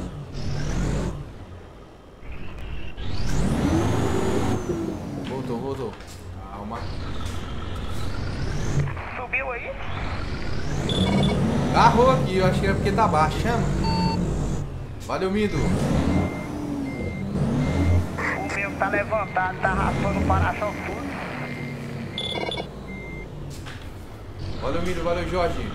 S1: Voltou, voltou. Calma.
S5: Subiu aí?
S1: Agarrou aqui, eu acho que é porque tá baixo. Chama. Valeu, Mido.
S5: O meu tá levantado, tá raspando o para-choque tudo.
S1: Valeu, Mido, valeu, Jorge.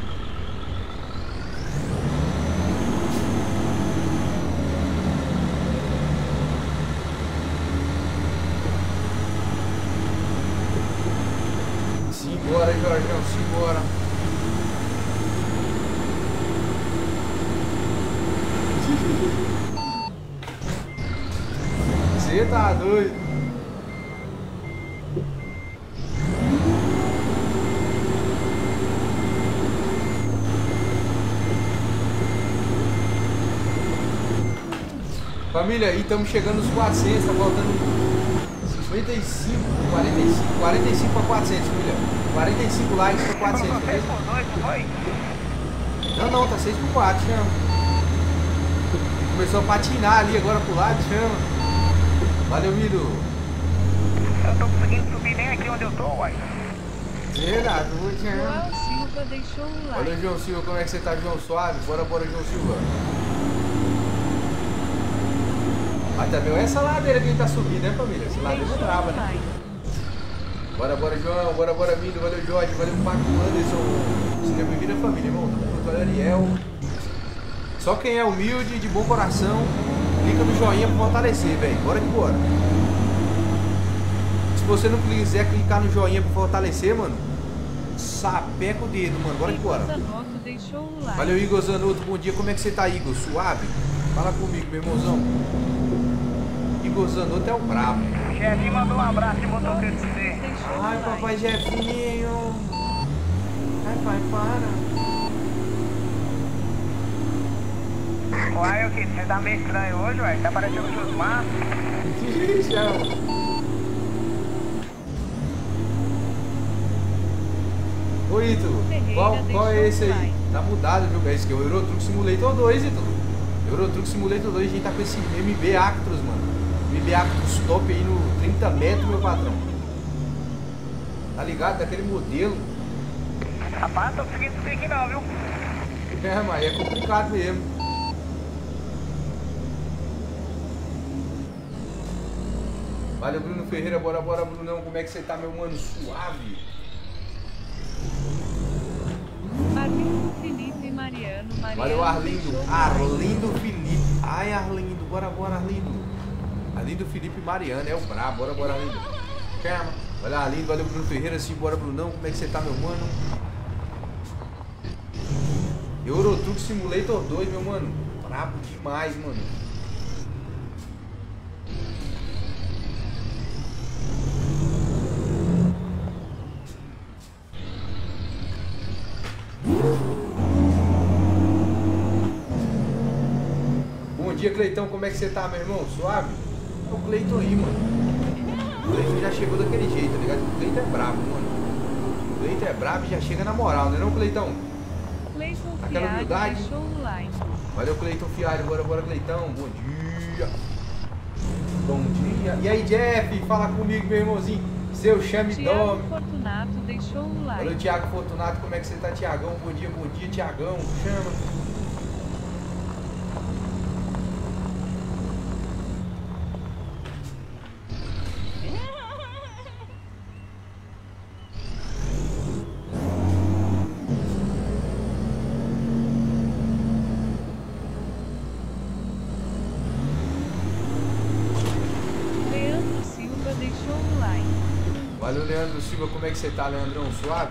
S1: Simbora, Jorgão, simbora. Você tá doido? Família, e estamos chegando nos quatrocentos, tá faltando cinquenta e cinco, quarenta e cinco, quarenta e cinco para quatrocentos, família. quarenta e cinco likes para quatrocentos,
S5: seis
S1: beleza?
S5: por dois, não foi?
S1: Não, não, tá seis por quatro, chama. Começou a patinar ali agora pro lado, chama. Valeu, Mido.
S5: Eu tô conseguindo subir nem aqui onde eu tô, uai.
S1: Será? Chama.
S3: João Silva deixou o like.
S1: Valeu, João Silva, como é que você tá, João Suave? Bora, bora, João Silva. Mas também é essa ladeira que a gente tá subindo, né, família? Essa ladeira é brava, né? Bora, bora, João. Bora, bora, Mido. Valeu, Jorge. Valeu, Paco Anderson. Seja bem-vindo à família, irmão. Valeu, Ariel. Só quem é humilde, de bom coração, clica no joinha pra fortalecer, velho. Bora que bora. Se você não quiser clicar no joinha pra fortalecer, mano, sapeca o dedo, mano. Bora que bora.
S3: Zanotto deixou o like.
S1: Valeu, Igor Zanotto. Bom dia. Como é que você tá, Igor? Suave? Fala comigo, meu irmãozão. Igor Zanotto é o brabo.
S5: Jefinho mandou um abraço de motoqueiro de você.
S3: Deixou
S1: Ai,
S3: o like.
S1: papai Jefinho. Ai, pai, para.
S5: Uai, o que? Você tá meio estranho hoje, ué? Tá parecendo o Josmar.
S1: Ô, Ítalo, qual, qual é esse aí? Tá mudado, viu? Esse aqui é o Euro Truck Simulator dois, Ítalo. Euro Truck Simulator dois, a gente tá com esse M B Actros, mano. M B Actros top aí no trinta metros, meu patrão. Tá ligado? Daquele modelo.
S5: Rapaz, não tô conseguindo subir aqui não, viu?
S1: É, mas é complicado mesmo. Valeu, Bruno Ferreira. Bora, bora, Brunão. Como é que você tá, meu mano? Suave.
S3: Arlindo Felipe Mariano Mariano.
S1: Valeu, Arlindo.
S3: deixou o like.
S1: Arlindo Felipe. Ai, Arlindo. Bora, bora, Arlindo. Arlindo Felipe Mariano. É o brabo. Bora, bora, Arlindo. Calma. Valeu, Arlindo. Valeu, Bruno Ferreira. Sim, bora, Brunão. Como é que você tá, meu mano? Euro Truck Simulator dois, meu mano. Brabo demais, mano. Bom dia, Cleitão. Como é que você tá, meu irmão? Suave? É o Cleiton aí, mano. O Cleiton já chegou daquele jeito, tá ligado? O Cleiton é brabo, mano. O Cleiton é brabo e já chega na moral, né não, Cleitão?
S3: Cleiton
S1: Aquela
S3: Fialho
S1: humildade.
S3: deixou o like.
S1: Valeu, Cleiton Fialho. Bora, bora, Cleitão. Bom dia. Bom dia. E aí, Jeff? Fala comigo, meu irmãozinho. Seu chame
S3: Thiago
S1: Dome.
S3: Fortunato deixou o like.
S1: Valeu, Thiago Fortunato. Como é que você tá, Thiagão? Bom dia, bom dia, Thiagão. Chama.
S3: Leandro Silva deixou o like.
S1: Valeu, Leandro Silva. Como é que você tá, Leandrão? Suave?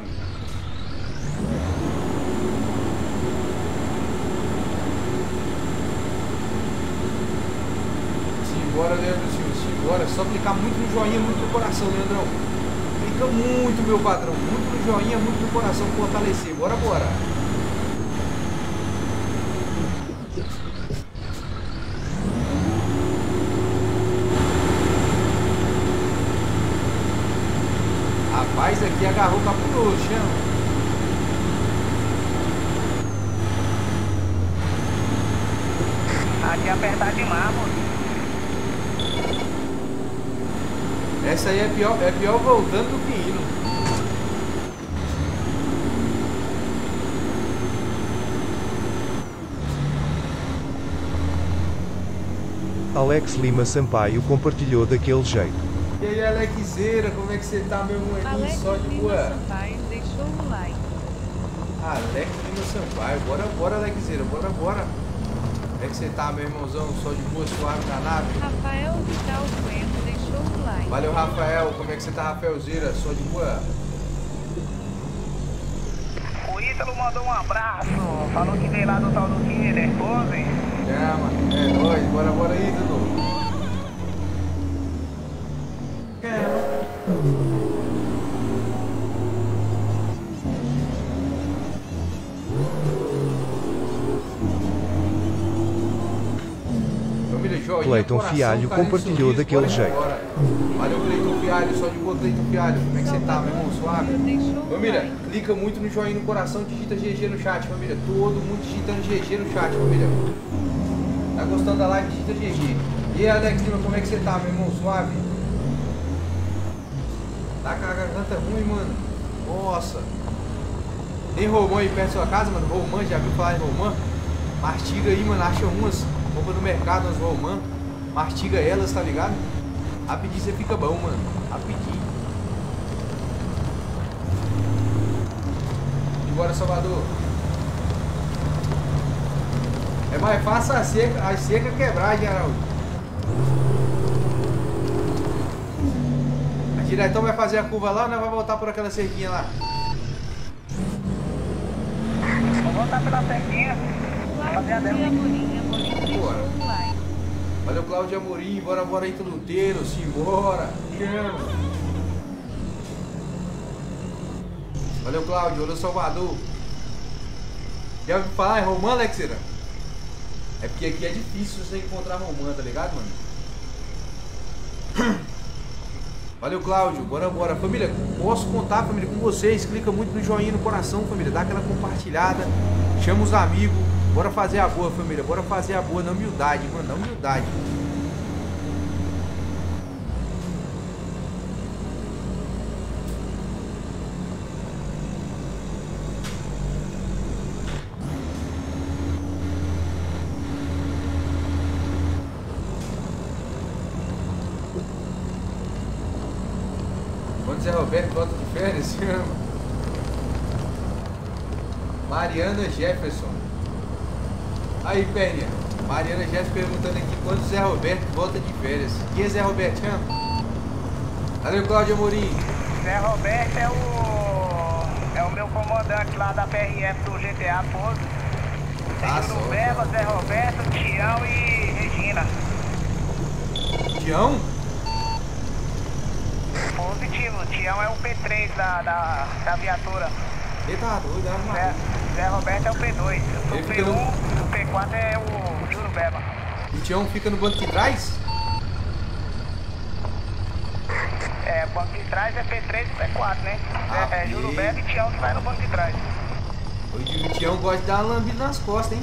S1: Simbora, Leandro Silva. Simbora. Só clicar muito no joinha, muito no coração, Leandrão. Clica muito, meu padrão. Muito no joinha, muito no coração. Fortalecer. Bora, bora.
S5: Aqui é apertar demais, pô.
S1: Essa aí é pior, é pior voltando do que indo.
S2: Alex Lima Sampaio compartilhou daquele jeito.
S1: E aí, Alexeira, como é que você tá, meu maninho?
S3: Alex
S1: Só de
S3: Lima
S1: boa.
S3: Sampaio deixou o like.
S1: Alex Lima Sampaio, bora, bora, Alexeira, bora, bora. Como é que você tá, meu irmãozão? Só de boa, suave na nave?
S3: Rafael Vidal Bueno deixou o like.
S1: Valeu, Rafael. Como é que você tá, Rafaelzeira? Só de boa.
S5: O Ítalo mandou um abraço. Falou que veio lá do tal do Kinder, pose.
S1: É, mano. É nóis. Bora, bora aí, Dudu.
S2: Cleiton Fialho compartilhou daquele jeito.
S1: Valeu, Cleiton Fialho, só de boa, Cleiton Fialho. Como é que você tá, meu irmão? Suave? Família, clica muito no joinha no coração, digita G G no chat, família. Todo mundo digitando G G no chat, família. Tá gostando da live? Digita G G. E aí, Alex Lima, como é que você tá, meu irmão? Suave? Tá com a garganta ruim, mano. Nossa. Tem romã aí perto da sua casa, mano? Romã, já viu falar em romã? Mastiga aí, mano. Acha umas. Compra no mercado, umas romã. Mastiga elas, tá ligado? Rapidinho você fica bom, mano. Rapidinho. E bora, Salvador. É mais fácil a seca, a seca quebrar, Geraldo. A diretão vai fazer a curva lá ou não vai voltar por aquela cerquinha lá?
S5: Vou voltar pela cerquinha. Fazer a dela.
S1: Bora. Valeu, Cláudio Amorim. Bora, bora aí, Luteiro. Simbora. Chama. Valeu, Cláudio. Valeu, Salvador. Já ouviu falar em romã, Alexeira? É porque aqui é difícil você encontrar romã, tá ligado, mano? Valeu, Cláudio. Bora, bora. Família, posso contar, família, com vocês. Clica muito no joinha no coração, família. Dá aquela compartilhada. Chama os amigos. Bora fazer a boa, família. Bora fazer a boa na humildade, mano. Na humildade. Quando Zé Roberto volta de férias, chama. Mariana Jefferson. Aí, Perninha. Mariana Jefferson perguntando aqui quando Zé Roberto volta de férias. Quem é Zé Roberto, chama? Valeu, Cláudio Amorim.
S5: Zé Roberto é o... é o meu comandante lá da P R F do G T A, Pouso. Tem
S1: Ah,
S5: Juro Bela, Zé Roberto, Tião e Regina.
S1: Tião?
S5: Positivo, Tião é o P três da, da, da viatura.
S1: Eita, doido, é
S5: Zé, Zé Roberto é o P dois. Eu sou
S1: Ele
S5: o P
S1: fica
S5: um,
S1: no-
S5: o P quatro é o Juro Bela.
S1: O Tião fica no banco de trás?
S5: É, o banco de trás é P três e P quatro, né?
S1: Ah,
S5: é, é Juro
S1: e-
S5: Bela e Tião que vai no banco de trás.
S1: O Tião gosta de dar uma lambida nas costas, hein?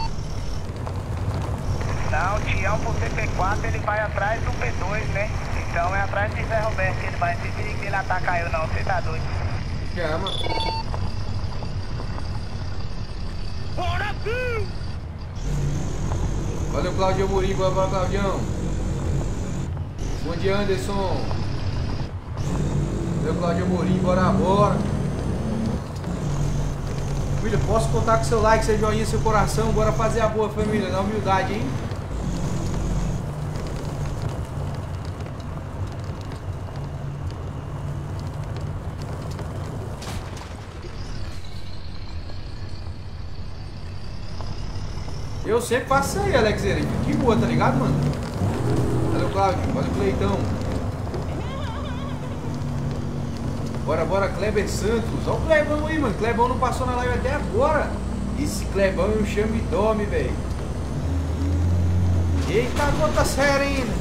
S5: Não, o Tião por ser P quatro ele vai atrás do P dois, né? Então é atrás de Zé Roberto que ele vai. Não tem perigo dele atacar eu não, você tá doido.
S1: Chama. Valeu, Cláudio Amorim. Bora, bora, Claudião. Bom dia, Anderson. Valeu, Cláudio Amorim. Bora, bora. Família, posso contar com seu like, seu joinha, seu coração? Bora fazer a boa, família. Na humildade, hein? Eu sempre faço isso aí, Alex. De boa, tá ligado, mano? Valeu, Cláudio. Valeu, Cleitão. Bora, bora, Kleber Santos. Olha o Clebão aí, mano. Clebão não passou na live até agora. Esse Clebão é um chame e dome, velho. Eita, conta séria ainda.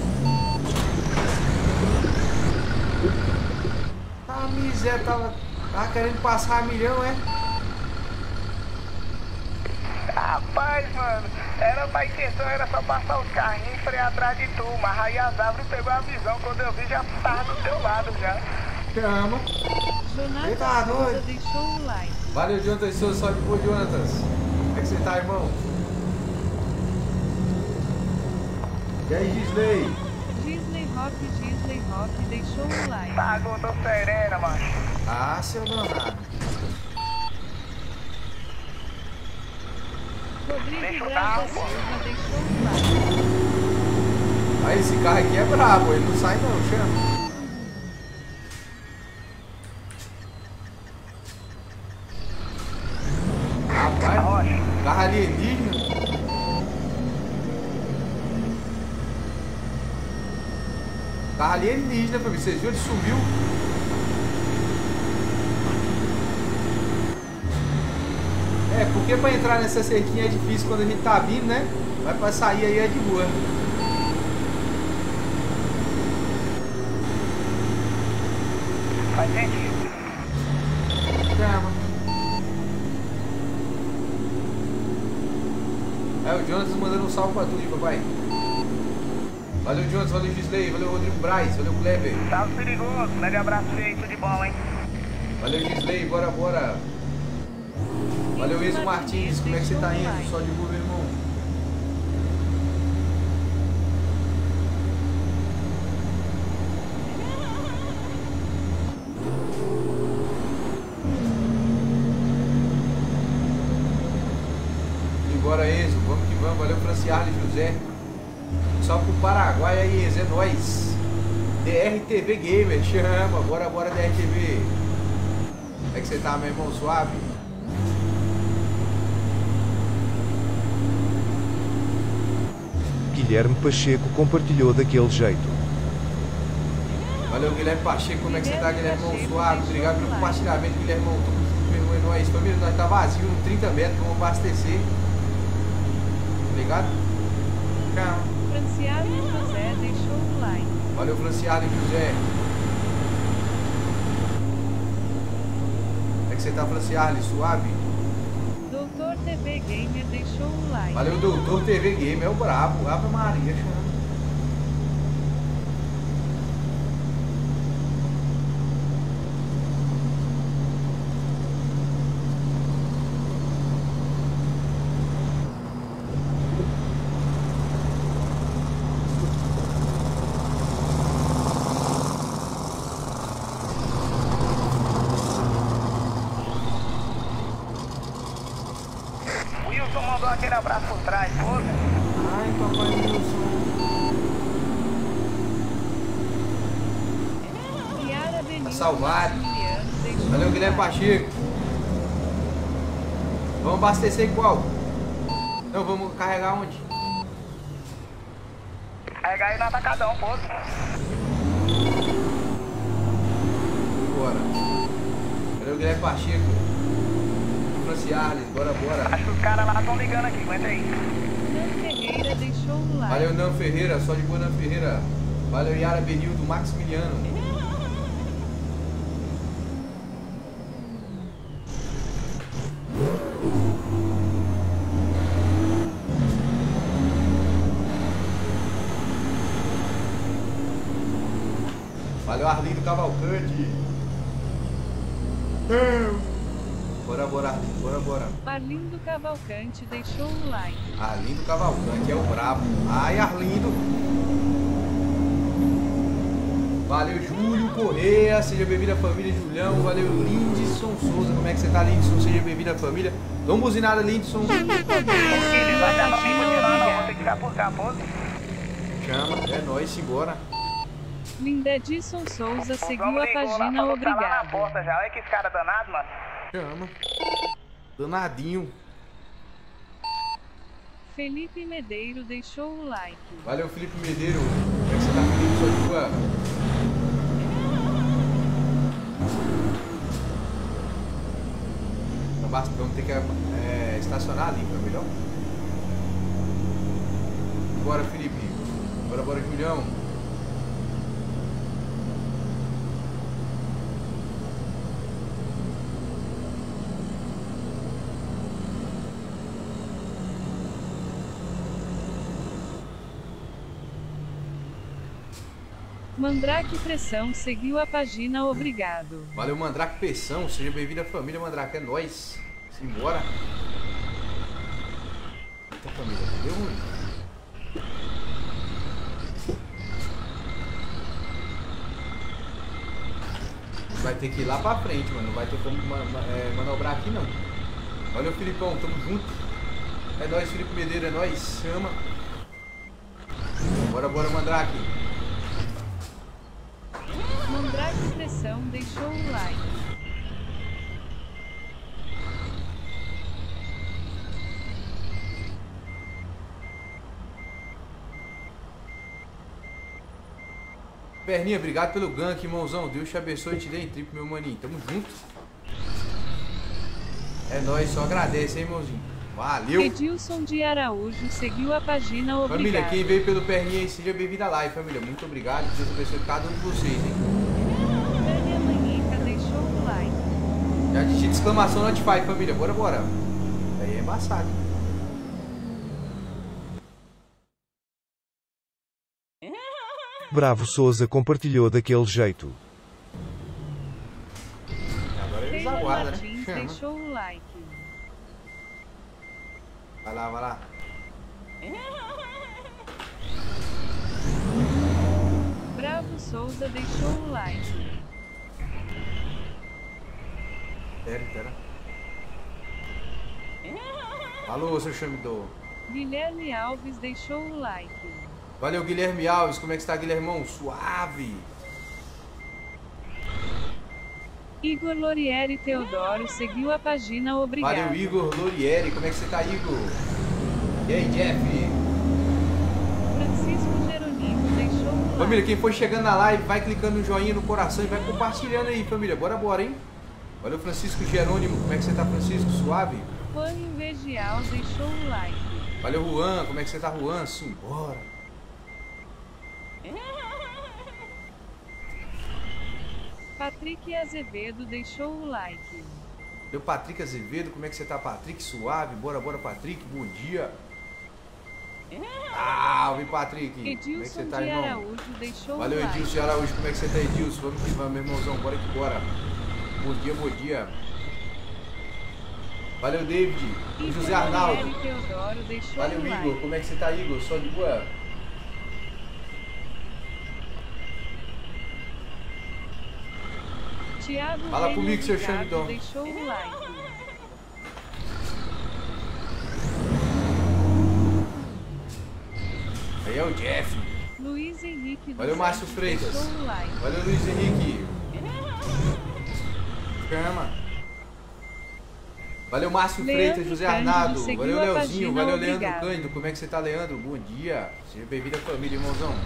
S1: A miséria tava, tava querendo passar milhão, é?
S5: Rapaz, mano, Era pra intenção, era só passar os carrinhos e frear atrás de tu, mas aí as árvores pegou a visão, quando eu vi já tava do teu lado já.
S1: Chama.
S3: Jonathan
S1: Eita,
S3: Souza
S1: doido.
S3: deixou um like.
S1: Valeu, Jonathan Souza, só de boa, Jonathan. Como é que você tá, irmão? E aí, Gisley?
S3: Disney Rock, Disney Rock deixou um like.
S5: Pagou, tô serena, macho.
S1: Ah, seu danado.
S3: Rodrigo
S5: Deixa eu
S3: Braz
S5: dar
S3: da
S5: uma.
S3: Silva deixou um like.
S1: Aí, esse carro aqui é brabo, ele não sai não, chama. Rapaz,
S5: Rocha.
S1: carro alienígena. Carro alienígena, família. Vocês viram? Ele sumiu. É, porque pra entrar nessa cerquinha é difícil quando a gente tá vindo, né? Mas pra sair aí é de boa.
S5: Faz sentido.
S1: Chama. É, o Jonas mandando um salve pra tu aí, papai. Valeu, Jonas, valeu, Gisley, valeu, Rodrigo Braz, valeu, Kleber.
S5: Salve perigoso, mega abraço feio, tudo de bom, hein?
S1: Valeu, Gisley, bora, bora. Valeu, Enzo Martins, como é que você tá indo? Só de boa, meu irmão. E bora, Enzo, vamos que vamos. Valeu, Franciarle José. Só pro Paraguai aí, Enzo, é nóis. D R T V Gamer, chama. Bora, bora, D R T V. Como é que você tá, meu irmão? Suave?
S2: Guilherme Pacheco compartilhou daquele jeito.
S1: Valeu, Guilherme Pacheco, como é que você tá, Guilherme? Suave, obrigado pelo compartilhamento, Guilherme. Tamo junto, meu irmão, é nóis. Família, nós tá vazio no trinta metros, vamos abastecer. Obrigado. Tchau.
S3: Franciado José deixou um like.
S1: Valeu, Franciado José. Como é que você tá, Franciarle? Suave?
S3: Doutor T V Gamer deixou um like.
S1: Valeu, Doutor T V Game, é o brabo. Ave Maria, chama.
S5: Wilson mandou aquele abraço por trás, pô.
S1: Ai, papai Wilson.
S3: Yara Benito
S1: salvado.
S3: Maximiliano deixou
S1: Valeu,
S3: um
S1: Guilherme
S3: like.
S1: Pacheco. Vamos abastecer qual? Não, vamos carregar onde?
S5: Carregar aí no atacadão, pô.
S1: Bora. Valeu, Guilherme Pacheco. Franciarles, bora, bora.
S5: Acho que os caras lá estão ligando aqui, aguenta aí.
S3: Nan Ferreira deixou um like.
S1: Valeu, Nan Ferreira, só de boa, Nan Ferreira. Valeu, Yara Benildo, Maximiliano. Valeu, Arlindo Cavalcante. Bora, bora, Arlindo, bora, bora.
S3: Arlindo Cavalcante deixou um like.
S1: Arlindo Cavalcante é o brabo. Ai, Arlindo. Valeu, Júlio Correia. Seja bem-vindo à família, Julião. Valeu, Lindson Souza. Como é que você tá, Lindson? Seja bem-vindo à família. Dá uma buzinada, Lindson.
S5: Ele vai dar pra mim continuar, não. Vou ter que ficar por cá, pô.
S1: Chama, é nóis, simbora.
S3: Lindedson Souza seguiu
S5: Vamos
S3: a
S5: ligar, o
S3: página,
S5: Rafa tá lá na
S3: obrigado.
S5: porta já. Olha que esse cara danado, mano.
S1: Chama. Danadinho.
S3: Felipe Medeiro deixou um like.
S1: Valeu, Felipe Medeiro. Como é que você tá, Felipe? Só de boa. Não basta, vamos ter que é, estacionar ali, tá melhor? Bora, Felipe. Bora, bora, Julião.
S3: Mandrake Pressão seguiu a página, obrigado.
S1: Valeu, Mandrake Pressão. Seja bem-vindo à família Mandrake. É nóis. Simbora. Eita, família. Deu ruim. Vai ter que ir lá pra frente, mano. Não vai ter como man é, manobrar aqui, não. Valeu, Filipão. Tamo junto. É nóis, Felipe Medeiro. É nóis. Chama. Bora, bora, Mandrake.
S3: Mandrake Pressão deixou o like.
S1: Perninha, obrigado pelo gank, irmãozão. Deus te abençoe e te dê em triplo, meu maninho. Tamo junto. É nóis, só agradece, hein, irmãozinho. Valeu.
S3: Edilson de Araújo seguiu a página, obrigado.
S1: Família, quem veio pelo Perninha aí, seja bem-vindo à live, família. Muito obrigado. Deus abençoe cada um de vocês, hein.
S3: Tânia Manhica deixou o like.
S1: Já digita exclamação notify, família. Bora, bora. Aí é embaçado.
S2: Bravo Souza compartilhou daquele jeito.
S1: Agora eles
S3: Taylor
S1: aguardam,
S3: Martins
S1: né? Chama.
S3: deixou o like.
S1: Vai lá, vai lá.
S3: Bravo Souza deixou o like.
S1: Pera, pera. Alô, seu chamidor.
S3: Guilherme Alves deixou o like.
S1: Valeu, Guilherme Alves. Como é que está, Guilhermão? Suave.
S3: Igor Lorieri Teodoro seguiu a página, obrigado.
S1: Valeu, Igor Lorieri. Como é que você tá, Igor? E aí, Jeff?
S3: Francisco Geronimo deixou o like.
S1: Família, quem for chegando na live, vai clicando no joinha, no coração e vai compartilhando aí, família. Bora, bora, hein? Valeu, Francisco Jerônimo. Como é que você tá, Francisco? Suave?
S3: Juan Invegial deixou o like.
S1: Valeu, Juan. Como é que você tá, Juan? Simbora.
S3: Patrick Azevedo deixou o like.
S1: Valeu, Patrick Azevedo. Como é que você tá, Patrick? Suave? Bora, bora, Patrick. Bom dia. Salve, Patrick. Como é que você
S3: Edilson
S1: tá,
S3: de
S1: irmão?
S3: Araújo deixou
S1: Valeu,
S3: o like.
S1: Edilson de Araújo. Como é que você tá, Edilson? Vamos que vamos, meu irmãozão. Bora que bora. Bom dia, bom dia. Valeu, David.
S3: Igor
S1: José Arnaldo.
S3: Lorieri Teodoro deixou
S1: Valeu,
S3: o
S1: Igor.
S3: like.
S1: Como é que você tá, Igor? Só de boa?
S3: Thiago
S1: Fala
S3: Reis
S1: comigo, seu
S3: Ricardo
S1: Xandão.
S3: deixou o like.
S1: Aí é o Jeff.
S3: Luiz Henrique dos
S1: Valeu, Márcio
S3: Santos
S1: Freitas.
S3: deixou o like.
S1: Valeu, Luiz Henrique. Chama. Valeu, Márcio
S3: Leandro
S1: Freitas, José
S3: Cândido
S1: Arnaldo.
S3: seguiu
S1: Valeu,
S3: a
S1: Leozinho.
S3: página,
S1: Valeu, Leandro
S3: obrigado.
S1: Cândido. Como é que você tá, Leandro? Bom dia. Seja bem-vindo à família, irmãozão.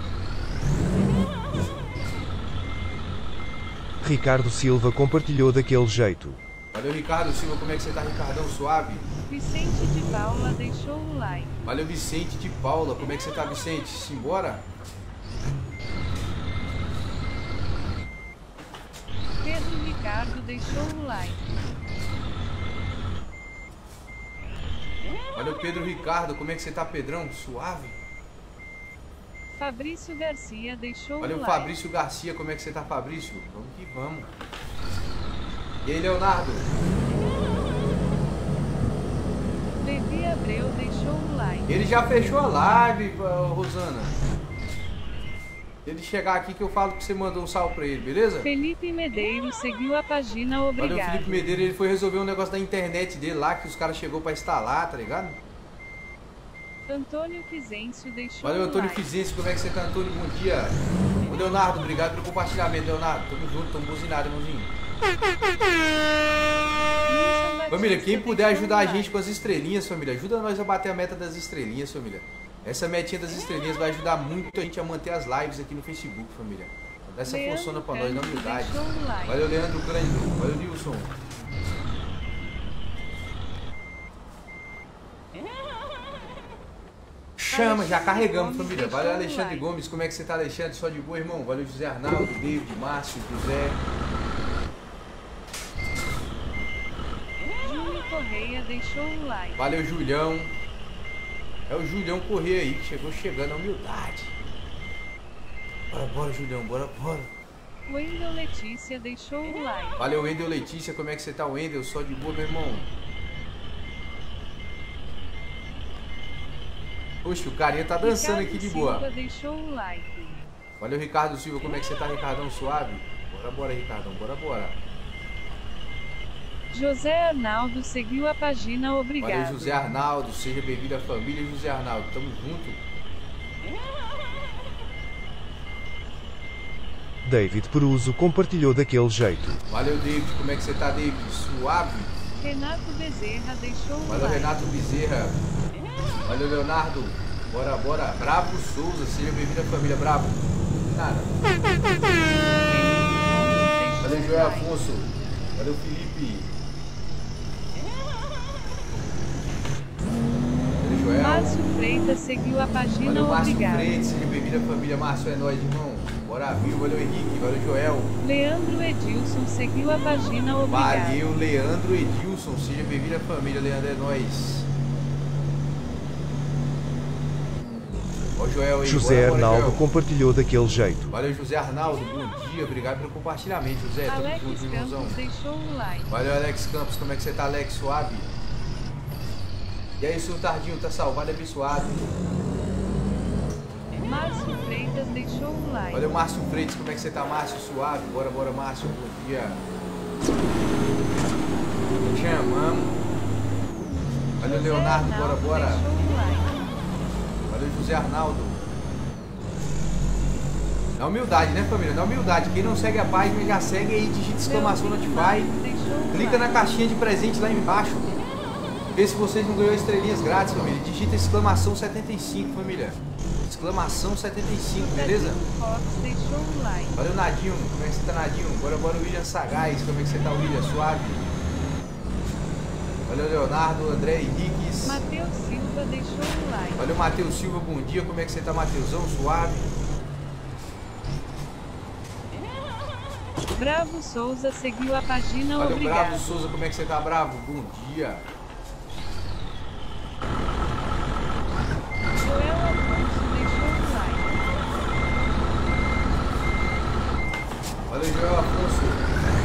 S2: Ricardo Silva compartilhou daquele jeito.
S1: Valeu, Ricardo Silva. Como é que você tá, Ricardão? Suave?
S3: Vicente de Paula deixou o like.
S1: Valeu, Vicente de Paula. Como é que você tá, Vicente? Simbora?
S3: Pedro Ricardo deixou o like.
S1: Valeu, Pedro Ricardo. Como é que você tá, Pedrão? Suave?
S3: Fabrício Garcia deixou
S1: Valeu,
S3: o like.
S1: Fabrício Garcia. Como é que você tá, Fabrício? Vamos que vamos. E aí, Leonardo?
S3: Levi Abreu deixou o like.
S1: Ele já fechou a live, Rosana. Se ele chegar aqui que eu falo que você mandou um salve pra ele, beleza?
S3: Felipe Medeiros seguiu a página,
S1: Valeu,
S3: obrigado.
S1: Felipe Medeiros. Ele foi resolver um negócio da internet dele lá, que os caras chegou pra instalar, tá ligado?
S3: Antônio Quizêncio deixou
S1: Valeu,
S3: o
S1: Antônio
S3: like.
S1: Fizense. Como é que você tá, Antônio? Bom dia. Ô, Leonardo, obrigado pelo compartilhamento, Leonardo. Tamo junto, tamo buzinado, irmãozinho.
S3: Nilson Batista
S1: Família, quem puder
S3: deixou
S1: ajudar
S3: o
S1: a
S3: like.
S1: gente com as estrelinhas, família, ajuda nós a bater a meta das estrelinhas, família. Essa metinha das estrelinhas vai ajudar muito a gente a manter as lives aqui no Facebook, família. Dá essa
S3: Leandro
S1: forçona pra nós, na
S3: Cândido
S1: humildade.
S3: deixou o like.
S1: Valeu, Leandro Cândido. Valeu, Nilson. Chama, já carregamos,
S3: Gomes
S1: família.
S3: deixou
S1: Valeu,
S3: o
S1: Alexandre
S3: like.
S1: Gomes. Como é que você tá, Alexandre? Só de boa, irmão. Valeu, José Arnaldo, David, Márcio, José.
S3: Júlio Correia deixou o like.
S1: Valeu, Julião. É o Julião Corrêa aí, que chegou chegando, a humildade. Bora, bora, Julião, bora, bora.
S3: Wendel Letícia deixou o like.
S1: Valeu, Wendel Letícia, como é que você tá, Wendel? Só de boa, meu irmão. Poxa, o carinha tá dançando
S3: Ricardo
S1: aqui de
S3: Silva
S1: boa.
S3: deixou o like.
S1: Valeu, Ricardo Silva, como é que você tá, Ricardão? Suave? Bora, bora, Ricardão, bora, bora.
S3: José Arnaldo seguiu a página, obrigado.
S1: Valeu, José Arnaldo, seja bem-vindo à família, José Arnaldo, tamo junto.
S2: David Peruso compartilhou daquele jeito.
S1: Valeu, David, como é que você tá, David? Suave?
S3: Renato Bezerra deixou o
S1: Valeu,
S3: like.
S1: Renato Bezerra. Valeu, Leonardo. Bora, bora. Bravo Souza, seja bem-vindo à família Bravo. Nada. Valeu, Joel Afonso. Valeu, Felipe. Valeu, Joel.
S3: Márcio Freitas seguiu a página,
S1: Valeu, Márcio
S3: obrigado.
S1: Freitas, seja bem-vindo à família. Márcio, é nóis, irmão. Bora, viu? Valeu, Henrique. Valeu, Joel.
S3: Leandro Edilson seguiu a página, obrigado.
S1: Valeu, Leandro Edilson, seja bem-vindo à família. Leandro, é nóis. Ó, Joel aí.
S2: José
S1: Bora, bora,
S2: Arnaldo
S1: Joel.
S2: compartilhou daquele jeito.
S1: Valeu, José Arnaldo. Bom dia, obrigado pelo compartilhamento, José. Tamo
S3: Alex
S1: junto, irmãozão.
S3: Campos deixou o like.
S1: Valeu, Alex Campos. Como é que você tá, Alex? Suave? E aí, seu Tardinho, tá salvado, abençoado.
S3: Márcio Freitas deixou o like.
S1: Valeu, Márcio Freitas. Como é que você tá, Márcio? Suave? Bora, bora, Márcio. Bom dia. Te amamos. Valeu,
S3: José
S1: Leonardo. Bora,
S3: Arnaldo
S1: bora.
S3: deixou o like.
S1: Valeu, José Arnaldo. Na humildade, né, família? Na humildade. Quem não segue a página já segue aí, digita exclamação Notify.
S3: Deixou o
S1: Clica na
S3: like.
S1: caixinha de presente lá embaixo. Vê se vocês não ganhou estrelinhas grátis, família. Digita exclamação setenta e cinco, família. Exclamação setenta e cinco, beleza?
S3: Fox deixou o like.
S1: Valeu, Nadinho. Como é que você tá, Nadinho? Bora, bora, William Sagaz. Como é que você tá, William? Suave. Valeu, Leonardo, André Henriques.
S3: Matheus Silva deixou o like.
S1: Valeu, Matheus Silva. Bom dia. Como é que você tá, Matheusão? Suave.
S3: Bravo Souza seguiu a página,
S1: Valeu,
S3: obrigado.
S1: Bravo Souza. Como é que você tá, Bravo? Bom dia.
S3: Joel Afonso deixou o like.
S1: Valeu, Joel Afonso.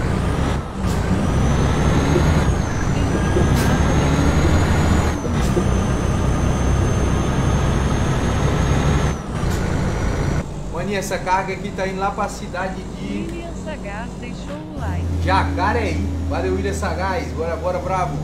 S1: Maninha, essa carga aqui tá indo lá pra cidade de
S3: William Sagaz deixou o like.
S1: Jacareí. Valeu, William Sagaz. Bora, bora, bravo.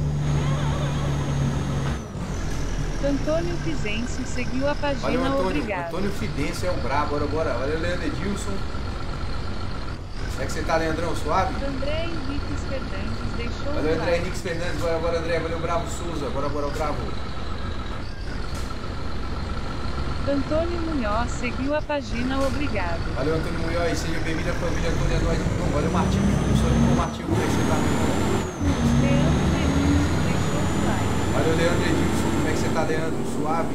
S3: Antônio Fizêncio seguiu a página,
S1: Valeu, Antônio.
S3: obrigado.
S1: Antônio Fidêncio é o brabo. Bora, bora. Valeu, Leandro Edilson. Como é que você tá, Leandrão? Suave?
S3: André Henriques Fernandes deixou
S1: Valeu,
S3: o
S1: André
S3: like.
S1: Henriques Fernandes. Bora, bora, André. Valeu, Bravo Souza. Bora, bora, Bravo.
S3: Antônio Munhoz seguiu a página, obrigado.
S1: Valeu, Antônio Munhoz. Seja bem-vindo à família Antônio é nóis, irmão. Valeu, Martinho. Sou de bom, Martinho. Como é que você tá, meu irmão?
S3: Leandro Edilson deixou o like.
S1: Valeu, Leandro Edilson. Como é que você tá, Leandro? Suave?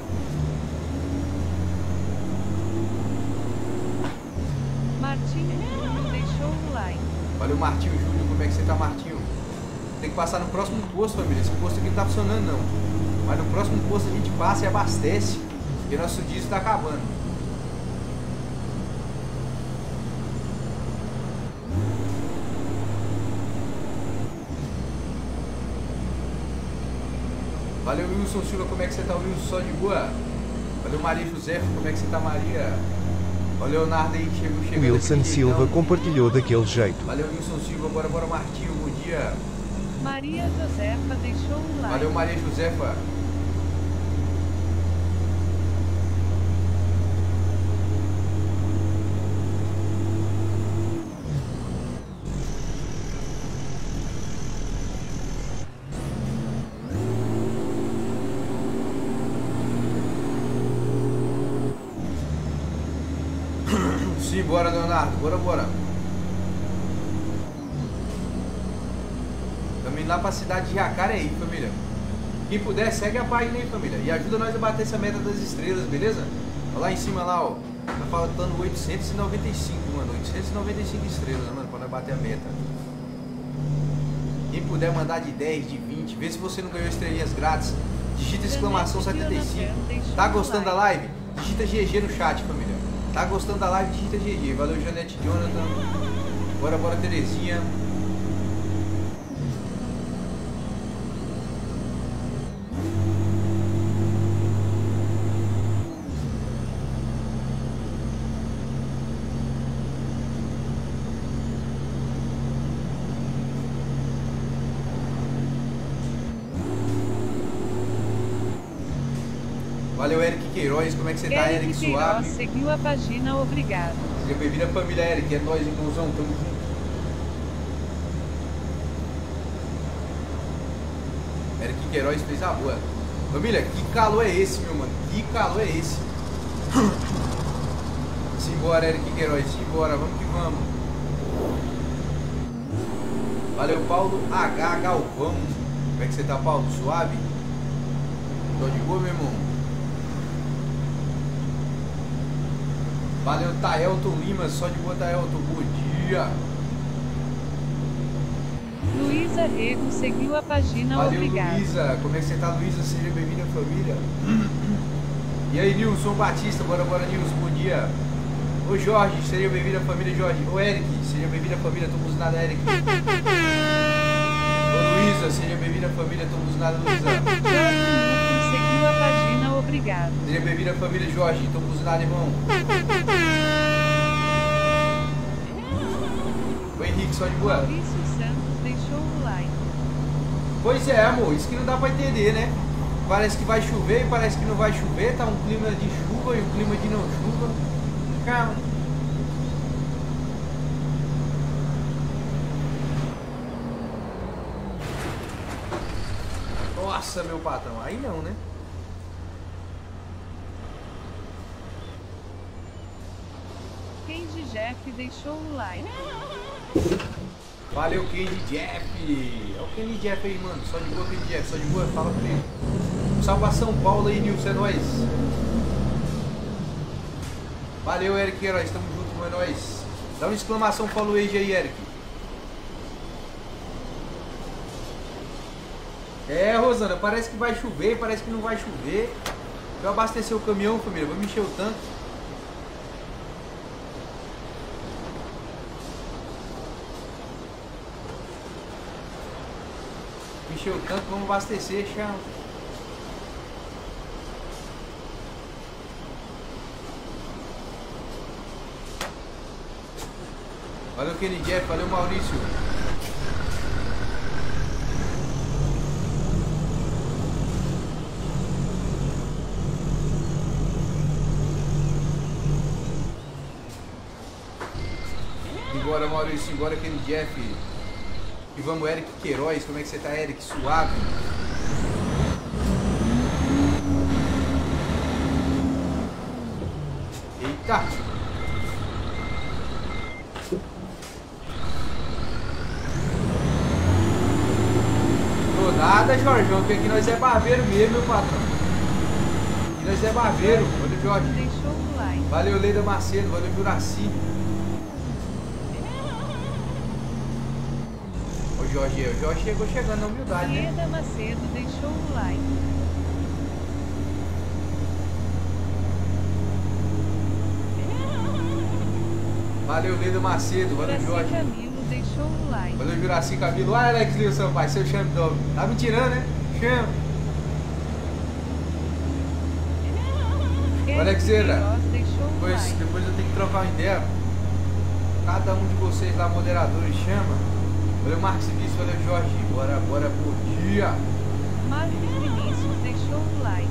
S3: Martinho Júnior deixou o like.
S1: Valeu, Martinho Júnior. Como é que você tá, Martinho? Tem que passar no próximo posto, família. Esse posto aqui não tá funcionando, não. Mas no próximo posto a gente passa e abastece. Porque nosso diesel tá acabando. Valeu, Wilson Silva. Como é que você tá, Wilson? Só de boa? Valeu, Maria José. Como é que você tá, Maria? Valeu, Leonardo aí que chegou, chegando.
S2: Wilson
S1: aqui,
S2: Silva
S1: então.
S2: compartilhou daquele jeito.
S1: Valeu, Wilson Silva. Bora, bora, Martinho. Bom dia.
S3: Maria Josefa deixou o like.
S1: Valeu, Maria Josefa. Sim, bora, Leonardo. Bora, bora. Estamos indo lá pra cidade de Jacareí, família. Quem puder, segue a página aí, família. E ajuda nós a bater essa meta das estrelas, beleza? Olha lá em cima, lá, ó. Tá faltando oitocentos e noventa e cinco, mano. oitocentos e noventa e cinco estrelas, mano, pra nós bater a meta. Quem puder mandar de dez, de vinte, vê se você não ganhou estrelinhas grátis. Digita exclamação setenta e cinco. Tá gostando da live? Digita G G no chat, família. Tá gostando da live? Digita G G. Valeu, Janete Jonathan. Bora, bora, Terezinha. Valeu, Eric Queiroz, como é que você tá, Eric?
S3: Eric Queiroz
S1: Suave?
S3: seguiu a página, obrigado.
S1: Seja bem-vindo à família, Eric, é nóis, irmãozão, tamo junto. Eric Queiroz fez a boa. Família, que calor é esse, meu mano? Que calor é esse? Simbora, Eric Queiroz, simbora, vamos que vamos. Valeu, Paulo H. Galvão. Como é que você tá, Paulo? Suave? Tô de boa, meu irmão? Valeu, Taelton Lima, só de boa, Taelton, bom dia.
S3: Luísa Rego seguiu a página,
S1: Valeu,
S3: obrigado.
S1: Luísa, como é que você tá, Luísa? Seja bem-vinda, família. E aí, Nilson Batista, bora, bora, Nilson, bom dia. Ô, Jorge, seja bem-vindo à família, Jorge. Ô, Eric, seja bem-vindo à família, tô buzinado, Eric. Ô, Luísa, seja bem-vindo à família, tô buzinado, Luísa.
S3: Jorge Newton seguiu a página, obrigado.
S1: Seja bem-vindo à família, Jorge, tô buzinado, irmão. Ô, Henrique, só de boa.
S3: Maurício Santos deixou o like.
S1: Pois é, amor, isso que não dá pra entender, né? Parece que vai chover e parece que não vai chover, tá um clima de chuva e um clima de não chuva. Calma. Nossa, meu patrão, aí não, né?
S3: Kenji Jeff deixou o like.
S1: Valeu, Kenny Jeff. É o Kenny Jeff aí, mano. Só de boa, Kenny Jeff. Só de boa, fala comigo. Salve pra São Paulo aí, Nilson. É nóis. Valeu, Eric Queiroz. Tamo junto, é nóis. Dá uma exclamação follow age aí, Eric. É, Rosana, parece que vai chover, parece que não vai chover. Eu abastecer o caminhão, família. Vamos encher o tanque. Encher o tanque, vamos abastecer, chama. Valeu, Kenny Jeff, valeu, Maurício. Embora, Maurício, embora, Kenny Jeff. E vamos, Eric Queiroz, como é que você tá, Eric? Suave. Eita! Tô nada, Jorjão, porque aqui nós é barbeiro mesmo, meu patrão. Aqui nós é barbeiro. Valeu, Jorge.
S3: Deixou o like.
S1: Valeu, Leida Macedo. Valeu, Juraci. Jorge, o Jorge chegou chegando na humildade, né?
S3: Leda Macedo deixou o like.
S1: Valeu, Leda Macedo, valeu,
S3: Juraci
S1: Jorge.
S3: Camilo deixou o like.
S1: Valeu, Juraci Camilo. Ah, Alex Lio Sampaio, seu chame dobro. Tá me tirando, né? Chama.
S3: Eric
S1: Alexeira,
S3: Queiroz deixou o
S1: depois,
S3: like.
S1: depois eu tenho que trocar uma ideia. Cada um de vocês lá, moderadores, chama. Valeu, Marcos Vinícius, valeu, Jorge. Bora, bora, bom dia.
S3: Marcos Vinícius deixou o like.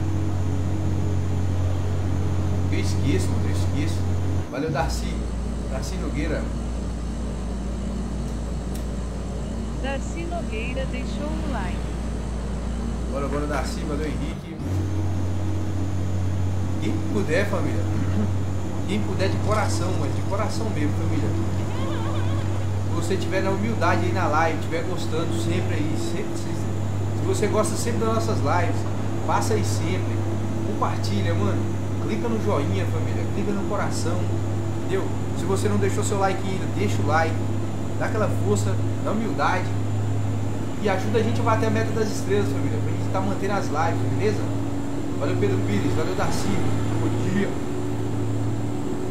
S1: Eu esqueço, mano, eu esqueço. Valeu, Darcy. Darcy Nogueira.
S3: Darcy Nogueira deixou o like.
S1: Bora, bora, Darcy, valeu, Henrique. Quem puder, família. Quem puder de coração, mas de coração mesmo, família. Se você estiver na humildade aí na live, estiver gostando sempre aí, sempre, se você gosta sempre das nossas lives, passa aí sempre, compartilha, mano, clica no joinha, família, clica no coração, entendeu? Se você não deixou seu like ainda, deixa o like, dá aquela força, dá humildade e ajuda a gente a bater a meta das estrelas, família, pra gente estar tá mantendo as lives, beleza? Valeu, Pedro Pires, valeu, Darcy, bom dia.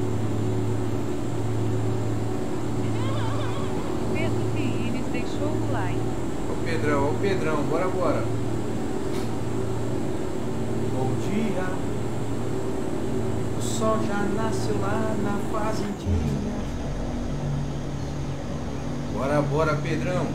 S3: like.
S1: Ó o Pedrão, ó o Pedrão, bora, bora. Bom dia. O sol já nasceu lá na fazendinha. Bora, bora, Pedrão.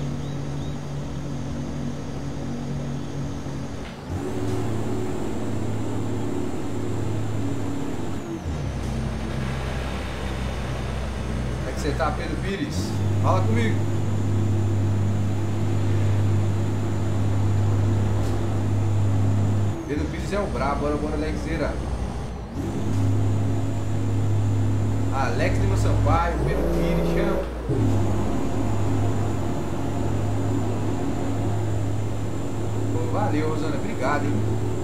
S1: Como é que você tá, Pedro Pires? Fala comigo. Pedro Pires é o brabo, bora, bora, Alexeira. Alex Lima Sampaio, Pedro Pires, chama. Pô, valeu, Rosana, obrigado, hein?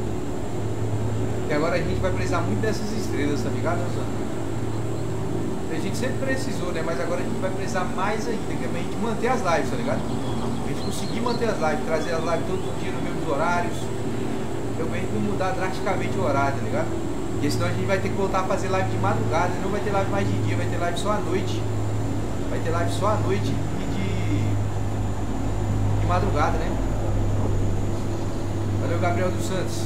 S1: E agora a gente vai precisar muito dessas estrelas, tá ligado, Rosana? A gente sempre precisou, né? Mas agora a gente vai precisar mais ainda, que é pra gente manter as lives, tá ligado? A gente conseguir manter as lives, trazer as lives todo dia nos mesmos horários. Eu vejo que mudar drasticamente o horário, tá ligado? Porque senão a gente vai ter que voltar a fazer live de madrugada, não vai ter live mais de dia, vai ter live só à noite. Vai ter live só à noite e de, de madrugada, né? Valeu, Gabriel dos Santos.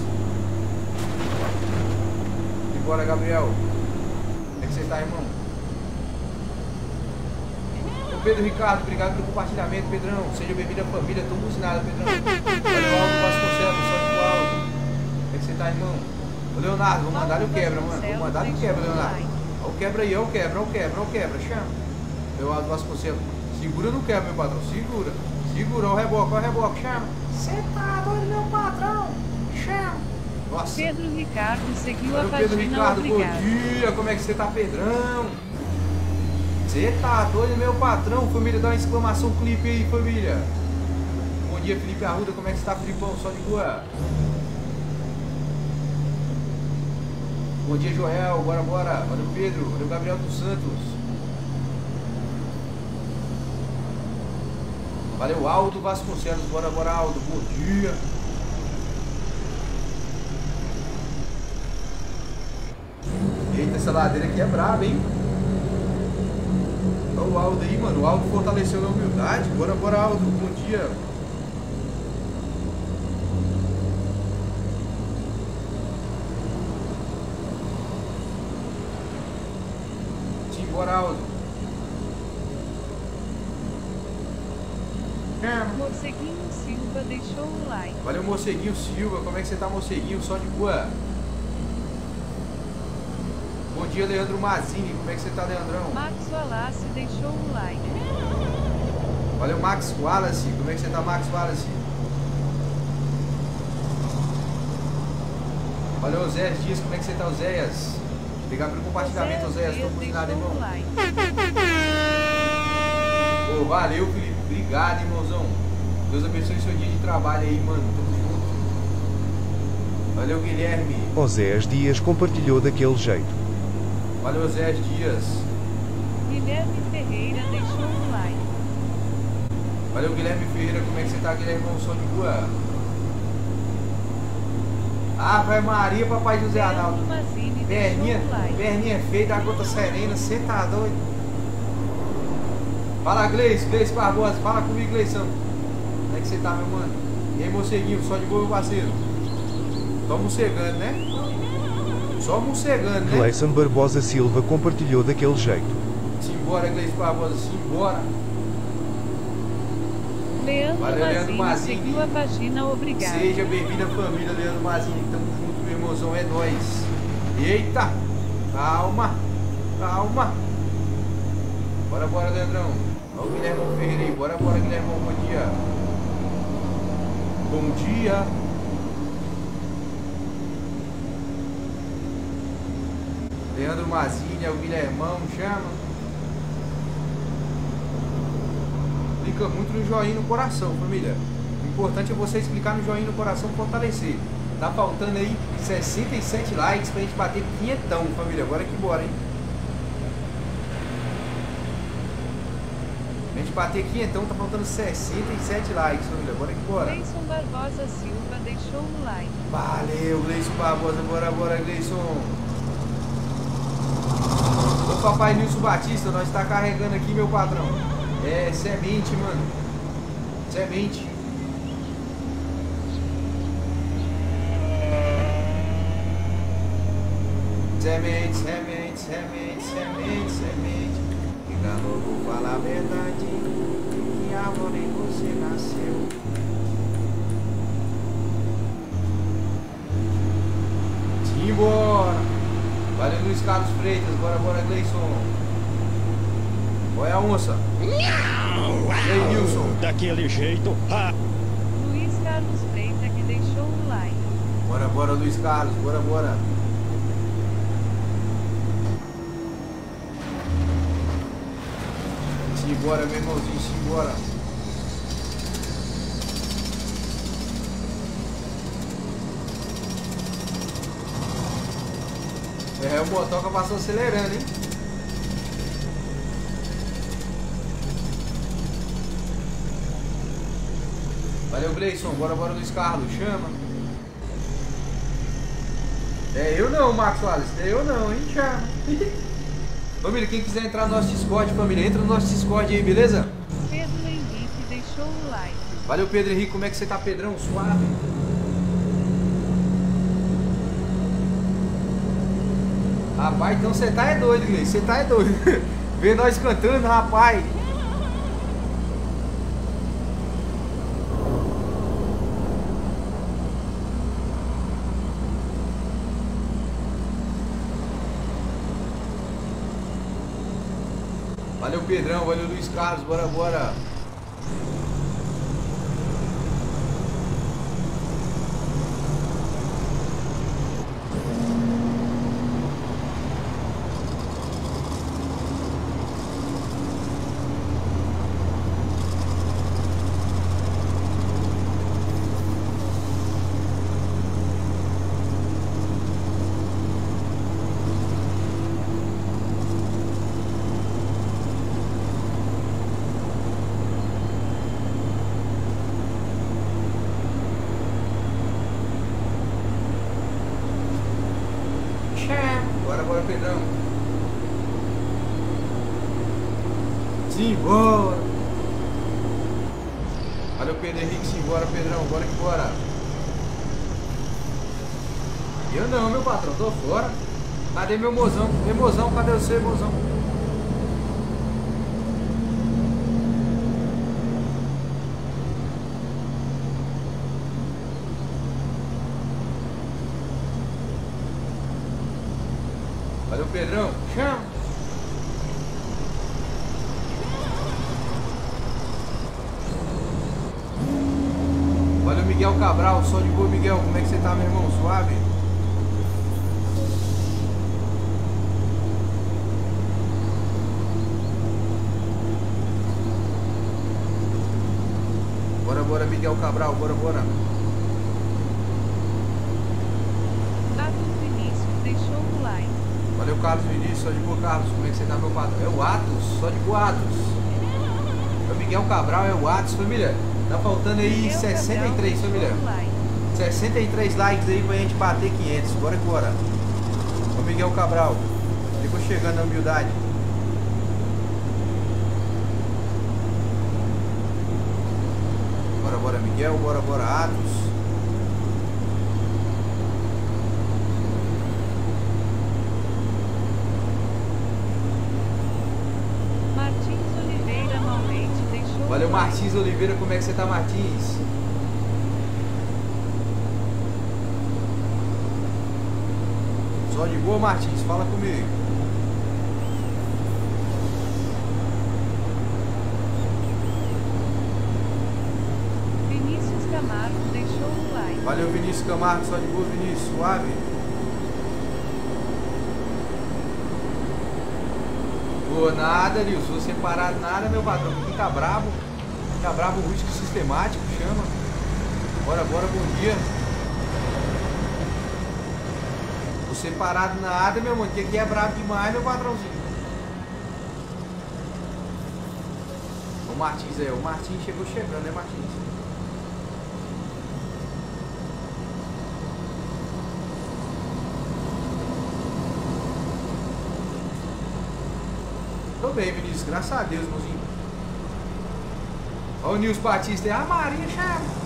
S1: E bora, Gabriel. Como é que você tá, irmão? O Pedro Ricardo, obrigado pelo compartilhamento, Pedrão. Seja bem-vindo à família, tô buzinado, Pedrão. Valeu, Aldo Vasconcelos, só de Aldo. Como é que você tá, irmão? Ô, Leonardo, vou mandar o quebra, mano. Vou mandar o quebra, Leonardo. Olha o quebra aí, olha o quebra, olha o quebra, olha o quebra. Chama. Meu Aldo Vasconcelos. Segura no quebra, meu patrão. Segura. Segura, olha o reboque, olha o reboque. Chama. Você tá doido, meu patrão. Chama. Nossa.
S3: Pedro Ricardo seguiu
S1: Valeu,
S3: a página,
S1: Pedro Ricardo,
S3: obrigado.
S1: bom dia. Como é que você tá, Pedrão? Você tá doido, meu patrão? Família, dá uma exclamação clipe aí, família. Bom dia, Felipe Arruda. Como é que você tá, Filipão? Só de boa. Bom dia, Joel. Bora, bora. Valeu, Pedro. Valeu, Gabriel dos Santos. Valeu, Aldo Vasconcelos. Bora, bora, Aldo. Bom dia. Eita, essa ladeira aqui é braba, hein? Olha o Aldo aí, mano. O Aldo fortaleceu a humildade. Bora, bora, Aldo. Bom dia. Bora, Aldo.
S3: Morceguinho Silva deixou o like.
S1: Valeu, Morceguinho Silva. Como é que você tá, Morceguinho? Só de boa. Bom dia, Leandro Mazini. Como é que você tá, Leandrão?
S3: Max Wallace deixou o like.
S1: Valeu, Max Wallace. Como é que você tá, Max Wallace? Valeu, Oséias Dias. Como é que você tá, Oséias? Obrigado pelo compartilhamento, Oséias. Tô cozinhado, irmão. Pô, valeu, Felipe. Obrigado, irmãozão. Deus abençoe seu dia de trabalho aí, mano. Tamo junto. Valeu, Guilherme.
S2: Oséias Dias compartilhou daquele jeito.
S1: Valeu, Oséias Dias.
S3: Guilherme Ferreira deixou o like.
S1: Valeu, Guilherme Ferreira. Como é que você tá, Guilherme? Só de boa. Ave Maria, papai José Arnaldo. Perninha, perninha feia da gota serena, você tá doido? Fala, Gleice, Gleice Barbosa, fala comigo, Gleição. Como é que você tá, meu mano? E aí, morceguinho, só de boa, meu parceiro? Só morcegando, né? Só morcegando, né?
S2: Gleison Barbosa Silva compartilhou daquele jeito.
S1: Simbora, Gleice Barbosa, simbora.
S3: Leandro,
S1: Valeu, Leandro
S3: Mazini seguiu a página, obrigado.
S1: Seja bem-vindo à família, Leandro Mazini. Tamo junto, meu irmãozão, é nóis. Eita! Calma! Calma! Bora, bora, Leandrão. Olha o Guilherme Ferreira aí. Bora, bora, Guilherme. Bom dia. Bom dia. Leandro Mazini, é o Guilhermão, chama. Clica muito no joinha no coração, família. O importante é vocês clicar no joinha no coração e fortalecer. Tá faltando aí sessenta e sete likes pra gente bater quinhentão, família. Agora que bora, hein? A gente bater quinhentão, tá faltando sessenta e sete likes, família. Agora que bora.
S3: Gleison Barbosa Silva deixou o like.
S1: Valeu, Gleison Barbosa. Bora, bora, Gleison. Ô, papai Nilson Batista, nós tá carregando aqui, meu patrão. É semente, mano. Semente. Semente, semente, semente, semente, semente. Fica louco, fala a verdade. Que árvore você nasceu. Simbora. Valeu, Luiz Carlos Freitas. Bora, bora, Gleison. Qual é a onça? E aí, Nilson?
S6: Daquele jeito. Ah.
S3: Luiz Carlos Freitas que deixou o like.
S1: Bora, bora, Luiz Carlos. Bora, bora. Simbora, meu irmãozinho, simbora. É, o motoca passou acelerando, hein? Valeu, Gleison. Bora, bora, Luiz Carlos. Chama. É eu não, Max Wallace. É eu não, hein? Chama. Família, quem quiser entrar no nosso Discord, família, entra no nosso Discord aí, beleza?
S3: Pedro Henrique deixou o like.
S1: Valeu, Pedro Henrique. Como é que você tá, Pedrão? Suave? Rapaz, então você tá é doido, Gleice. Você tá é doido. Vê nós cantando, rapaz. Valeu, Pedrão. Valeu, Luiz Carlos. Bora, bora. Bora, bora, Pedrão. Simbora. Valeu, Pedro Henrique. Simbora, Pedrão. Bora que bora. Eu não, meu patrão. Tô fora. Cadê meu mozão? Meu mozão, cadê você, mozão? Valeu, Pedrão. Chama. Valeu, Miguel Cabral. Só de boa, Miguel. Como é que você tá, meu irmão? Suave? Bora, bora, Miguel Cabral. Bora, bora. Valeu, Carlos Vinícius, só de boa, Carlos. Como é que você tá, meu patrão? É o Atos, só de boa, Atos. É o Miguel Cabral, é o Atos, família. Tá faltando aí sessenta e três, família. sessenta e três likes aí pra gente bater quinhentos. Bora que bora. É o Miguel Cabral. Ficou chegando na humildade. Bora, bora, Miguel. Bora, bora, Atos. Valeu, Martins Oliveira, como é que você tá, Martins? Só de boa, Martins, fala comigo.
S3: Vinícius Camargo deixou o like.
S1: Valeu, Vinícius Camargo, só de boa, Vinícius, suave. Pô, nada, Nilson, você parado nada, meu patrão, fica brabo. Fica brabo, rústico sistemático, chama. Bora, bora, bom dia. Você parado nada, meu mano, que aqui é brabo demais, meu patrãozinho. O Martins é, o Martins chegou chegando, né, Martins? Tô bem, Vinícius, graças a Deus, mozinho. Olha o Nilson Batista aí. Ah, Maria, chama.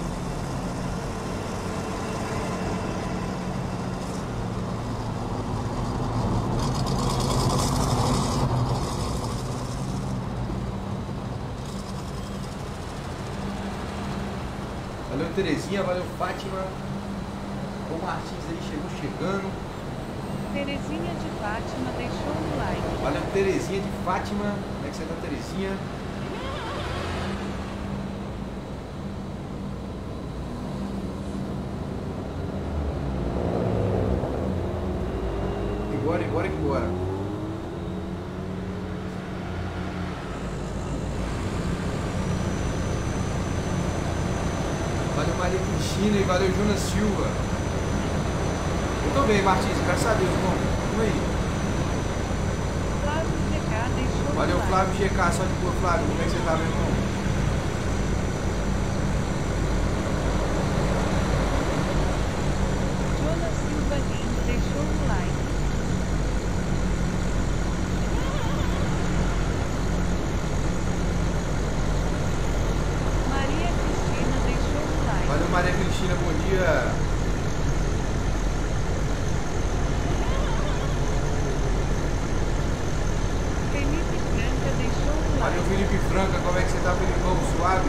S1: Valeu, Terezinha. Valeu, Fátima. O Martins aí chegou chegando.
S3: Terezinha de Fátima deixou o like.
S1: Valeu, Terezinha de Fátima. Como é que você tá, Terezinha? Bora, bora que bora. Valeu, Maria Cristina e valeu, Jonas Silva. Eu tô bem, Martins, graças a Deus, irmão. Vamos aí.
S3: Flávio G K deixou
S1: Valeu,
S3: o like.
S1: Flávio G K, só de boa, Flávio. Como é que você tá, meu irmão?
S3: Jonas Silva Lins deixou o like. Maria Cristina deixou o like.
S1: Valeu, Maria Cristina, bom dia.
S3: Felipe Franca deixou o like.
S1: Valeu, Felipe Franca, como é que você tá, Felipão? Suave?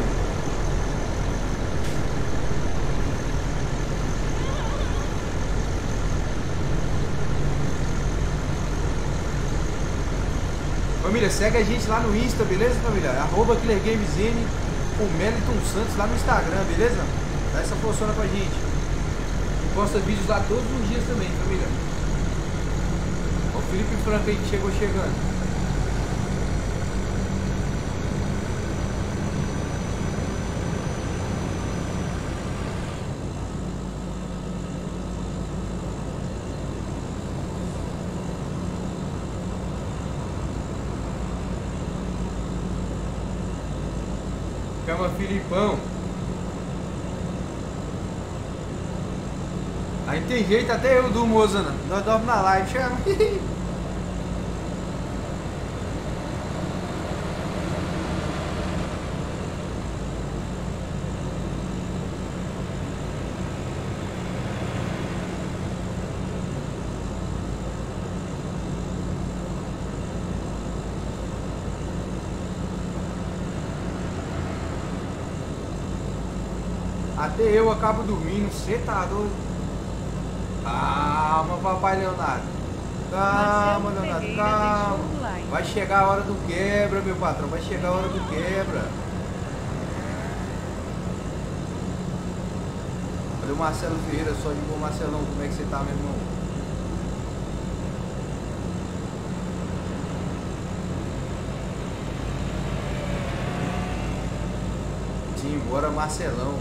S1: Família, segue a gente lá no Insta, beleza, família? Arroba KillerGamesN com Meliton Santos lá no Instagram, beleza? Dá essa forçona pra gente. E posta vídeos lá todos os dias também, família. Ó, o Felipe Franca aí que chegou chegando. Chama Filipão. Aí tem jeito, até eu durmo, Mozana. Nós dormimos na live, chama. Até eu acabo dormindo, você tá doido? Calma, papai Leonardo. Calma,
S3: Marcelo
S1: Leonardo,
S3: Ferreira
S1: calma.
S3: deixou o like.
S1: Vai chegar a hora do quebra, meu patrão. Vai chegar a hora do quebra. Olha o Marcelo Ferreira, só de boa, Marcelão. Como é que você tá, meu irmão? Sim, bora, Marcelão.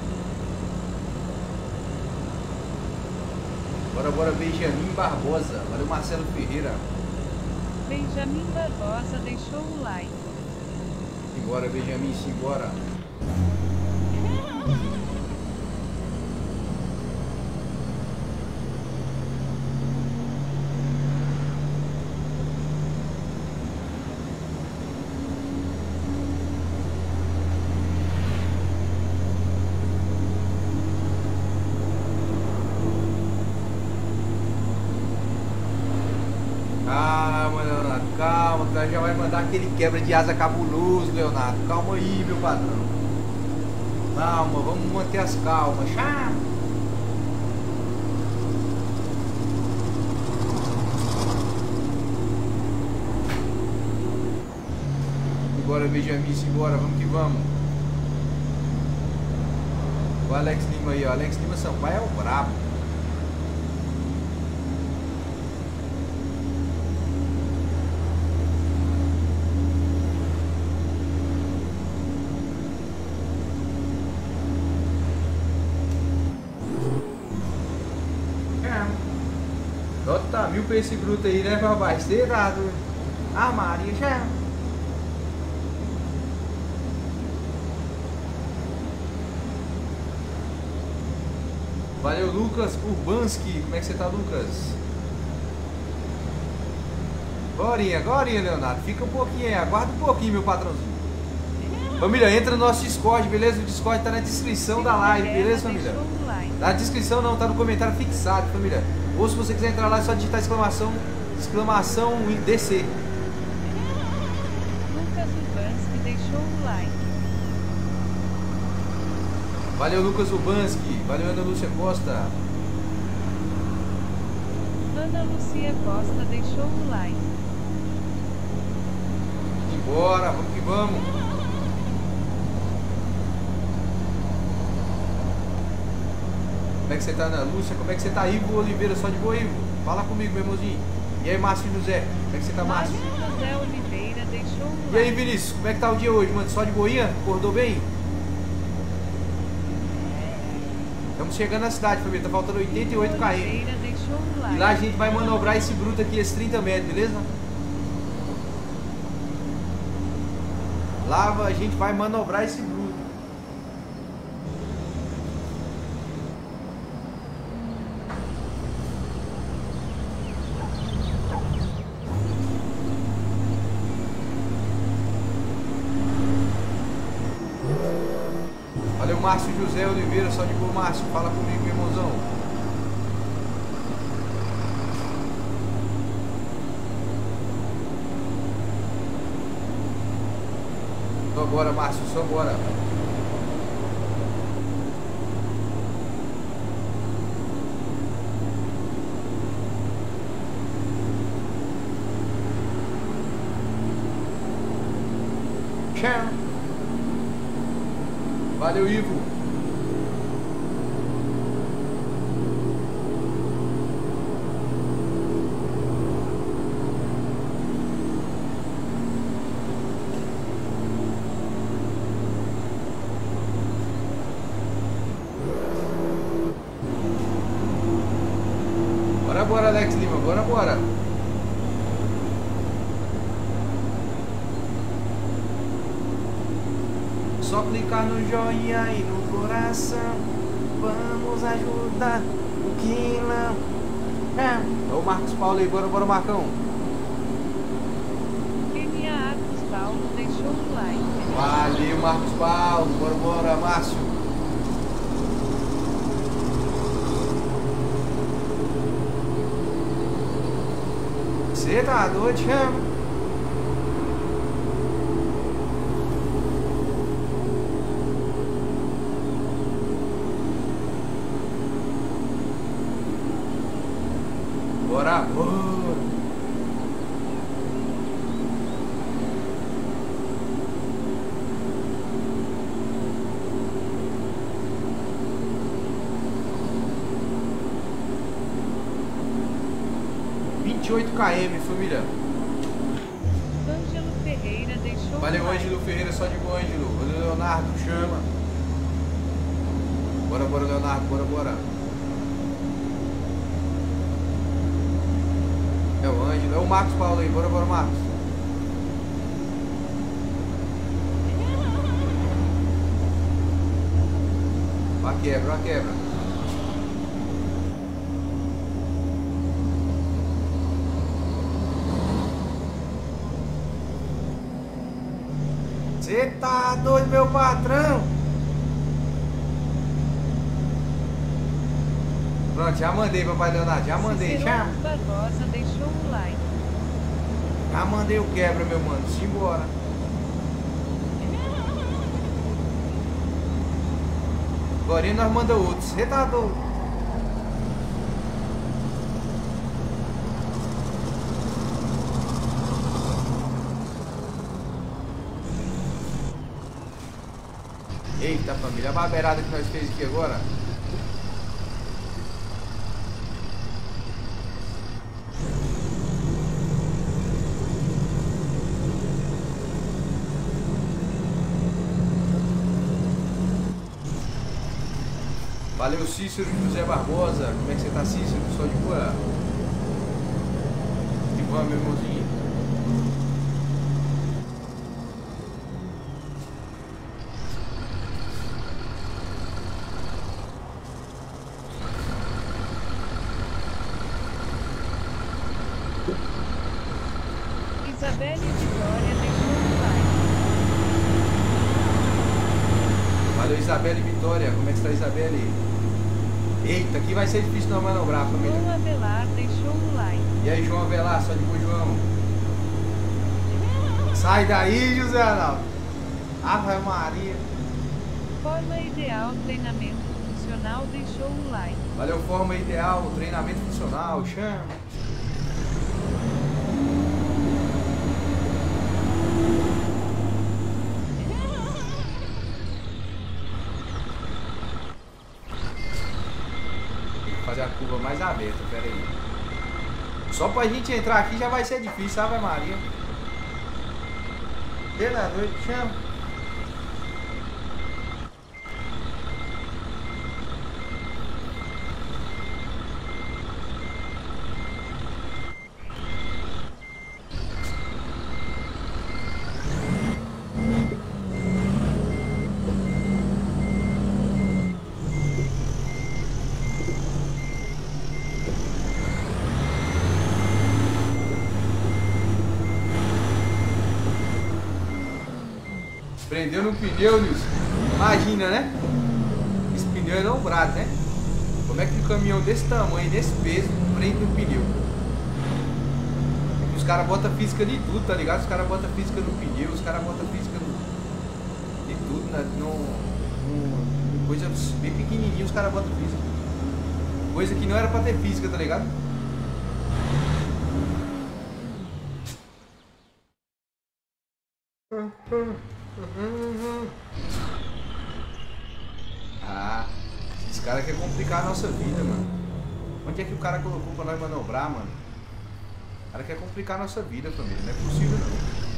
S1: Bora, bora, Benjamin Barbosa. Valeu, Marcelo Ferreira.
S3: Benjamin Barbosa deixou o like.
S1: Simbora, Benjamin, simbora. Calma, Leonardo, calma, que nós já vai mandar aquele quebra de asa cabuloso, Leonardo. Calma aí, meu patrão. Calma, vamos manter as calmas. Chá. Simbora, Benjamin, simbora, vamos que vamos. O Alex Lima aí, ó. Alex Lima Sampaio é o brabo. Nota mil pra esse bruto aí, né, papai? Você tá doido? Ah, Maria, já. Valeu, Lucas Urbanski. Como é que você tá, Lucas? Gorinha, gorinha, Leonardo. Fica um pouquinho aí, aguarda um pouquinho, meu patrãozinho. Família, entra no nosso Discord, beleza? O Discord tá na descrição da live, beleza, família? Na descrição não, tá no comentário fixado, família. Ou se você quiser entrar lá, é só digitar exclamação, exclamação e D C.
S3: Lucas Ubanski deixou o like.
S1: Valeu, Lucas Ubanski. Valeu, Ana Lúcia Costa.
S3: Ana Lucia Costa deixou o like.
S1: Bora, vamos que vamos. Como é que você tá, Ana Lúcia? Como é que você tá, Ivo Oliveira? Só de boa, Ivo? Fala comigo, meu irmãozinho. E aí, Márcio José? Como é que você tá, Márcio?
S3: Márcio José Oliveira deixou o like.
S1: E aí, Vinícius? Como é que tá o dia hoje, mano? Só de boinha? Acordou bem? Estamos chegando na cidade, família. Tá faltando oitenta e oito quilômetros. E lá a gente vai manobrar esse bruto aqui, esses trinta metros, beleza? Lá a gente vai manobrar esse bruto. Valeu, Márcio José Oliveira, só de boa, Márcio. Fala comigo, meu irmãozão. Só agora, Márcio, só agora. Tchau. Valeu, Ivo. Bora, bora, Alex Lima. Bora, bora. Só clicar no joinha e no coração. Vamos ajudar o que não é. É o Marcos Paulo aí, bora, bora, Marcão.
S3: M A Marcos Paulo deixou o like.
S1: Valeu, Marcos Paulo, bora, bora, Márcio. Você tá doido, chama? Bora, bora. vinte e oito quilômetros, família.
S3: Ângelo Ferreira deixou
S1: Valeu,
S3: o like.
S1: Ângelo Ferreira, só de boa, Ângelo. Valeu, Leonardo, chama. Bora, bora, Leonardo, bora, bora. É o Ângelo, é o Marcos Paulo aí, bora, bora, Marcos. Ó a quebra, ó a quebra. Você tá doido, meu patrão? Pronto, já mandei, papai Leonardo, já mandei, já.
S3: Cicerone Barbosa deixou o like.
S1: Já mandei o quebra, meu mano, simbora. Agora nós manda outros, você tá doido? Eita, família, a barbeirada que nós fez aqui agora. Valeu, Cícero José Barbosa. Como é que você tá, Cícero? Só de boa. De boa, meu irmãozinho.
S3: Isabelle Vitória deixou o like.
S1: Valeu, Isabelle e Vitória. Como é que está, Isabelle? Eita, aqui vai ser difícil não manobrar, família.
S3: João Avelar deixou o like.
S1: E aí, João Avelar, só de boa, João. Sai daí, José Arnaldo. Ave Maria.
S3: Forma ideal, treinamento funcional deixou o like.
S1: Valeu, forma ideal, treinamento funcional, chama. Fazer a curva mais aberta, pera aí. Só pra gente entrar aqui já vai ser difícil, sabe, Maria? Pela noite, chama. Prendeu no pneu, Nilson. Imagina, né? Esse pneu é nombrado, né? Como é que um caminhão desse tamanho, desse peso, prende no pneu? Os caras botam física de tudo, tá ligado? Os caras botam física no pneu, os caras botam física no... de tudo, né? No... no... coisa bem pequenininha, os caras botam física. Coisa que não era pra ter física, tá ligado? Ah, esse cara quer complicar a nossa vida, mano. Onde é que o cara colocou pra nós manobrar, mano? O cara quer complicar a nossa vida, família. Não é possível, não.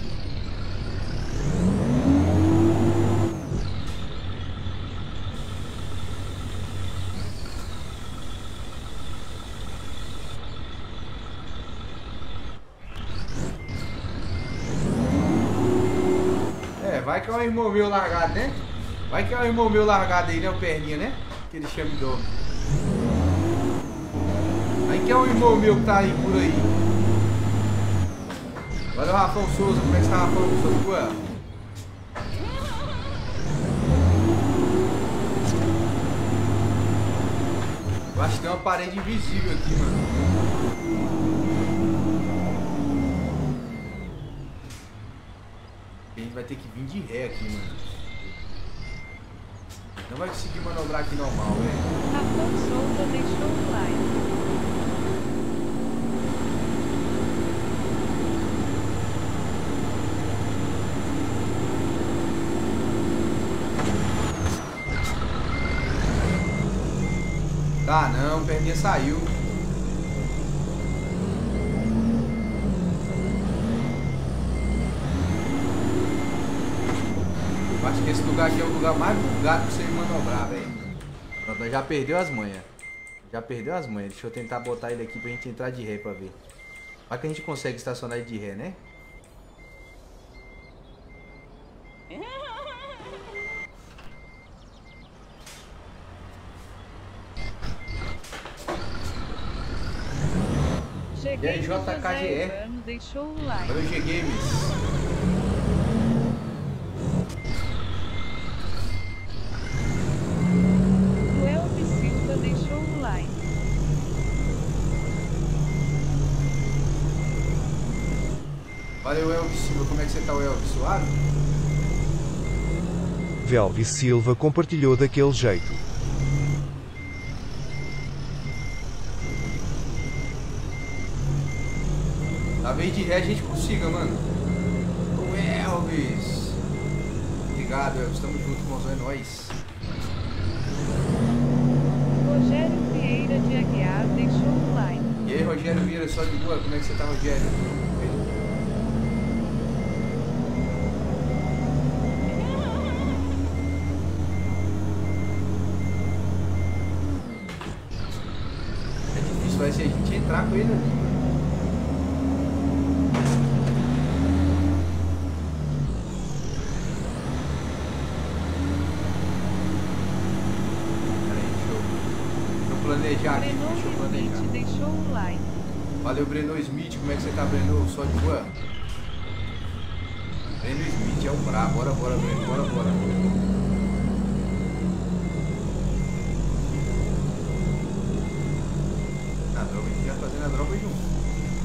S1: Vai que é um irmão meu largado, né? Vai que é um irmão meu largado aí, né? O Perninha, né? Que ele chama de dor. Vai que é um irmão meu que tá aí por aí. Valeu, Rafão Souza. Como é que tá, Rafão Souza? Eu acho que tem uma parede invisível aqui, mano. A gente vai ter que vir de ré aqui, mano. Não vai conseguir manobrar aqui normal, velho.
S3: Rafão Souza deixou o like.
S1: Tá, não, o Perninha saiu. Acho que esse lugar aqui é o lugar mais bugado pra você manobrar, velho. Pronto, já perdeu as manhas. Já perdeu as manhas. Deixa eu tentar botar ele aqui pra gente entrar de ré pra ver. Vai que a gente consegue estacionar ele de ré, né?
S3: Cheguei.
S1: E aí, J K G E.
S3: Deixou o like.
S1: Valeu, G Games. Valeu, Elvis Silva. Como é que você tá, Elvis? Suave?
S2: Velvis Silva compartilhou daquele jeito.
S1: Na vez de ré a gente consiga, mano. O Elvis. Obrigado, Elvis. Tamo junto, irmãozão. É nóis.
S3: Rogério Vieira de Aguiar deixou o like.
S1: E aí, Rogério Vieira, só de boa? Como é que você tá, Rogério? Vai ser a gente entrar com ele ali. Peraí, deixa eu, deixa eu planejar aqui.
S3: Breno
S1: Deixa eu planejar.
S3: Smith deixou o like.
S1: Valeu, Breno Smith. Como é que você tá, Breno? Só de boa? Breno Smith é o brabo. Bora, bora, Breno. Bora, bora. droga, a gente vai fazendo a droga junto.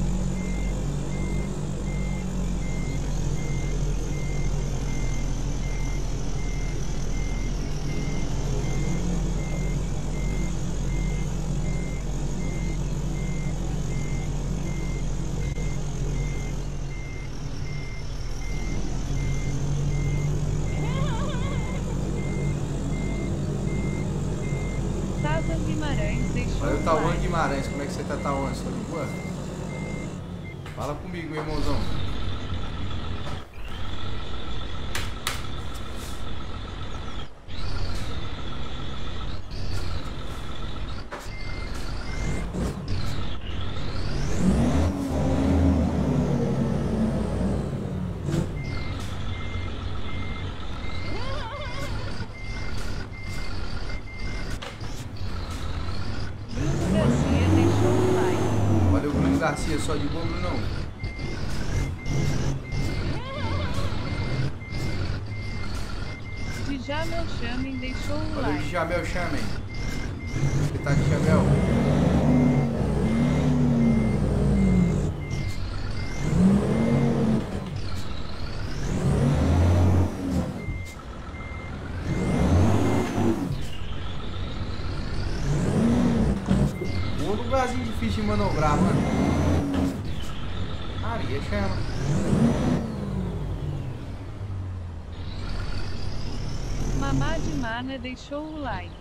S3: Guimarães deixou
S1: Olha o
S3: um
S1: Tauan
S3: like.
S1: Guimarães, como é que você tá, Tauan? Você tá de boa? Fala comigo, meu irmãozão.
S3: Garcia deixou um like.
S1: Valeu, Bruno Garcia, só de boa, Brunão.
S3: Djamel Chamen deixou um
S1: Valeu,
S3: like.
S1: Djamel Chamen. Você tá de Djamel? Um lugarzinho difícil de manobrar, mano. Areia chama.
S3: Mamad Mana deixou o like.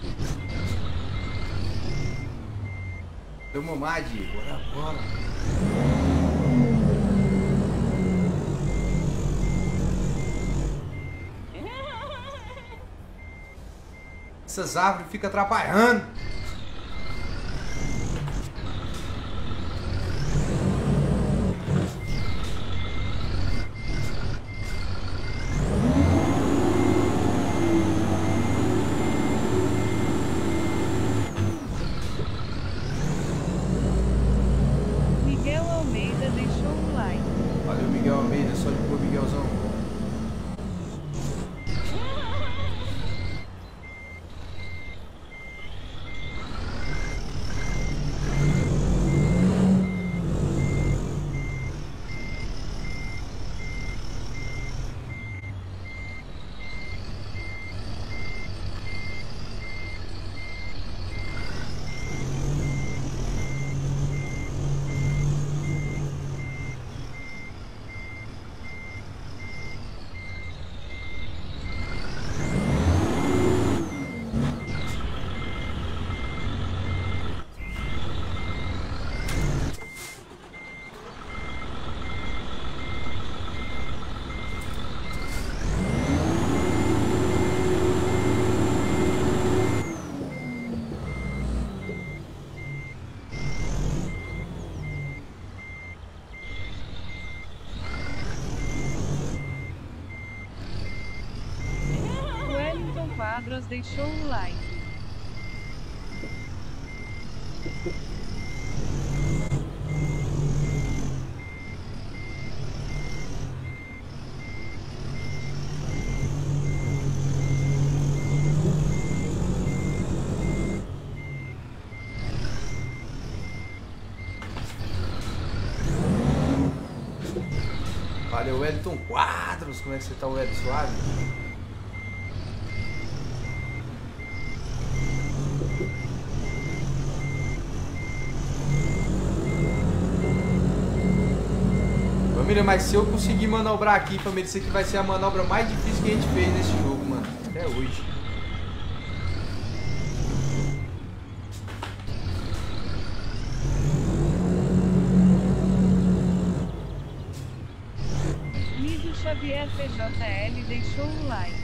S1: Deu Mamad, bora, bora. Essas árvores ficam atrapalhando.
S3: Miguel Almeida deixou um like.
S1: Valeu, Miguel Almeida, só de boa, Miguelzão.
S3: Wellington Quadros deixou um like.
S1: Valeu, Wellington Quadros. Como é que você tá, Wellington? Suave? Família, mas se eu conseguir manobrar aqui, família, isso aqui vai ser a manobra mais difícil que a gente fez nesse jogo, mano. Até hoje.
S3: Nido Xavier P J L deixou um like.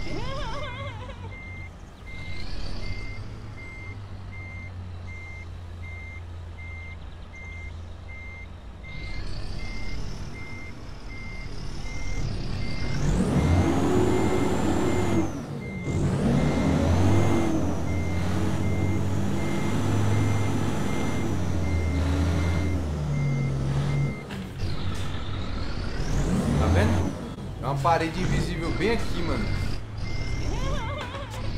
S1: Tá vendo? É uma parede invisível bem aqui, mano.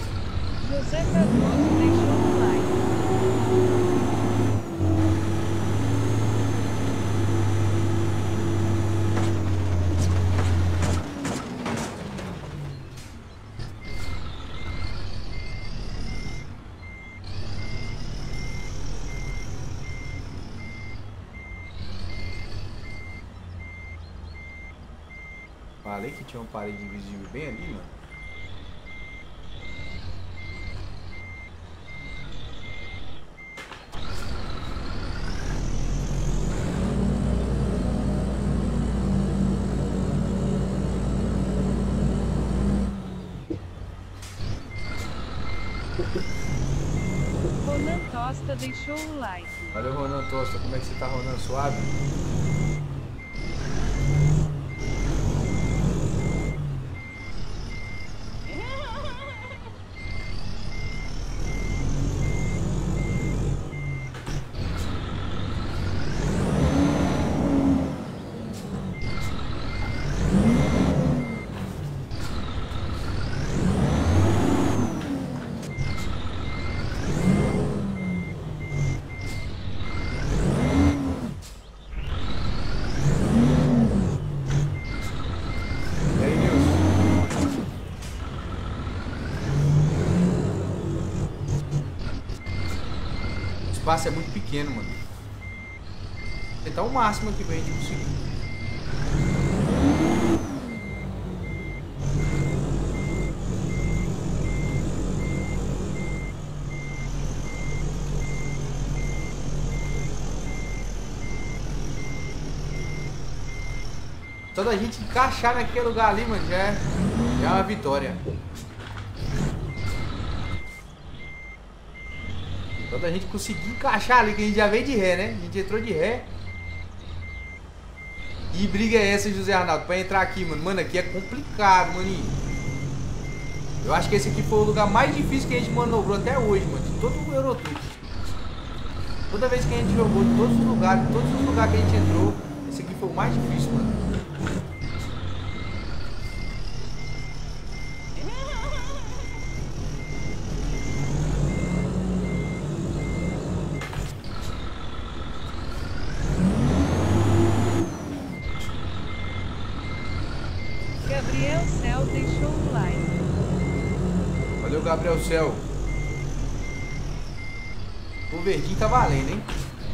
S3: José Cardoso deixou um like.
S1: Falei que tinha uma parede invisível bem ali, mano.
S3: Ronan Tosta deixou o like.
S1: Valeu, Ronan Tosta. Como é que você tá, Ronan? Suave? O espaço é muito pequeno, mano. Tentar o máximo aqui pra gente conseguir. Só da gente encaixar naquele lugar ali, mano, já é, já é uma vitória. Quando a gente conseguir encaixar ali, que a gente já veio de ré, né? A gente entrou de ré. E briga é essa, José Arnaldo, pra entrar aqui, mano? Mano, aqui é complicado, maninho. Eu acho que esse aqui foi o lugar mais difícil que a gente manobrou até hoje, mano. De todo o Eurotruck. Toda vez que a gente jogou, de todos os lugares, de todos os lugares que a gente entrou, esse aqui foi o mais difícil, mano.
S3: Gabriel Cel deixou o like.
S1: Valeu, Gabriel Cel. O verdinho tá valendo, hein?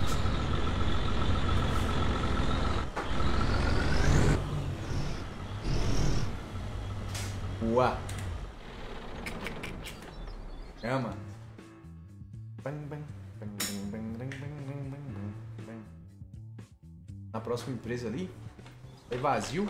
S1: Uá. Chama. Na próxima empresa ali. É vazio.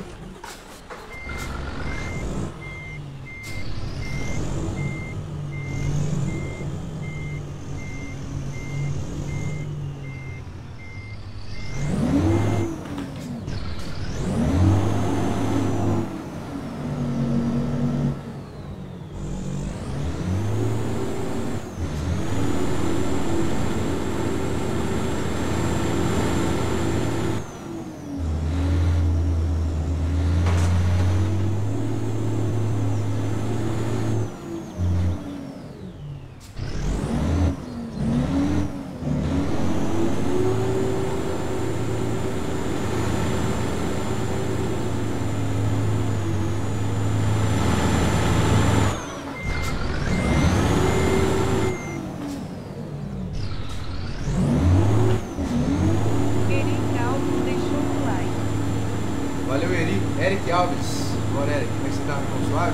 S1: Valeu, Eri. Eric Alves. Bora, Eric. Como é que você tá? Ficou suave?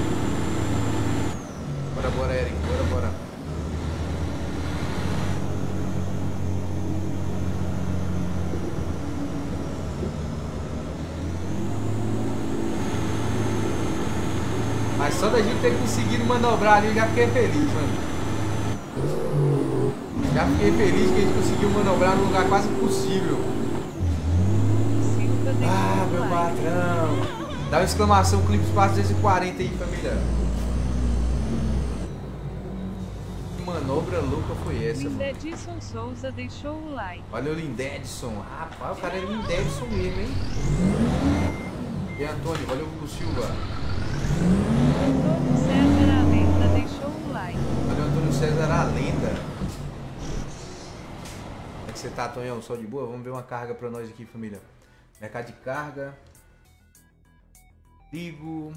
S1: Bora, bora, Eric. Bora, bora. Mas só da gente ter conseguido manobrar ali, eu já fiquei feliz, mano. Já fiquei feliz que a gente conseguiu manobrar num lugar quase impossível. Ah, meu patrão. Dá uma exclamação, Clipe Espaço duzentos e quarenta aí, família. Que manobra louca foi essa, mano?
S3: Lindedson Souza deixou o like.
S1: Valeu, Lindedson. Rapaz, o cara é Lindedson mesmo, hein? E Antônio, valeu, Hugo Silva.
S3: Antônio César a lenda deixou o like.
S1: Valeu, Antônio César a lenda. Como é que você tá, Tonhão? Só de boa? Vamos ver uma carga pra nós aqui, família. Mercado de carga. Trigo.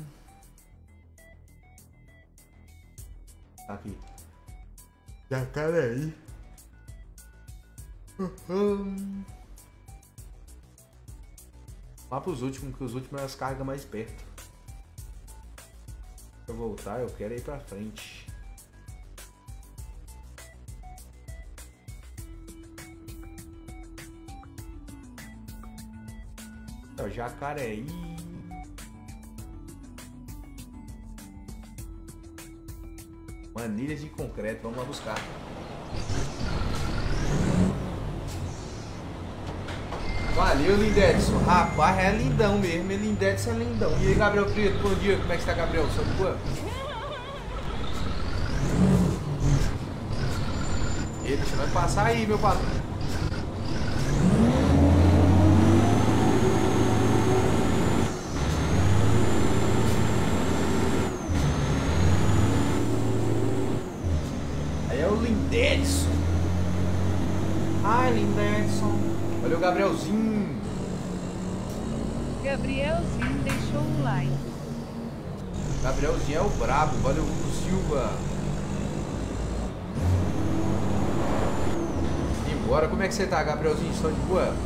S1: Tá aqui. Jacareí. Uhum. Lá pros últimos, que os últimos elas carregam mais perto. Pra eu voltar, eu quero ir pra frente. Ó, Jacareí. Manilhas de concreto, vamos lá buscar. Valeu, Lindedson. Rapaz, é lindão mesmo. É Lindedson, é lindão. E aí, Gabriel Preto, bom dia. Como é que está, Gabriel? Só de boa? Eita, você vai passar aí, meu patrão. Aí é o Lindedson. Ai, Lindedson. Valeu, Gabrielzinho.
S3: Gabrielzinho deixou um like.
S1: Gabrielzinho é o brabo. Valeu, Hugo Silva. Embora, como é que você tá, Gabrielzinho? Estão de boa?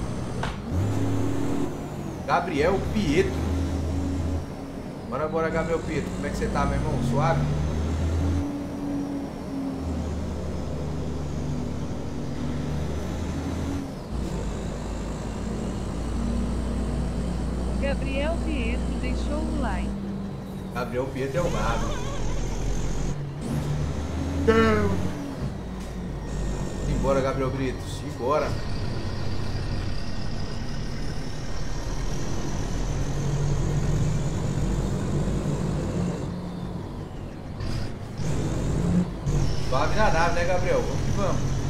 S1: Gabriel Pietro. Bora, bora, Gabriel Pietro. Como é que você tá, meu irmão? Suave?
S3: Gabriel Pietro deixou um like.
S1: Gabriel Pietro é o brabo. Simbora, Gabriel Brito. Simbora. Suave na nave, né, Gabriel? Vamos que vamos.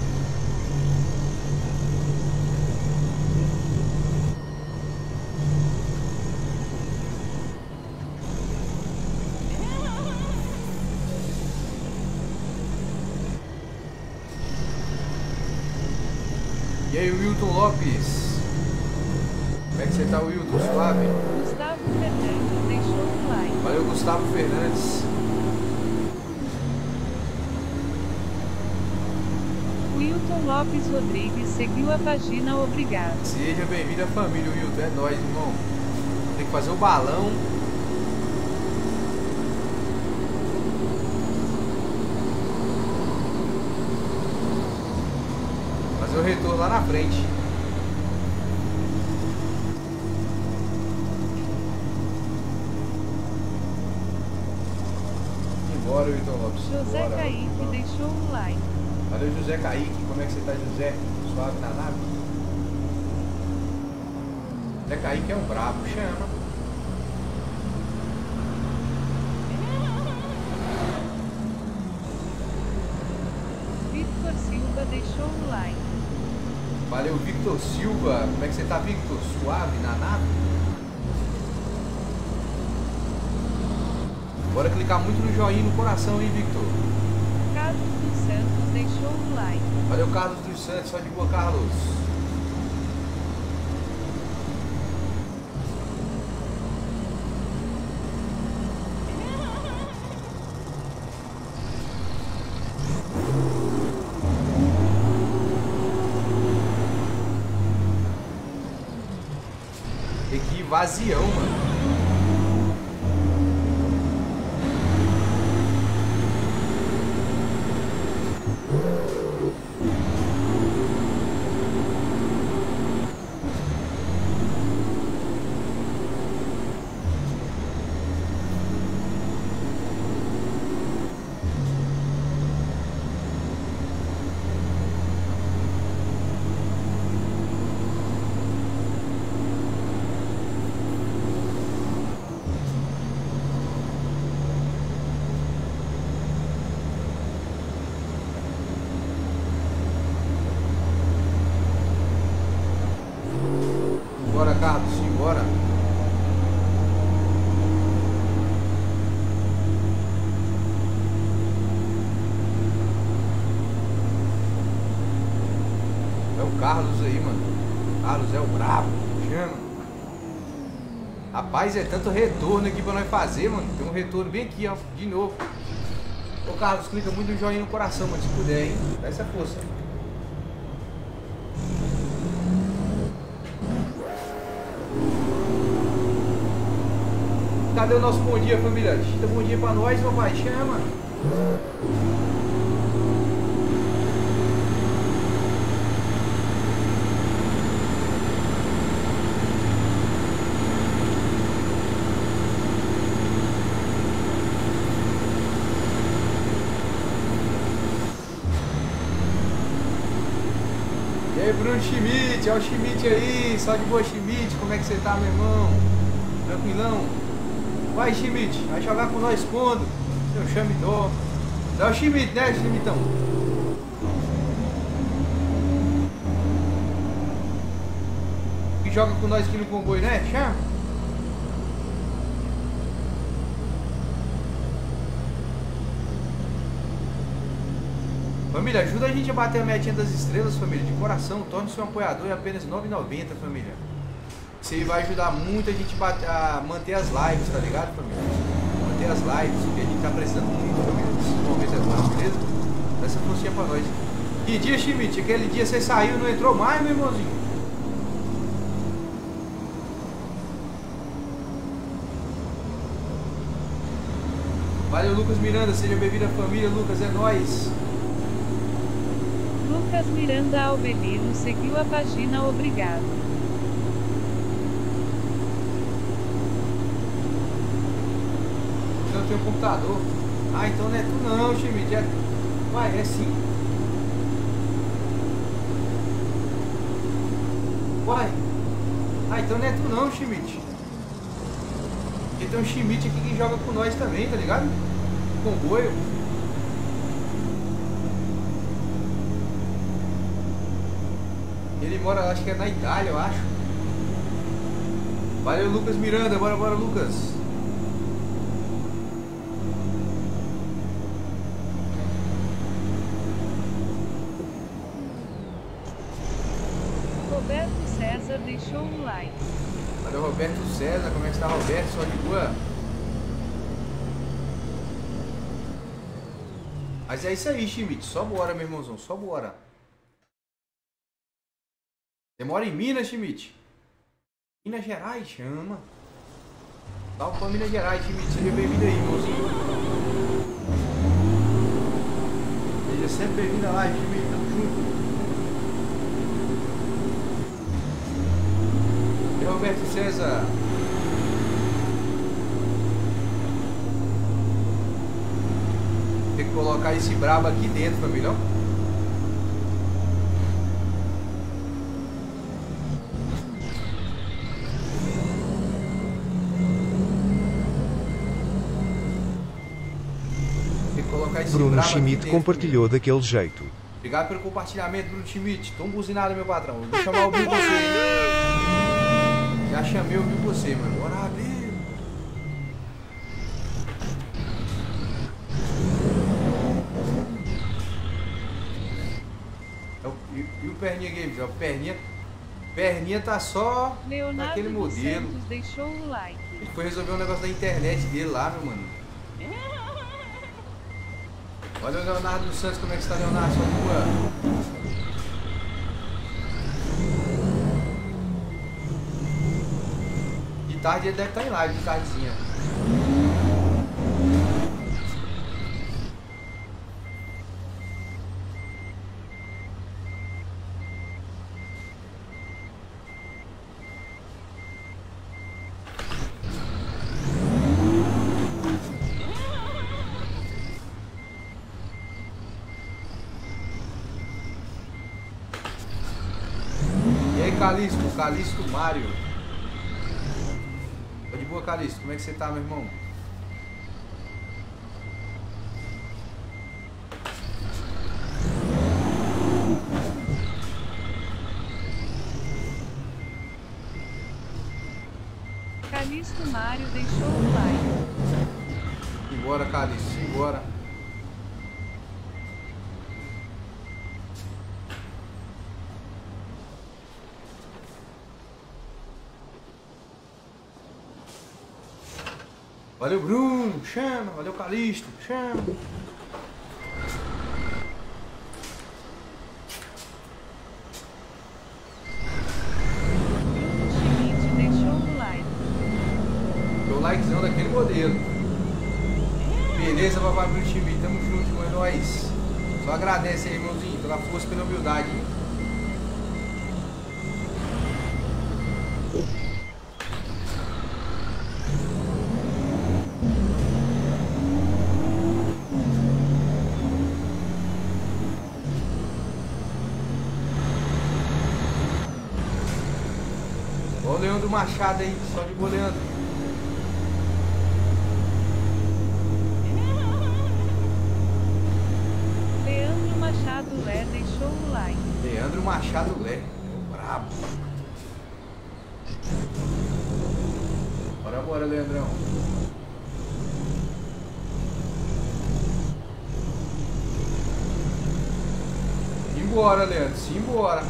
S1: E aí, Wilton Lopes? Como é que você tá, Wilton? Suave?
S3: Gustavo Fernandes deixou um like.
S1: Valeu, Gustavo Fernandes.
S3: Wilton Lopes Rodrigues seguiu a página, obrigado.
S1: Seja bem-vindo à família, Wilton. É nóis, irmão. Tem que fazer o balão. Fazer o retorno lá na frente. Embora, Wilton Lopes.
S3: José
S1: Bora,
S3: Kaique
S1: vamos.
S3: deixou um like.
S1: Valeu, José Kaique. Como é que você tá, José? Suave na nave? José Kaique é um brabo. Chama.
S3: Victor Silva deixou um like.
S1: Valeu, Victor Silva. Como é que você tá, Victor? Suave na nave? Bora clicar muito no joinha e no coração, hein, Victor?
S3: Carlos dos Santos deixou um like.
S1: Valeu, Carlos dos Santos. Só de boa, Carlos. Aqui, vazião, mano. Bora, Carlos, simbora. É o Carlos aí, mano. Carlos é o brabo. Chama. Rapaz, é tanto retorno aqui pra nós fazer, mano. Tem um retorno bem aqui, ó. De novo. Ô, Carlos, clica muito no joinha no coração, mano. Se puder, hein? Dá essa força. Cadê o nosso bom dia, família? Dá bom dia pra nós, papai. Chama. E aí, Bruno Schmidt, olha o Schmidt aí, só de boa, Schmidt, como é que você tá, meu irmão? Tranquilão? Vai, Schmidt, vai jogar com nós quando? Eu chamo dó. Dá o Schmidt, né, Schmidtão? Que joga com nós aqui no comboio, né? Chama. Família, ajuda a gente a bater a metinha das estrelas, família, de coração. Torne-se um apoiador em apenas nove reais e noventa centavos, família. Isso aí vai ajudar muito a gente bater, a manter as lives, tá ligado, família? Manter as lives, porque a gente tá precisando muito, família, nesses momentos agora, beleza? Dá essa forcinha pra nós. Que dia, Schmidt? Aquele dia você saiu e não entrou mais, meu irmãozinho? Valeu, Lucas Miranda, seja bem-vindo à família, Lucas, é nóis.
S3: Lucas Miranda Albelino seguiu a página, obrigado.
S1: Eu não tenho computador. Ah, então não é tu não, Schmidt. É... Vai, é sim. Vai. Ah, então não é tu não, Schmidt. Porque tem um Schmidt aqui que joga com nós também, tá ligado? Comboio. Ele mora, acho que é na Itália, eu acho. Valeu, Lucas Miranda. Bora, bora, Lucas.
S3: Roberto César deixou um like.
S1: Valeu, Roberto César. Como é que está, Roberto? Só de boa? Mas é isso aí, Schmidt. Só bora, meu irmãozão. Só bora. Você mora em Minas, Schmidt? Minas Gerais, chama. Salve pra Minas Gerais, Schmidt. Seja bem-vindo aí, irmãozinho. Seja sempre bem-vindo lá, Schmidt. Tamo junto. E Roberto César. Tem que colocar esse brabo aqui dentro, família.
S2: Bruno Schmidt compartilhou daquele jeito.
S1: Obrigado pelo compartilhamento, Bruno Schmidt. Tô um buzinado, meu patrão. Vou chamar o Bill você. Já chamei o Bill você, mano. Bora, Bill. É o, e, e o Perninha Games? É o Perninha. Perninha tá só
S3: Leonardo
S1: naquele modelo.
S3: Santos deixou um like.
S1: Ele foi resolver um negócio da internet dele lá, meu mano. Olha o Leonardo dos Santos, como é que está, Leonardo? Sua rua. De tarde ele deve estar em live, de tardezinha. Calixto, Calixto Mário. Tô de boa, Calixto. Como é que você tá, meu irmão?
S3: Calixto Mário deixou um like.
S1: Embora, Calixto, embora. Valeu, Bruno, chama. Valeu, Calixto, chama.
S3: Schmidt deixou um like.
S1: Show likezão daquele modelo. Beleza, papai pro time, tamo junto, irmão, é nóis. Só agradece aí, irmãozinho, pela força e pela humildade, hein? Olha o Leandro Machado aí, só de boa, Leandro.
S3: Leandro Machado Lé deixou o like.
S1: Leandro Machado Lé, brabo. Bora, bora, Leandrão. Simbora, Leandro, simbora.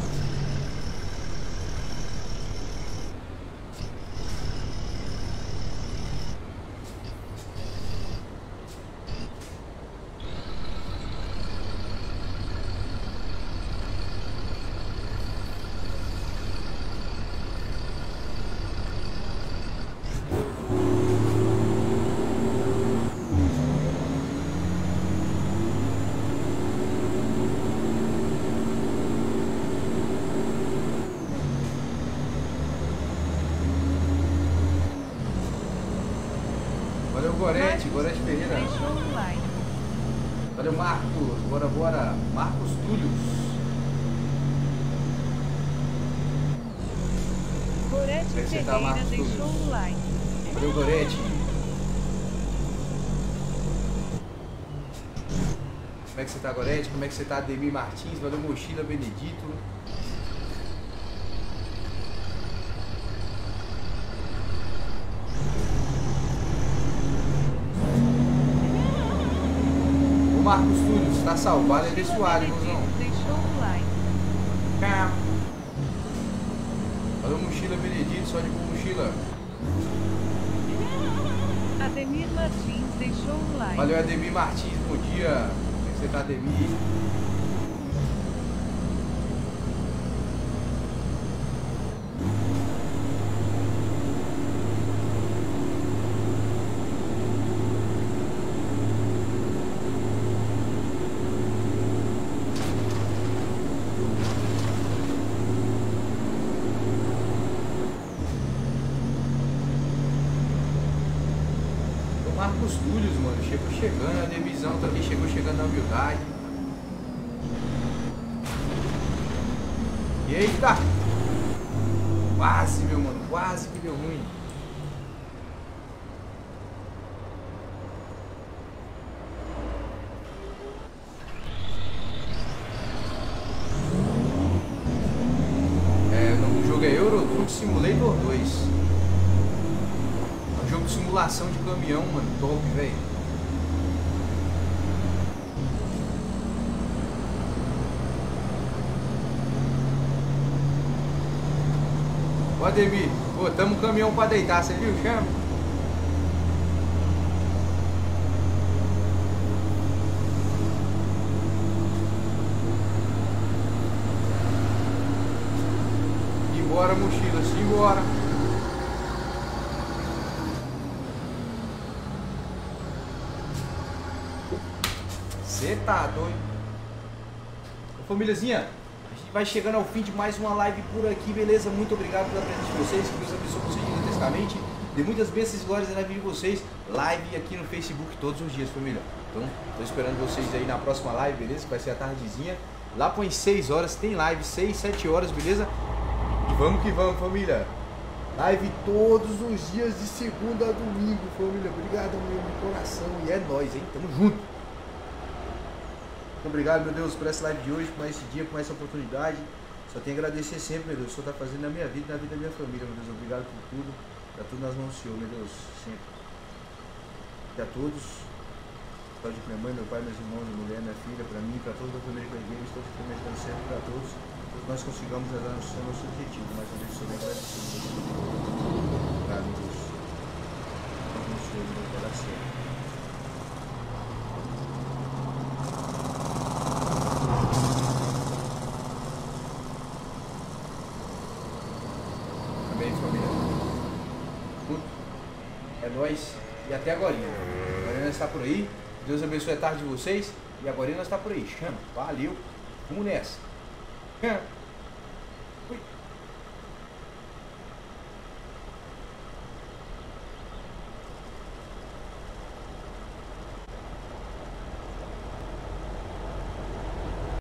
S1: Valeu, Gorete, Gorete Pereira.
S3: Deixou o like.
S1: Valeu, Marcos. Bora, bora. Marcos Túlios.
S3: Gorete
S1: Como é que você tá,
S3: Ferreira
S1: Marcos
S3: deixou
S1: Túlios?
S3: o like.
S1: Valeu, Gorete. Como é que você tá, Gorete? Como é que você tá, Ademir Martins? Valeu, Mochila Benedito. O Marcos Túlios, tá salvado, ele é suado, irmãozão.
S3: Deixou o like.
S1: Cá. Valeu, Mochila Benedito, só de boa, Mochila.
S3: Ademir Martins deixou o like.
S1: Valeu, Ademir Martins, bom dia. Como é que você tá, Ademir? Marcos Túlios, mano, chegou chegando, a Devisão também chegou chegando na humildade. E eita! Quase, meu mano, quase que deu ruim. É, o jogo é Euro Truck Simulator dois. Jogo de simulação de caminhão, mano, top, velho. Ó, Ademir, botamos um caminhão pra deitar, você viu, chama? Simbora, mochila, simbora. Você tá doido? Ô, famíliazinha, a gente vai chegando ao fim de mais uma live por aqui, beleza? Muito obrigado pela presença de vocês, que Deus abençoe vocês gigantescamente. Dê muitas bênçãos e glórias na vida de vocês. Live aqui no Facebook todos os dias, família. Então, tô esperando vocês aí na próxima live, beleza? Que vai ser a tardezinha. Lá põe seis horas, tem live, seis, sete horas, beleza? E vamos que vamos, família. Live todos os dias de segunda a domingo, família. Obrigado, meu, meu coração. E é nóis, hein? Tamo junto. Muito obrigado, meu Deus, por essa live de hoje, por esse dia, por essa oportunidade. Só tenho a agradecer sempre, meu Deus, o Senhor está fazendo na minha vida e na vida da minha família, meu Deus. Obrigado por tudo. Está tudo nas mãos do Senhor, meu Deus, sempre. E a todos, para minha mãe, meu pai, meus irmãos, minha mulher, minha filha, para mim, para toda a família que eu todos que estão me ajudando sempre, para todos. Todos nós consigamos realizar nosso, nosso objetivo, mas eu deixo bem agradecido. Obrigado, meu Deus. Abençoe, meu coração. É nóis. E até agora. Agora nós está por aí. Deus abençoe a tarde de vocês. E agora nós está por aí. Chama. Valeu. Vamos nessa.